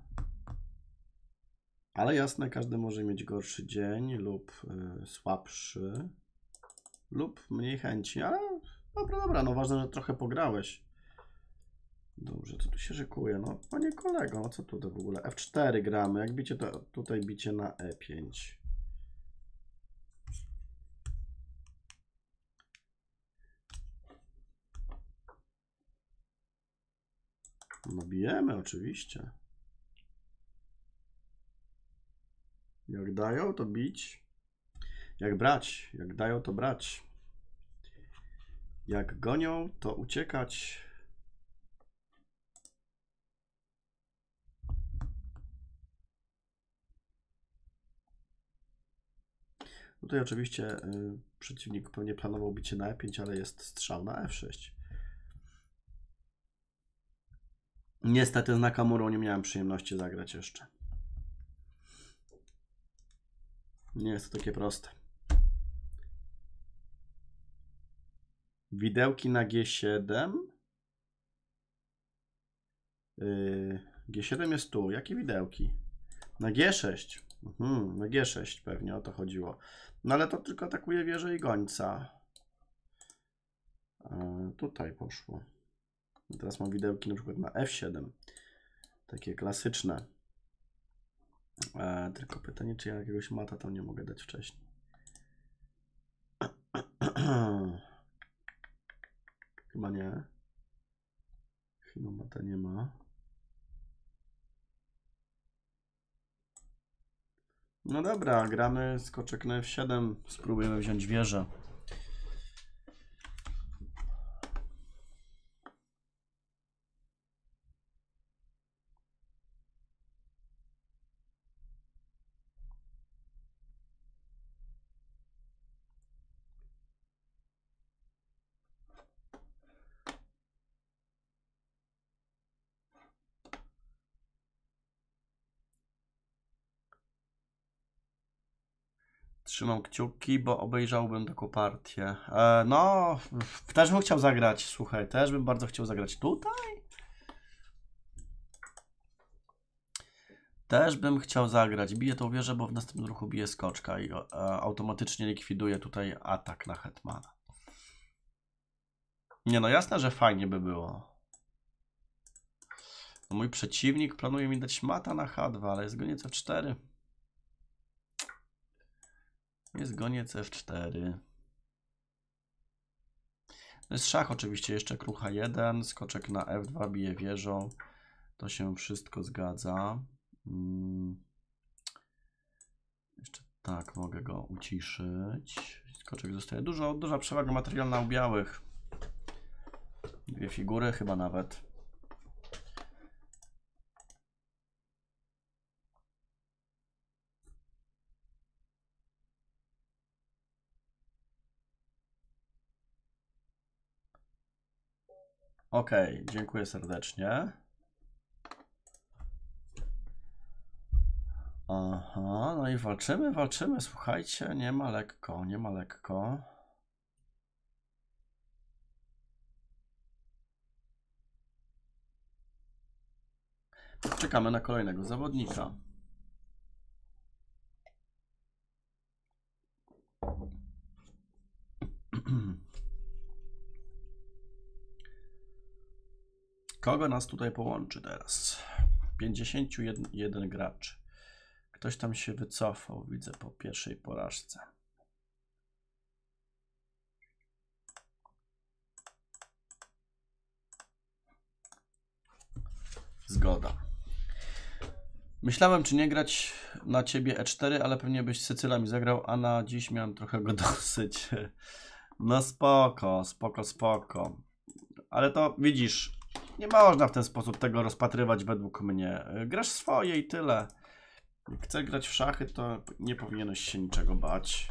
Ale jasne, każdy może mieć gorszy dzień lub y, słabszy lub mniej chęci, ale dobra, dobra, no ważne, że trochę pograłeś. Dobrze, co tu się szykuje? No, panie kolego, no co tutaj w ogóle? F cztery gramy, jak bicie, to tutaj bicie na E pięć. No bijemy oczywiście. Jak dają, to bić. Jak brać, jak dają, to brać. Jak gonią, to uciekać. Tutaj oczywiście y, przeciwnik pewnie planował bicie na E pięć, ale jest strzał na F sześć. Niestety z Nakamurą nie miałem przyjemności zagrać jeszcze. Nie jest to takie proste. Widełki na G siedem. Yy, G siedem jest tu. Jakie widełki? Na G sześć. Mhm, na G sześć pewnie o to chodziło. No ale to tylko atakuje wieżę i gońca. Yy, tutaj poszło. Teraz mam widełki na przykład na F siedem. Takie klasyczne. Yy, tylko pytanie, czy ja jakiegoś mata tam nie mogę dać wcześniej. Chyba nie. Chyba mata nie ma. No dobra, gramy skoczek na F siedem. Spróbujemy wziąć wieżę. Trzymam kciuki, bo obejrzałbym taką partię. E, no, też bym chciał zagrać, słuchaj, też bym bardzo chciał zagrać tutaj. Też bym chciał zagrać. Biję tą wieżę, bo w następnym ruchu bije skoczka i e, automatycznie likwiduje tutaj atak na hetmana. Nie no, jasne, że fajnie by było. No, mój przeciwnik planuje mi dać mata na H dwa, ale jest goniec F cztery. Jest goniec F cztery. To jest szach oczywiście, jeszcze król H jeden, skoczek na F dwa, bije wieżą. To się wszystko zgadza. Hmm. Jeszcze tak, mogę go uciszyć. Skoczek zostaje. Dużo, duża przewaga materialna u białych. Dwie figury chyba nawet. Ok, dziękuję serdecznie. Aha, no i walczymy, walczymy, słuchajcie, nie ma lekko, nie ma lekko. Czekamy na kolejnego zawodnika. Kogo nas tutaj połączy teraz? pięćdziesiąt jeden graczy. Ktoś tam się wycofał, widzę, po pierwszej porażce. Zgoda. Myślałem, czy nie grać na ciebie E cztery, ale pewnie byś Sycyla mi zagrał, a na dziś miałem trochę go dosyć. No spoko, spoko, spoko. Ale to widzisz, nie można w ten sposób tego rozpatrywać według mnie. Grasz swoje i tyle. Jak chcesz grać w szachy, to nie powinieneś się niczego bać.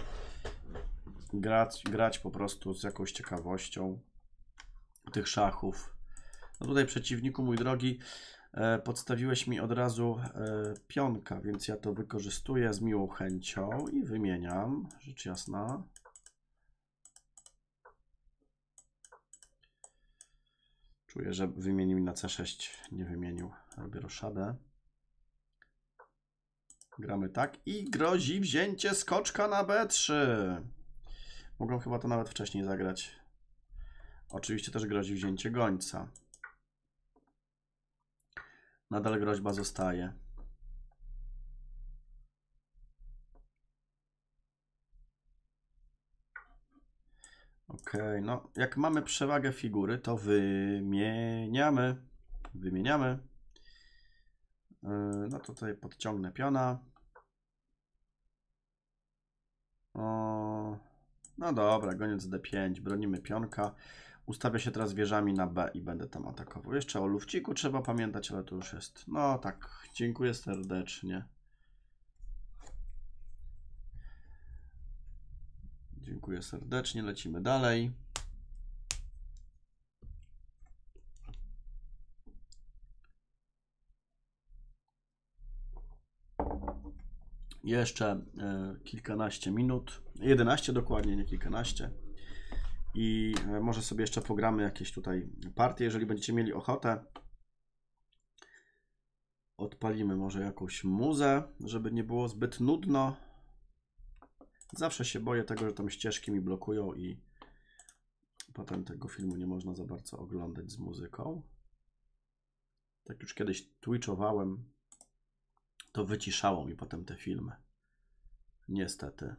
Grać, grać po prostu z jakąś ciekawością tych szachów. No tutaj przeciwniku, mój drogi, e, podstawiłeś mi od razu e, pionka, więc ja to wykorzystuję z miłą chęcią i wymieniam, rzecz jasna. Czuję, że wymienił mi na C sześć, nie wymienił. Robię roszadę. Gramy tak i grozi wzięcie skoczka na B trzy. Mogą chyba to nawet wcześniej zagrać. Oczywiście też grozi wzięcie gońca. Nadal groźba zostaje. Ok, no jak mamy przewagę figury, to wymieniamy. Wymieniamy. No tutaj podciągnę piona. O, no dobra, goniec D pięć, bronimy pionka. Ustawię się teraz wieżami na B i będę tam atakował. Jeszcze o lufciku trzeba pamiętać, ale to już jest. No tak, dziękuję serdecznie. Dziękuję serdecznie, lecimy dalej. Jeszcze e, kilkanaście minut, jedenaście dokładnie, nie kilkanaście. I e, może sobie jeszcze pogramy jakieś tutaj partie, jeżeli będziecie mieli ochotę. Odpalimy może jakąś muzę, żeby nie było zbyt nudno. Zawsze się boję tego, że tam ścieżki mi blokują i potem tego filmu nie można za bardzo oglądać z muzyką. Tak już kiedyś twitchowałem, to wyciszało mi potem te filmy. Niestety.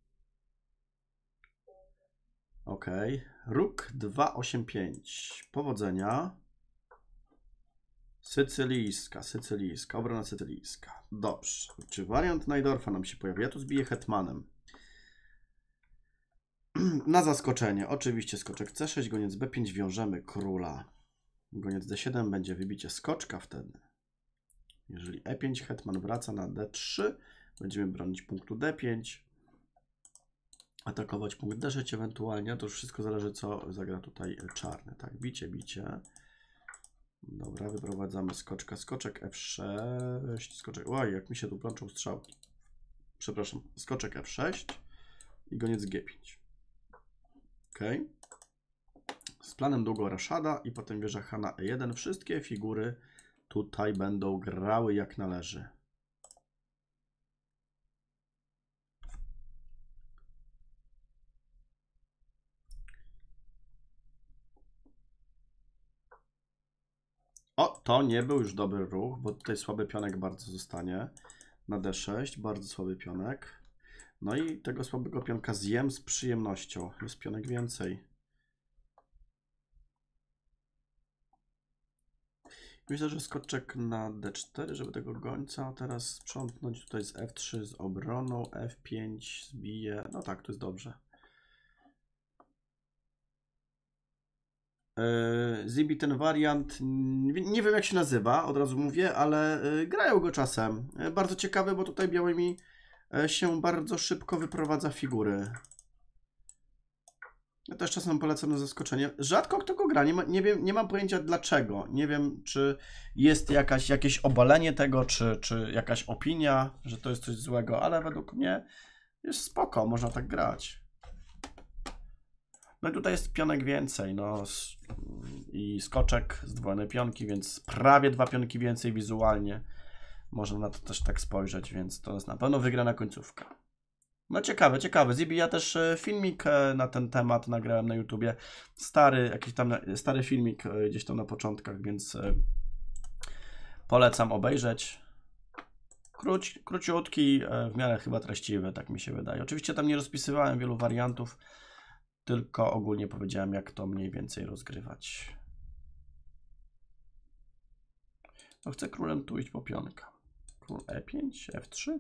Ok. Róg dwa osiem pięć. Powodzenia. Sycylijska, sycylijska, obrona sycylijska. Dobrze. Czy wariant Najdorfa nam się pojawi? Ja tu zbiję hetmanem. Na zaskoczenie. Oczywiście skoczek C sześć, goniec B pięć, wiążemy króla. Goniec D siedem będzie wybicie skoczka wtedy. Jeżeli E pięć, hetman wraca na D trzy, będziemy bronić punktu D pięć. Atakować punkt D sześć ewentualnie. To już wszystko zależy, co zagra tutaj czarny. Tak, bicie, bicie. Dobra, wyprowadzamy skoczka, skoczek F sześć, skoczek, oj, jak mi się tu plączą strzałki. Przepraszam, skoczek F sześć i goniec G pięć. Ok. Z planem długo Raszada i potem wieża H na E jeden. Wszystkie figury tutaj będą grały jak należy. O, to nie był już dobry ruch, bo tutaj słaby pionek bardzo zostanie. Na D sześć, bardzo słaby pionek. No i tego słabego pionka zjem z przyjemnością. Jest pionek więcej. Myślę, że skoczek na D cztery, żeby tego gońca teraz sprzątnąć tutaj z F trzy z obroną. F pięć zbije. No tak, to jest dobrze. Zibi ten wariant, nie wiem jak się nazywa, od razu mówię, ale grają go czasem. Bardzo ciekawy, bo tutaj białymi się bardzo szybko wyprowadza figury. Ja też czasem polecam na zaskoczenie. Rzadko kto go gra, nie, ma, nie, wiem, nie mam pojęcia dlaczego. Nie wiem, czy jest jakaś, jakieś obalenie tego, czy, czy jakaś opinia, że to jest coś złego, ale według mnie jest spoko, można tak grać. No i tutaj jest pionek więcej, no i skoczek, zdwojone pionki, więc prawie dwa pionki więcej wizualnie. Można na to też tak spojrzeć, więc to jest na pewno wygrana końcówka. No ciekawe, ciekawe. Zibi, ja też filmik na ten temat nagrałem na YouTubie. Stary, jakiś tam stary filmik gdzieś tam na początkach, więc polecam obejrzeć. Króci, króciutki, w miarę chyba treściwy, tak mi się wydaje. Oczywiście tam nie rozpisywałem wielu wariantów, tylko ogólnie powiedziałem, jak to mniej więcej rozgrywać. No chcę królem tu iść po pionka. Król E pięć, F trzy.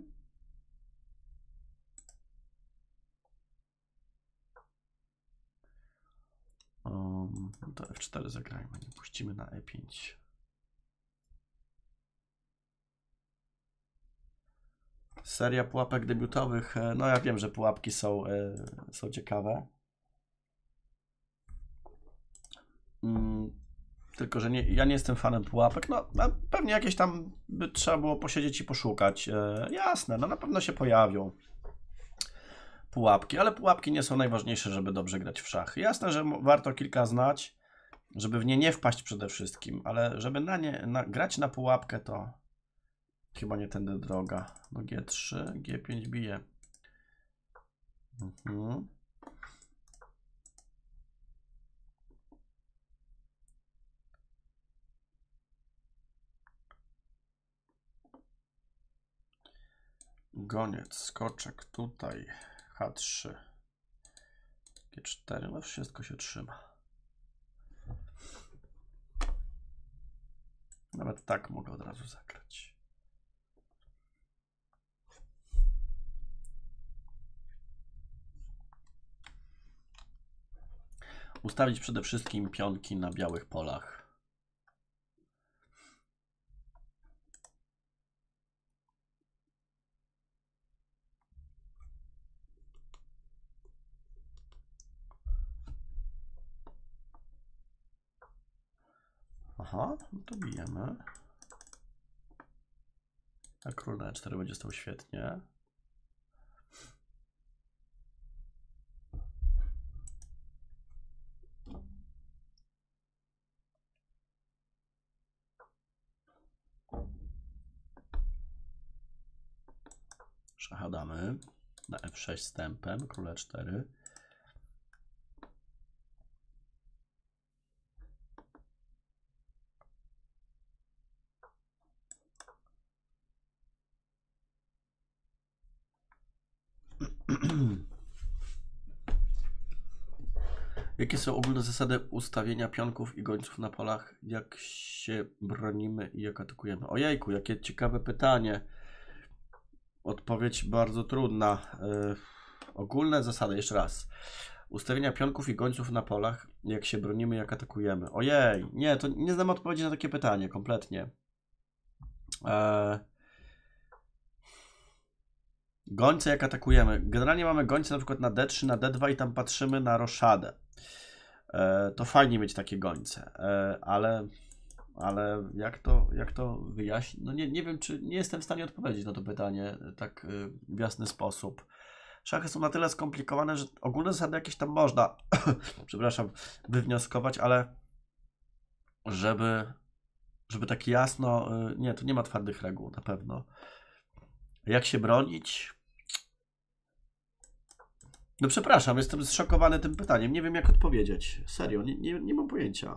Um, to F cztery zagrajmy, nie puścimy na E pięć. Seria pułapek debiutowych. No ja wiem, że pułapki są, są ciekawe. Tylko, że nie, ja nie jestem fanem pułapek. No, pewnie jakieś tam by trzeba było posiedzieć i poszukać. E, jasne, no na pewno się pojawią pułapki, ale pułapki nie są najważniejsze, żeby dobrze grać w szachy. Jasne, że warto kilka znać, żeby w nie nie wpaść przede wszystkim, ale żeby na nie na, grać na pułapkę, to chyba nie tędy droga. No G trzy, G pięć bije. Mhm. Goniec, skoczek tutaj, H trzy, G cztery, no wszystko się trzyma. Nawet tak mogę od razu zagrać. Ustawić przede wszystkim pionki na białych polach. Aha, no to bijemy. A król na E cztery będzie stał świetnie. Szacha damy na F sześć z tempem, król E cztery. Jakie są ogólne zasady ustawienia pionków i gońców na polach? Jak się bronimy i jak atakujemy? Ojejku, jakie ciekawe pytanie. Odpowiedź bardzo trudna. Yy, ogólne zasady, jeszcze raz. Ustawienia pionków i gońców na polach, jak się bronimy, jak atakujemy. Ojej, nie, to nie znam odpowiedzi na takie pytanie, kompletnie. Eee... Gońce jak atakujemy. Generalnie mamy gońce na przykład na D trzy, na D dwa i tam patrzymy na roszadę. Eee, to fajnie mieć takie gońce, eee, ale, ale jak to, jak to wyjaśnić? No nie, nie wiem, czy nie jestem w stanie odpowiedzieć na to pytanie tak y, w jasny sposób. Szachy są na tyle skomplikowane, że ogólne zasady jakieś tam można, przepraszam, wywnioskować, ale żeby, żeby tak jasno, nie, tu nie ma twardych reguł na pewno. Jak się bronić? No przepraszam, jestem zszokowany tym pytaniem, nie wiem jak odpowiedzieć, serio, nie, nie, nie mam pojęcia.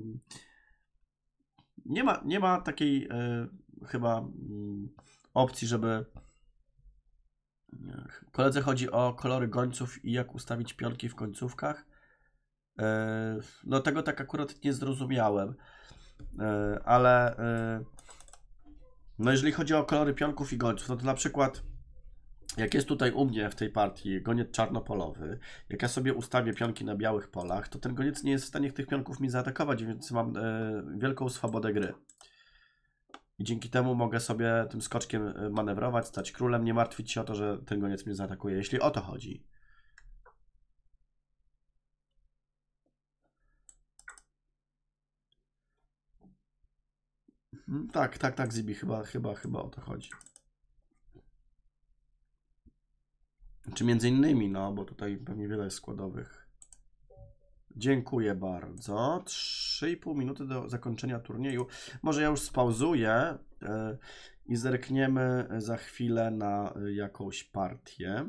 Nie ma, nie ma takiej y, chyba y, opcji, żeby... Koledze chodzi o kolory gońców i jak ustawić pionki w końcówkach. No tego tak akurat nie zrozumiałem. Ale no jeżeli chodzi o kolory pionków i gońców, no to na przykład jak jest tutaj u mnie w tej partii goniec czarnopolowy, jak ja sobie ustawię pionki na białych polach, to ten goniec nie jest w stanie tych pionków mi zaatakować, więc mam wielką swobodę gry. I dzięki temu mogę sobie tym skoczkiem manewrować, stać królem, nie martwić się o to, że ten goniec mnie zaatakuje, jeśli o to chodzi. Hmm, tak, tak, tak, Zibi, chyba, chyba, chyba o to chodzi. Czy między innymi, no, bo tutaj pewnie wiele jest składowych. Dziękuję bardzo. trzy i pół minuty do zakończenia turnieju. Może ja już spauzuję yy, i zerkniemy za chwilę na jakąś partię.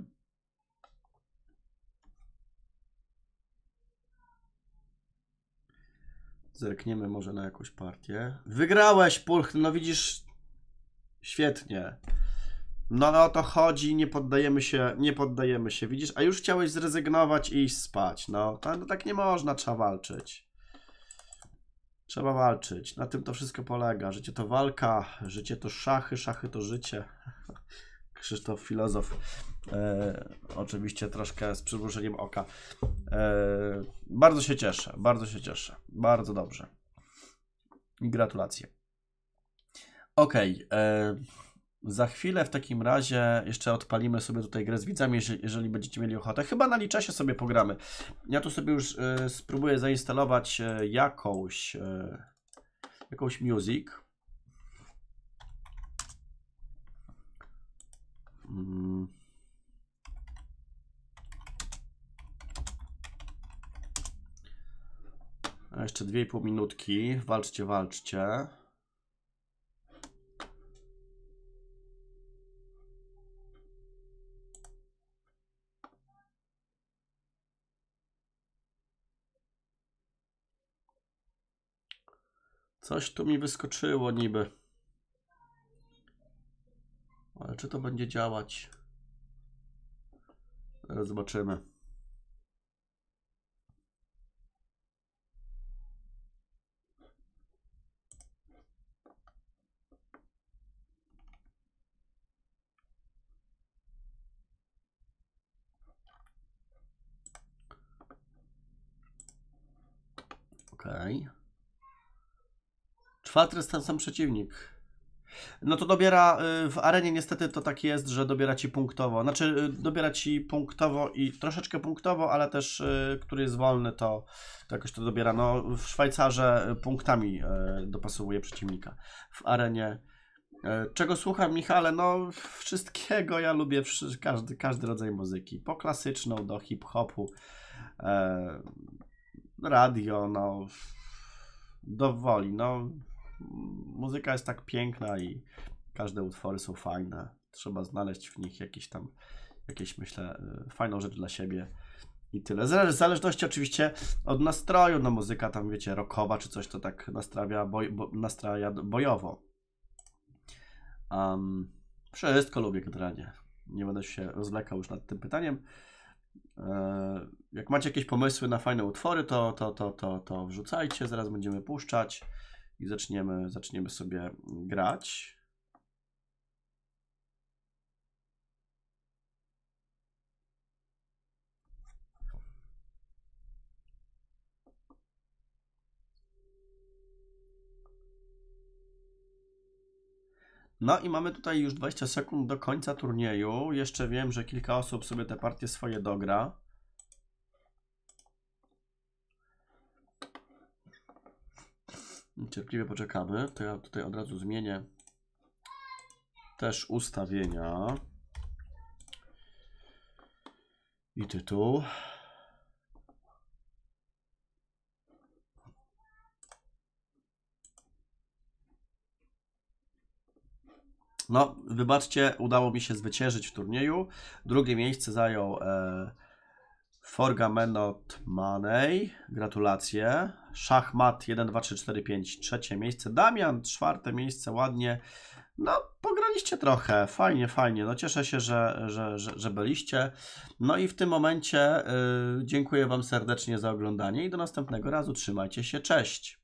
Zerkniemy może na jakąś partię. Wygrałeś, Pulch, no widzisz, świetnie. No, no o to chodzi, nie poddajemy się, nie poddajemy się, widzisz? A już chciałeś zrezygnować i iść spać. No, to, no tak nie można, trzeba walczyć. Trzeba walczyć, na tym to wszystko polega. Życie to walka, życie to szachy, szachy to życie. Krzysztof Filozof. E, oczywiście troszkę z przymrużeniem oka. E, bardzo się cieszę, bardzo się cieszę. Bardzo dobrze. Gratulacje. Okej. Okay, za chwilę w takim razie jeszcze odpalimy sobie tutaj grę z widzami, jeżeli, jeżeli będziecie mieli ochotę. Chyba na liczesie sobie pogramy. Ja tu sobie już y, spróbuję zainstalować y, jakąś, y, jakąś music. Mm. A jeszcze dwie i pół minutki. Walczcie, walczcie. Coś tu mi wyskoczyło niby. Ale czy to będzie działać? Zaraz zobaczymy. Okej. Okay. Czwarty jest ten sam przeciwnik. No to dobiera, w arenie niestety to tak jest, że dobiera ci punktowo. Znaczy dobiera ci punktowo i troszeczkę punktowo, ale też który jest wolny, to, to jakoś to dobiera. No w Szwajcarze punktami dopasowuje przeciwnika. W arenie. Czego słucham, Michale? No wszystkiego, ja lubię każdy, każdy rodzaj muzyki. Po klasyczną do hip-hopu, radio, no do woli, no muzyka jest tak piękna i każde utwory są fajne. Trzeba znaleźć w nich jakieś tam, jakieś myślę, fajną rzecz dla siebie i tyle. W zależności oczywiście od nastroju, no muzyka tam wiecie, rockowa czy coś, to tak nastrawia, boj, bo, nastraja bojowo. Um, wszystko lubię generalnie. Nie będę się rozwlekał już nad tym pytaniem. Eee, Jak macie jakieś pomysły na fajne utwory, to, to, to, to, to wrzucajcie, zaraz będziemy puszczać i zaczniemy, zaczniemy sobie grać. No i mamy tutaj już dwadzieścia sekund do końca turnieju. Jeszcze wiem, że kilka osób sobie te partie swoje dogra. Cierpliwie poczekamy. To ja tutaj od razu zmienię też ustawienia i tytuł. No, wybaczcie, udało mi się zwyciężyć w turnieju. Drugie miejsce zajął e, Forgamenot Money. Gratulacje. Szachmat jeden, dwa, trzy, cztery, pięć. Trzecie miejsce. Damian, czwarte miejsce, ładnie. No, pograliście trochę. Fajnie, fajnie. No, cieszę się, że, że, że, że byliście. No i w tym momencie y, dziękuję Wam serdecznie za oglądanie i do następnego razu. Trzymajcie się. Cześć.